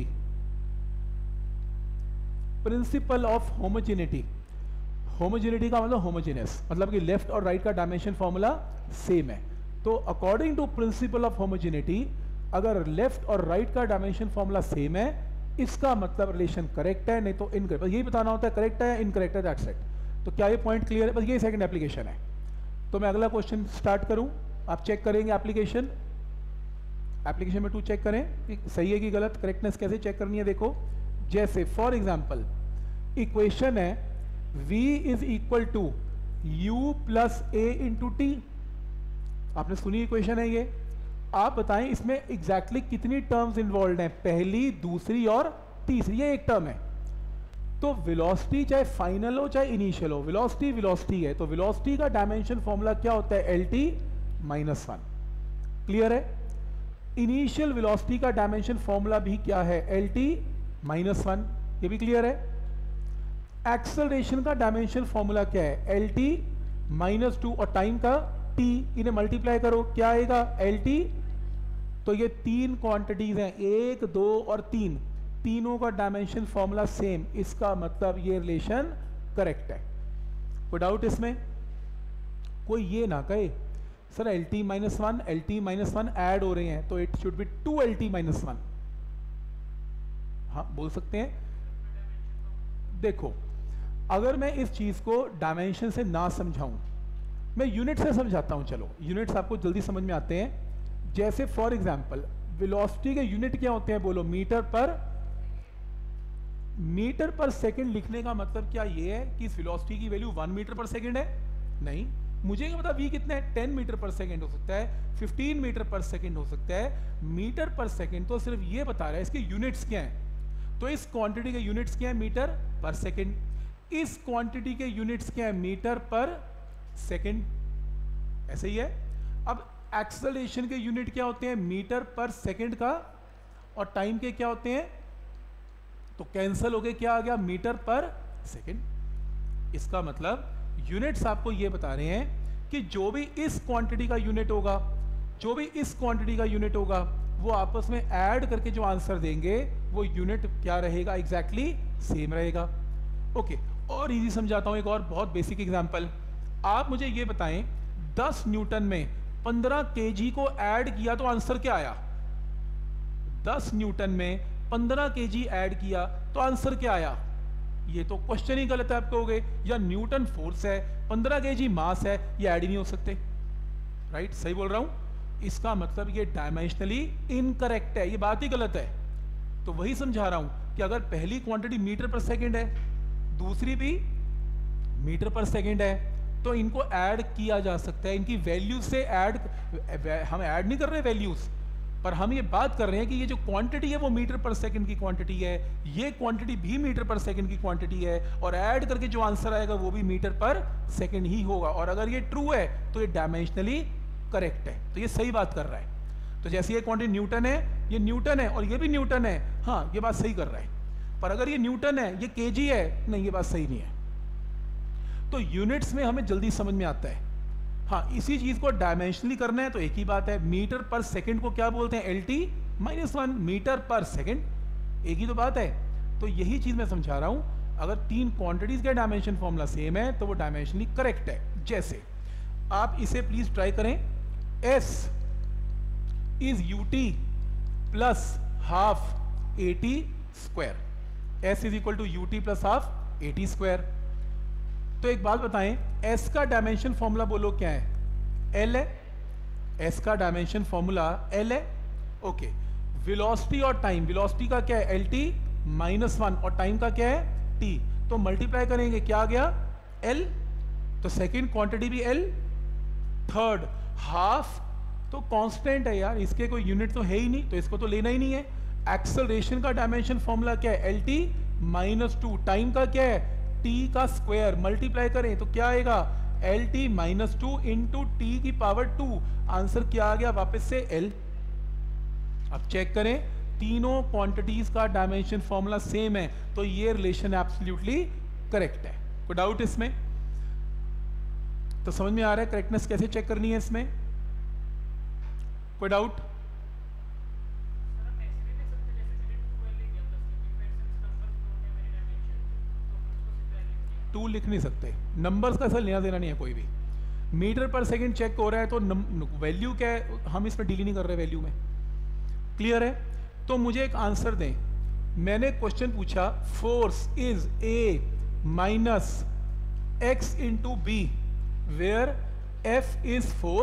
principle of homogeneity. Homogeneity का मतलब होमोजेनियस, मतलब कि लेफ्ट और राइट का डायमेंशन फॉर्मूला सेम है। तो according to principle of homogeneity, अगर लेफ्ट और राइट का डायमेंशन फॉर्मूला सेम है, इसका मतलब रिलेशन करेक्ट है, नहीं तो इनकरेक्ट। बस यही बताना होता है करेक्ट है या इनकरेक्ट है, दैट्स इट। तो क्या ये पॉइंट क्लियर है? बस ये सेकंड एप्लीकेशन है। तो मैं अगला क्वेश्चन स्टार्ट करूं, आप चेक करेंगे एप्लीकेशन में 2 चेक करें कि सही है कि गलत। करेक्टनेस कैसे चेक करनी है देखो। जैसे फॉर एग्जांपल इक्वेशन है v is equal to u plus a into t. आपने सुनी इक्वेशन है ये। आप बताएं इसमें एग्जैक्टली कितनी टर्म्स इन्वॉल्व हैं, पहली, दूसरी और तीसरी, ये एक टर्म है। तो वेलोसिटी चाहे फाइनल हो चाहे इनिशियल हो, वेलोसिटी है, तो वेलोसिटी का डायमेंशन फॉर्मूला क्या होता है? lt minus 1। क्लियर है? इनिशियल वेलोसिटी का डायमेंशन फॉर्मूला भी क्या है? lt minus 1। ये भी क्लियर है? एक्सेलरेशन का डायमेंशन फॉर्मूला क्या है? lt माइनस 2 और टाइम का t, इन्हें मल्टीप्लाई करो, क्या आएगा? lt। तो ये 3 क्वांटिटीज हैं, 1, 2 और 3, तीनों का डायमेंशन फॉर्मूला सेम, इसका मतलब ये रिलेशन करेक्ट है। कोई डाउट इसमें? कोई ये ना कहे सर lt माइनस 1 ऐड हो रहे हैं तो it should be 2lt minus 1। हाँ बोल सकते हैं। देखो अगर मैं इस चीज को डायमेंशन से ना समझाऊं, मैं यूनिट से समझाता हूं। चलो यूनिट्स आपको जल्दी समझ में आते हैं। जैसे फॉर एग्जांपल वेलोसिटी के यूनिट क्या होते हैं? बोलो मीटर पर सेकंड। लिखने का मतलब क्या ये है कि इस वेलोसिटी की वैल्यू 1 मीटर पर सेकंड है? नहीं, मुझे क्या पता v कितना है? 10 मीटर पर सेकंड हो सकता है, 15 मीटर पर सेकंड हो सकता है। मीटर पर सेकंड तो सिर्फ ये बता रहा है, इसके यूनिट्स क्या हैं। तो इस क्वांटिटी के यूनिट्स क्या है? Metre per second. इस क्वांटिटी के यूनिट्स क्या है? Metre per second. ऐसे ही है। अब एक्सेलरेशन के यूनिट क्या होते हैं? मीटर पर सेकंड का, और टाइम के क्या होते हैं? तो कैंसल हो गए, क्या आ गया? Metre per second. इसका मतलब यूनिट्स आपको ये बता रहे हैं कि जो भी इस क्वांटिटी का यूनिट होगा, जो भी इस क्वांटिटी का यूनिट होगा, वो आपस में ऐड करके जो आंसर देंगे वो यूनिट क्या रहेगा? एग्जैक्टली सेम रहेगा। ओके, और इजी समझाता हूं एक और बहुत बेसिक एग्जांपल। आप मुझे ये बताएं 10 न्यूटन में 15 केजी को ऐड किया तो आंसर क्या आया? 10 न्यूटन में 15 केजी ऐड किया तो आंसर क्या आया? ये तो क्वेश्चन ही गलत है आप कहोगे, या न्यूटन फोर्स है, 15 केजी मास है, ये ऐड ही नहीं हो सकते। राइट, सही बोल रहा हूं? इसका मतलब ये डायमेंशनली इनकरेक्ट है, ये बात ही गलत है। तो वही समझा रहा हूं कि अगर पहली क्वांटिटी मीटर पर सेकंड है, दूसरी भी मीटर पर सेकंड है, तो इनको ऐड किया जा सकता है। इनकी वैल्यूज से ऐड, हम ऐड नहीं कर रहे वैल्यूज, पर हम ये बात कर रहे हैं कि ये जो क्वांटिटी है वो मीटर पर सेकंड की क्वांटिटी है, ये क्वांटिटी भी मीटर पर सेकंड की क्वांटिटी है, और ऐड करके जो आंसर आएगा वो भी मीटर पर सेकंड ही होगा। और अगर ये ट्रू है तो ये डायमेंशनली करेक्ट है। तो ये सही बात कर रहा है। तो जैसे ये क्वांटिटी न्यूटन है, ये न्यूटन है, और ये भी न्यूटन है, हाँ ये बात सही कर रहा है। पर अगर ये न्यूटन है, ये केजी है, नहीं, ये बात सही नहीं है। तो यूनिट्स में हमें जल्दी समझ में आता है। हाँ, इसी चीज को डायमेंशनली करना है तो एक ही बात है, मीटर पर सेकंड को क्या बोलते हैं? lt minus 1, metre per second, एक ही तो बात है। तो यही चीज मैं समझा रहा हूं, अगर 3 क्वांटिटीज का डायमेंशन फॉर्मूला सेम है तो वो डायमेंशनली करेक्ट है। जैसे आप इसे प्लीज ट्राई करें, s is ut plus half at square, s is equal to ut plus half at square. तो एक बात बताएं, s का डायमेंशन फॉर्मूला बोलो क्या है? l है। s का डायमेंशन फॉर्मूला l है। ओके, वेलोसिटी और टाइम, वेलोसिटी का क्या है? lt माइनस 1, और टाइम का क्या है? t। तो मल्टीप्लाई करेंगे, क्या आ गया? l। तो सेकंड क्वांटिटी भी l, थर्ड हाफ तो कांस्टेंट है यार, इसके कोई यूनिट तो है ही नहीं, तो इसको तो लेना ही नहीं है। एक्सेलरेशन का डायमेंशन फॉर्मूला क्या है? lt माइनस 2, टाइम का क्या है? t का स्क्वायर, मल्टीप्लाई करें तो क्या आएगा? lt माइनस 2 इंटू टी की पावर 2। आंसर क्या आ गया? वापस से l। अब चेक करें, तीनों क्वांटिटीज का डायमेंशन फॉर्मूला सेम है, तो ये रिलेशन एब्सोल्युटली करेक्ट है। कोई डाउट इसमें? तो समझ में आ रहा है करेक्टनेस कैसे चेक करनी है इसमें? कोई डाउट? 2 लिख नहीं सकते, नंबर्स का ऐसा लेना देना नहीं है कोई भी। मीटर पर सेकंड चेक हो रहा है तो वैल्यू क्या है, हम इसमें डील ही नहीं कर रहे वैल्यू में। क्लियर है? तो मुझे एक आंसर दें। मैंने क्वेश्चन पूछा force is a minus x into b where f is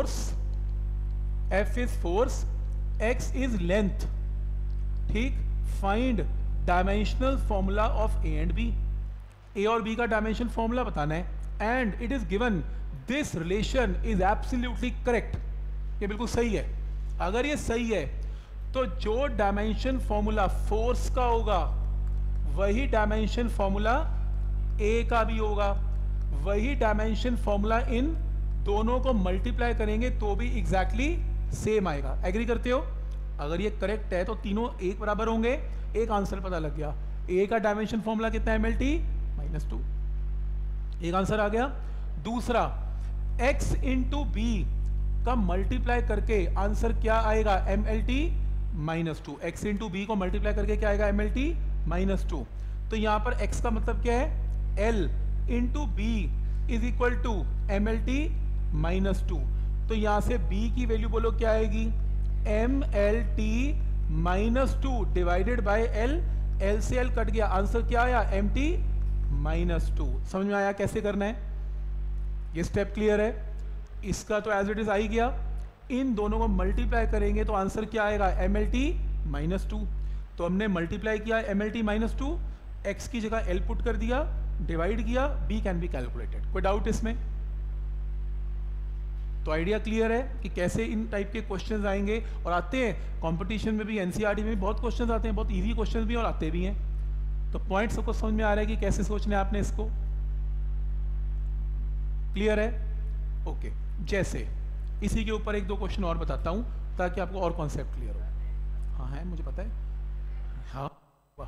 force, x is length. ठीक, find dimensional formula of a and b. A और बी का डायमेंशन फॉर्मूला बताना है, and it is given this relation is absolutely correct. ये बिल्कुल सही है। अगर ये सही है तो जो डायमेंशन फॉर्मूला फोर्स का होगा वही डायमेंशन फॉर्मूला ए का भी होगा, वही डायमेंशन फॉर्मूला इन दोनों को मल्टीप्लाई करेंगे तो भी एग्जैक्टली सेम आएगा। एग्री करते हो? अगर ये करेक्ट है तो तीनों एक बराबर होंगे। एक आंसर पता लग गया। ए का डायमेंशन फॉर्मूला कितना है? MLT -2। एक आंसर आ गया। दूसरा, x इंटू बी का मल्टीप्लाई करके आंसर क्या आएगा? MLT -2। x इंटू बी को मल्टीप्लाई करके क्या आएगा? MLT -2। तो यहां पर x का मतलब क्या है? L into b is equal to MLT -2। तो यहां से b की वैल्यू बोलो क्या आएगी? MLT -2 divided by L। L से L कट गया, आंसर क्या आया? MT -2। समझ में आया कैसे करना है? ये स्टेप क्लियर है? इसका तो एज इट इज आ ही गया। इन दोनों को मल्टीप्लाई करेंगे तो आंसर क्या आएगा? MLT -2। तो हमने मल्टीप्लाई किया MLT -2, x की जगह L पुट कर दिया, डिवाइड किया, b कैन बी कैलकुलेटेड। कोई डाउट इसमें? तो आइडिया क्लियर है कि कैसे इन टाइप के क्वेश्चंस आएंगे, और आते हैं कंपटीशन में भी, एनसीईआरटी में भी बहुत क्वेश्चंस आते हैं, बहुत इजी क्वेश्चंस भी और आते भी हैं। तो पॉइंट सबको समझ में आ रहा है कि कैसे सोचना है आपने इसको? क्लियर है? ओके। जैसे इसी के ऊपर एक दो क्वेश्चन और बताता हूं ताकि आपको और कॉन्सेप्ट क्लियर हो। हाँ है, मुझे पता है। हाँ, वाह।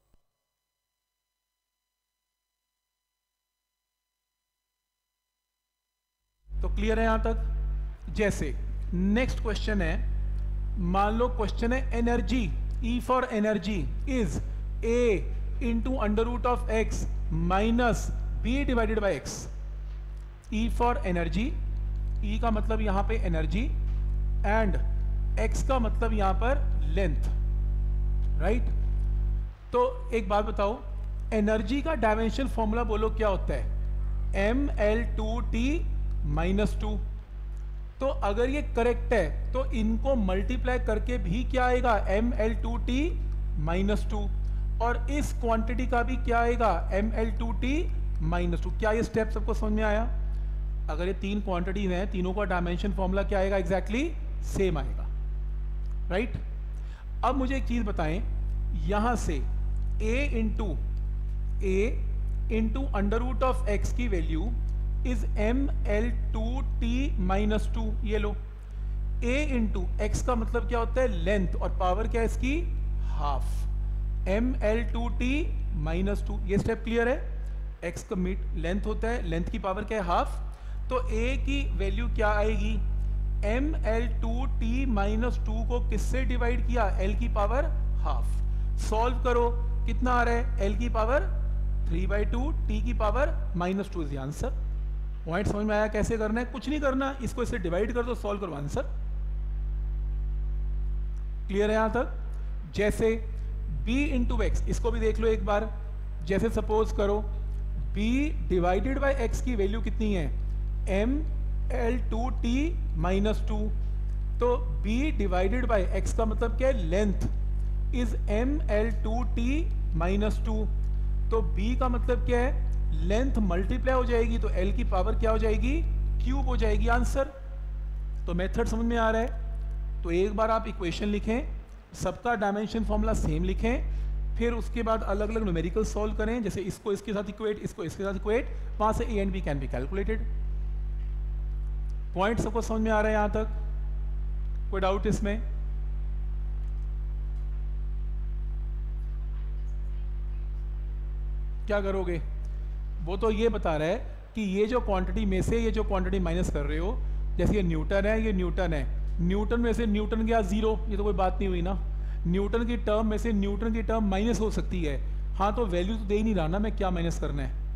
तो क्लियर है यहां तक? जैसे नेक्स्ट क्वेश्चन है, मान लो क्वेश्चन है energy, e for energy is a into under root of x minus b divided by x. E for energy, e का मतलब यहां पे एनर्जी एंड एक्स का मतलब यहां पर लेंथ, राइट? तो एक बात बताओ, एनर्जी का डायमेंशन फॉर्मूला बोलो क्या होता है? ML2T -2। तो अगर ये करेक्ट है तो इनको मल्टीप्लाई करके भी क्या आएगा? ML2T -2। और इस क्वांटिटी का भी क्या आएगा? ML2T -2। क्या ये स्टेप सबको समझ में आया? अगर ये तीन क्वांटिटीज हैं, तीनों का डायमेंशन फॉर्मूला क्या आएगा? एग्जैक्टली सेम आएगा, राइट? अब मुझे एक चीज बताएं, यहां से a into under root of x की वैल्यू इज ML2T -2। ये लो, a इंटू एक्स का मतलब क्या होता है? लेंथ, और पावर क्या है इसकी? हाफ। ML2T -2। ये स्टेप क्लियर है? x का मीट लेंथ होता है, लेंथ की पावर क्या है? हाफ। तो a की वैल्यू क्या आएगी? ML2T -2 को किससे डिवाइड किया? l की पावर हाफ। सॉल्व करो, कितना आ रहा है? l की पावर 3/2, t की power -2 is the answer. Point समझ में आया कैसे करना है? कुछ नहीं करना, इसको इससे डिवाइड कर दो, सॉल्व करो, आंसर। क्लियर है यहां तक? जैसे b इंटू एक्स, इसको भी देख लो एक बार। जैसे सपोज करो b डिवाइडेड बाय x की वैल्यू कितनी है? ML2T -2। तो b डिवाइडेड बाय x का मतलब क्या है? Length is ML2T -2। तो b का मतलब क्या है? लेंथ मल्टीप्लाई हो जाएगी तो l की पावर क्या हो जाएगी? क्यूब हो जाएगी, आंसर। तो मेथड समझ में आ रहा है? तो एक बार आप इक्वेशन लिखें, सबका डायमेंशन फॉर्मूला सेम लिखें, फिर उसके बाद अलग अलग न्यूमेरिकल सॉल्व करें, जैसे इसको इसके साथ इक्वेट, इसको इसके साथ इक्वेट, वहां से a and b can be calculated. Point सबको समझ में आ रहा है यहां तक? कोई डाउट इसमें? क्या करोगे? वो तो ये बता रहा है कि ये जो क्वांटिटी में से ये जो क्वांटिटी माइनस कर रहे हो, जैसे ये न्यूटन है, ये न्यूटन है, न्यूटन में से न्यूटन गया 0, ये तो कोई बात नहीं हुई ना। न्यूटन की टर्म में से न्यूटन की टर्म माइनस हो सकती है। हाँ, तो वैल्यू तो दे ही नहीं रहा ना मैं, क्या माइनस करना है?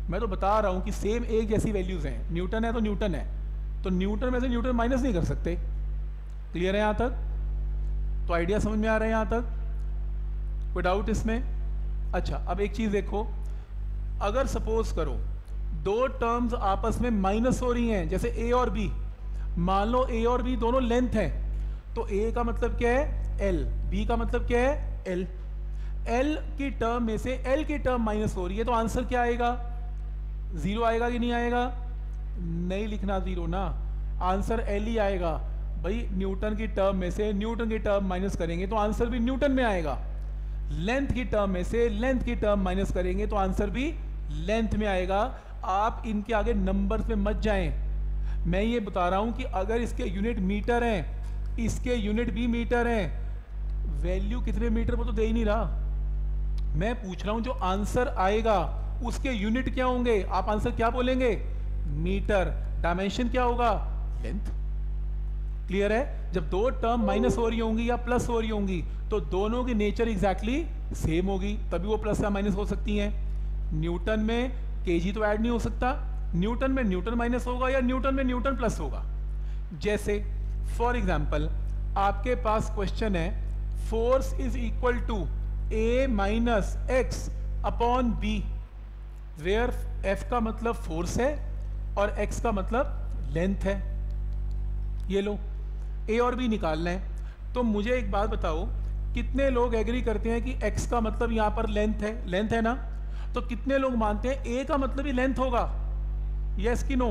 मैं तो बता रहा हूँ कि सेम एक जैसी वैल्यूज़ हैं, न्यूटन है तो न्यूटन है, तो न्यूटन में से न्यूटन माइनस नहीं कर सकते। क्लियर है यहाँ तक? तो आइडिया समझ में आ रहा है यहाँ तक? कोई डाउट इसमें? अच्छा, अब एक चीज़ देखो, अगर सपोज करो दो टर्म्स आपस में माइनस हो रही हैं, जैसे ए और बी, मान लो ए और बी दोनों लेंथ हैं, तो ए का मतलब क्या है एल, बी का मतलब क्या है एल। एल की टर्म में से एल की टर्म माइनस हो रही है, तो आंसर क्या आएगा? जीरो आएगा कि नहीं आएगा? नहीं लिखना जीरो ना, आंसर एल ही आएगा भाई। न्यूटन की टर्म में से न्यूटन की टर्म माइनस करेंगे तो आंसर भी न्यूटन में आएगा। लेंथ की टर्म में से लेंथ की टर्म माइनस करेंगे तो आंसर भी लेंथ में आएगा। आप इनके आगे नंबर्स पे मत जाएं, मैं ये बता रहा हूं कि अगर इसके यूनिट मीटर हैं, इसके यूनिट भी मीटर हैं, वैल्यू कितने मीटर वो तो दे ही नहीं रहा। मैं पूछ रहा हूं जो आंसर आएगा उसके यूनिट क्या होंगे? आप आंसर क्या बोलेंगे? मीटर। डायमेंशन क्या होगा? लेंथ। क्लियर है? जब दो टर्म माइनस हो रही होंगी या प्लस हो रही होंगी तो दोनों की नेचर एग्जैक्टली सेम होगी, तभी वो प्लस या माइनस हो सकती हैं। न्यूटन में केजी तो ऐड नहीं हो सकता, न्यूटन में न्यूटन माइनस होगा या न्यूटन में न्यूटन प्लस होगा। जैसे फॉर एग्जाम्पल आपके पास क्वेश्चन है, force is equal to a minus x upon b, where f का मतलब फोर्स है और एक्स का मतलब लेंथ है। ये लो, ए और बी निकालना है, तो मुझे एक बात बताओ, कितने लोग एग्री करते हैं कि एक्स का मतलब यहां पर लेंथ है? लेंथ है ना? तो कितने लोग मानते हैं ए का मतलब ही लेंथ होगा? यस कि नो?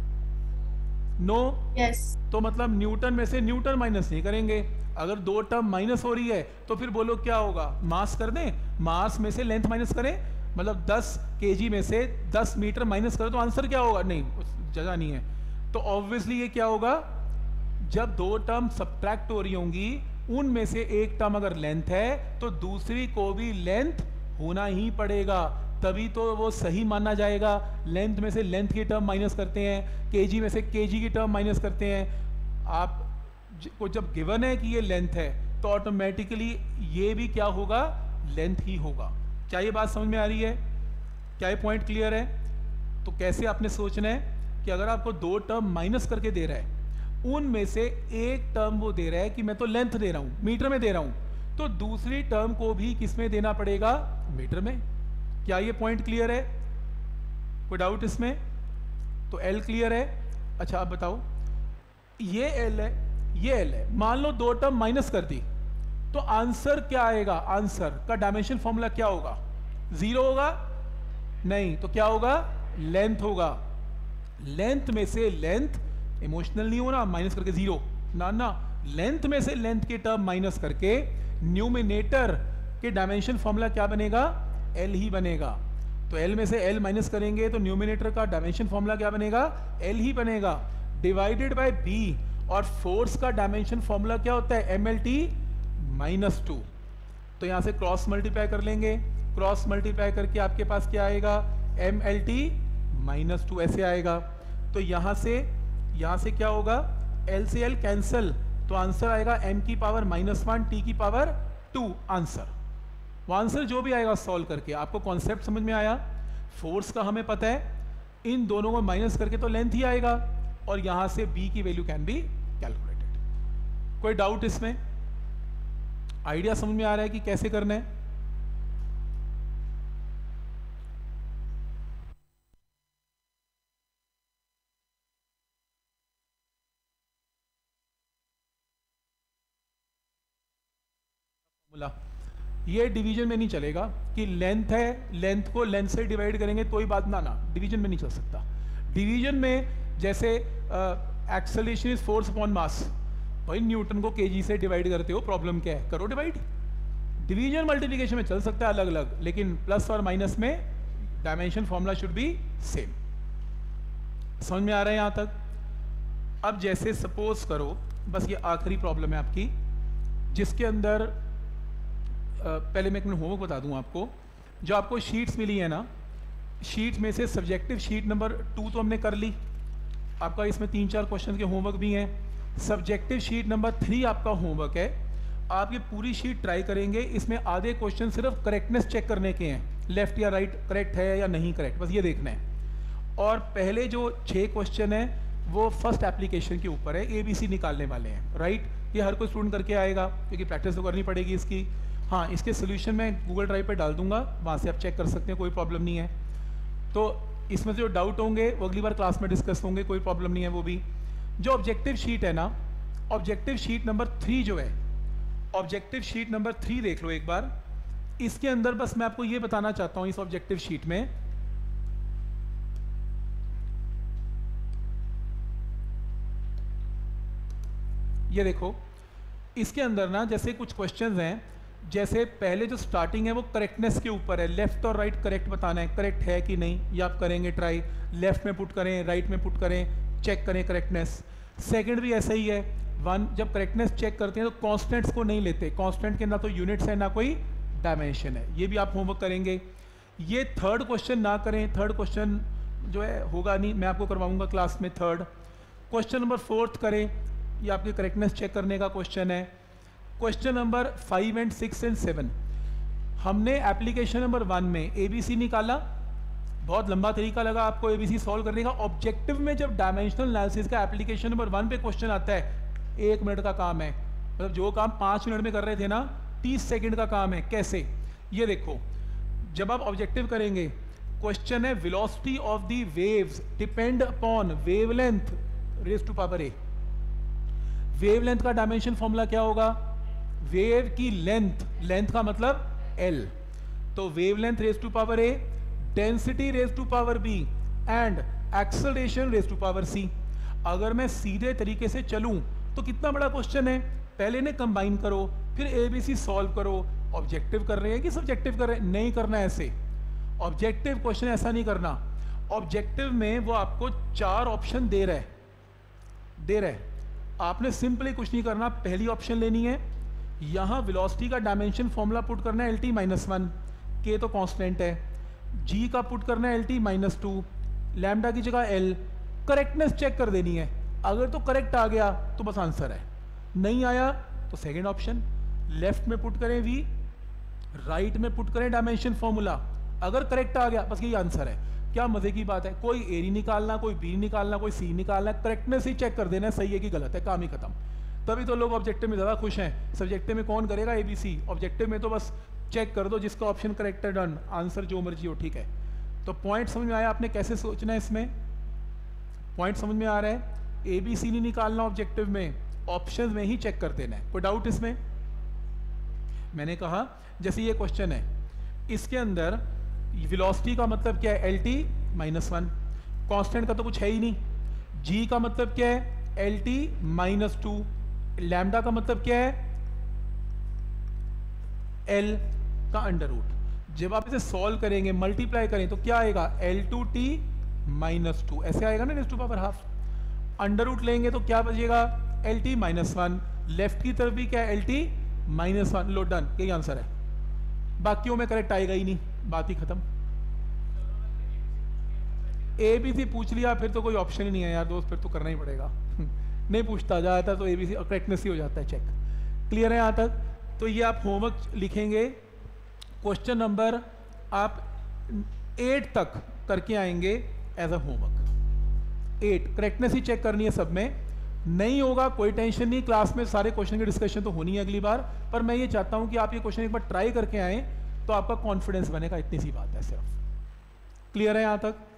नो? Yes. तो मतलब न्यूटन में से न्यूटन माइनस नहीं करेंगे। अगर दो टर्म माइनस हो रही है तो फिर बोलो क्या होगा? मास कर दें, मास में से लेंथ माइनस करें, मतलब 10 केजी में से 10 मीटर माइनस करें तो आंसर क्या होगा? नहीं, जगह नहीं है। तो ऑब्वियसली ये क्या होगा? जब दो टर्म सब्ट्रैक्ट हो रही होंगी, उनमें से एक टर्म अगर लेंथ है तो दूसरी को भी लेंथ होना ही पड़ेगा, तभी तो वो सही माना जाएगा। लेंथ में से लेंथ की टर्म माइनस करते हैं, केजी में से केजी की टर्म माइनस करते हैं। आप को जब गिवन है कि ये लेंथ है तो ऑटोमेटिकली ये भी क्या होगा? लेंथ ही होगा। क्या ये बात समझ में आ रही है? क्या ये पॉइंट क्लियर है? तो कैसे आपने सोचना है कि अगर आपको दो टर्म माइनस करके दे रहा है, उनमें से एक टर्म वो दे रहा है कि मैं तो लेंथ दे रहा हूं, मीटर में दे रहा हूं, तो दूसरी टर्म को भी किस में देना पड़ेगा? मीटर में। क्या ये पॉइंट क्लियर है? कोई डाउट इसमें? तो एल क्लियर है? अच्छा अब बताओ, ये एल है, ये एल है, मान लो दो टर्म माइनस कर दी तो आंसर क्या आएगा? आंसर का डायमेंशन फॉर्मूला क्या होगा? जीरो होगा? नहीं, तो क्या होगा? लेंथ होगा। लेंथ में से लेंथ, इमोशनल नहीं होना, माइनस करके जीरो ना ना, लेंथ में से लेंथ की टर्म माइनस करके न्यूमिनेटर के डायमेंशन फॉर्मूला क्या बनेगा? एल ही बनेगा। तो एल में से एल माइनस करेंगे तो न्यूमिनेटर का डायमेंशन फॉर्मूला क्या बनेगा? एल ही बनेगा, डिवाइडेड बाय बी। और फोर्स का डायमेंशन फॉर्मूला क्या होता है? M L T minus 2। तो यहां से क्रॉस मल्टीप्लाई कर लेंगे, क्रॉस मल्टीप्लाई करके आपके पास क्या आएगा? एम एल टी माइनस 2 ऐसे आएगा। तो यहां से क्या होगा? एल से एल कैंसल, तो आंसर आएगा m की पावर -1 t की पावर 2 आंसर। वो आंसर जो भी आएगा सॉल्व करके, आपको कॉन्सेप्ट समझ में आया? फोर्स का हमें पता है, इन दोनों को माइनस करके तो लेंथ ही आएगा, और यहां से b की वैल्यू कैन बी कैलकुलेटेड। कोई डाउट इसमें? आइडिया समझ में आ रहा है कि कैसे करना है? ये डिवीजन में नहीं चलेगा कि लेंथ है, लेंथ को लेंथ से डिवाइड करेंगे तो ही बात ना, डिवीजन में नहीं चल सकता। डिवीजन में जैसे acceleration is force upon mass, भाई न्यूटन को केजी से डिवाइड करते हो, प्रॉब्लम क्या है? करो डिवाइड। डिवीजन मल्टीप्लिकेशन में चल सकता है अलग अलग, लेकिन प्लस और माइनस में dimension formula should be same. समझ में आ रहा है यहाँ तक? अब जैसे सपोज करो, बस ये आखिरी प्रॉब्लम है आपकी, जिसके अंदर पहले मैं एक मिनट होमवर्क बता दूं आपको। जो आपको शीट्स मिली है ना, शीट में से सब्जेक्टिव शीट नंबर 2 तो हमने कर ली, आपका इसमें 3-4 क्वेश्चन के होमवर्क भी हैं। सब्जेक्टिव शीट नंबर 3 आपका होमवर्क है। आप ये पूरी शीट ट्राई करेंगे, इसमें आधे क्वेश्चन सिर्फ करेक्टनेस चेक करने के हैं, लेफ्ट या राइट करेक्ट है या नहीं करेक्ट, बस ये देखना है। और पहले जो 6 क्वेश्चन है वो फर्स्ट एप्लीकेशन के ऊपर है, ABC निकालने वाले हैं, राइट। ये हर कोई स्टूडेंट करके आएगा क्योंकि प्रैक्टिस तो करनी पड़ेगी इसकी। हाँ, इसके सोल्यूशन मैं गूगल ड्राइव पे डाल दूंगा, वहाँ से आप चेक कर सकते हैं, कोई प्रॉब्लम नहीं है। तो इसमें से जो डाउट होंगे वो अगली बार क्लास में डिस्कस होंगे, कोई प्रॉब्लम नहीं है वो भी। जो ऑब्जेक्टिव शीट है ना, ऑब्जेक्टिव शीट नंबर 3 जो है, ऑब्जेक्टिव शीट नंबर 3 देख लो एक बार। इसके अंदर बस मैं आपको ये बताना चाहता हूँ, इस ऑब्जेक्टिव शीट में ये देखो, इसके अंदर ना जैसे कुछ क्वेश्चंस हैं, जैसे पहले जो स्टार्टिंग है वो करेक्टनेस के ऊपर है, लेफ्ट और राइट करेक्ट बताना है, करेक्ट है कि नहीं ये आप करेंगे ट्राई, लेफ्ट में पुट करें राइट में पुट करें, चेक करें करेक्टनेस। सेकंड भी ऐसा ही है, वन जब करेक्टनेस चेक करते हैं तो कॉन्स्टेंट्स को नहीं लेते, कॉन्स्टेंट के ना तो यूनिट्स है ना कोई डायमेंशन है, ये भी आप होमवर्क करेंगे। ये थर्ड क्वेश्चन ना करें, थर्ड क्वेश्चन जो है होगा नहीं, मैं आपको करवाऊंगा क्लास में थर्ड। क्वेश्चन नंबर 4 करें, ये आपकी करेक्टनेस चेक करने का क्वेश्चन है। क्वेश्चन नंबर 5 एंड 6 एंड 7 हमने एप्लीकेशन नंबर 1 में ABC निकाला, बहुत लंबा तरीका लगा आपको ABC सॉल्व करने का। ऑब्जेक्टिव में जब डायमेंशनल एनालिसिस का एप्लीकेशन नंबर 1 पे क्वेश्चन आता है, 1 मिनट का काम है, मतलब जो काम 5 मिनट में कर रहे थे ना 30 सेकंड का काम है। कैसे, ये देखो, जब आप ऑब्जेक्टिव करेंगे, क्वेश्चन है velocity of the waves depend upon wavelength raise to power a. Wavelength का डायमेंशन फॉर्मूला क्या होगा, वेव की लेंथ, लेंथ का मतलब L, तो wavelength raise to power A, density raise to power B and acceleration raise to power C। अगर मैं सीधे तरीके से चलूं तो कितना बड़ा क्वेश्चन है, पहले ने कंबाइन करो फिर ABC सॉल्व करो। ऑब्जेक्टिव कर रहे हैं कि सब्जेक्टिव कर रहे हैं, नहीं करना ऐसे। ऑब्जेक्टिव क्वेश्चन ऐसा नहीं करना, ऑब्जेक्टिव में वो आपको 4 ऑप्शन दे रहा है, आपने सिंपली कुछ नहीं करना, पहली ऑप्शन लेनी है, यहाँ वेलोसिटी का डायमेंशन फॉर्मूला पुट करना है LT-1, K तो कांस्टेंट है, G का पुट करना है LT-2, लैम्डा की जगह L, करेक्टनेस चेक कर देनी है। अगर तो करेक्ट आ गया तो बस आंसर है, नहीं आया तो सेकंड ऑप्शन, लेफ्ट में पुट करें V, राइट में पुट करें डायमेंशन फॉर्मूला, अगर करेक्ट आ गया बस यही आंसर है। क्या मजे की बात है, कोई ए नहीं निकालना, कोई बी निकालना, कोई सी निकालना, करेक्टनेस ही चेक कर देना है, सही है कि गलत है, काम ही खत्म। तभी तो लोग ऑब्जेक्टिव में ज़्यादा खुश हैं, सब्जेक्टिव में कौन करेगा ABC, ऑब्जेक्टिव में तो बस चेक कर दो, जिसका ऑप्शन करेक्ट है डन, आंसर जो मर्जी हो ठीक है। तो पॉइंट समझ में आया आपने कैसे सोचना है, इसमें पॉइंट समझ में आ रहा है। ABC नहीं निकालना ऑब्जेक्टिव में, ऑप्शन में ही चेक कर देना है। कोई डाउट इसमें? मैंने कहा जैसे ये क्वेश्चन है, इसके अंदर वेलोसिटी का मतलब क्या है LT-1, कांस्टेंट का तो कुछ है ही नहीं, G का मतलब क्या है LT-2, लैम्डा का मतलब क्या है L का अंडर रूट। जब आप इसे सॉल्व करेंगे, मल्टीप्लाई करें तो क्या आएगा L2T-2, ऐसे आएगा ना raise to power half. Under root लेंगे तो क्या बचेगा LT-1, लेफ्ट की तरफ भी क्या है LT-1, लो डन, यही आंसर है। बाकियों में करेक्ट आएगा ही नहीं, बात ही खत्म। ABC पूछ लिया फिर तो कोई ऑप्शन ही नहीं है यार दोस्त, फिर तो करना ही पड़ेगा। नहीं पूछता जाता तो ABC करेक्टनेस ही हो जाता है चेक। क्लियर है यहाँ तक? तो ये आप होमवर्क लिखेंगे, क्वेश्चन नंबर आप 8 तक करके आएंगे एज अ होमवर्क। 8 करेक्टनेस ही चेक करनी है सब में, नहीं होगा कोई टेंशन नहीं, क्लास में सारे क्वेश्चन की डिस्कशन तो होनी है अगली बार, पर मैं ये चाहता हूँ कि आप ये क्वेश्चन एक बार ट्राई करके आएँ तो आपका कॉन्फिडेंस बनेगा, इतनी सी बात है सिर्फ। क्लियर है यहाँ तक?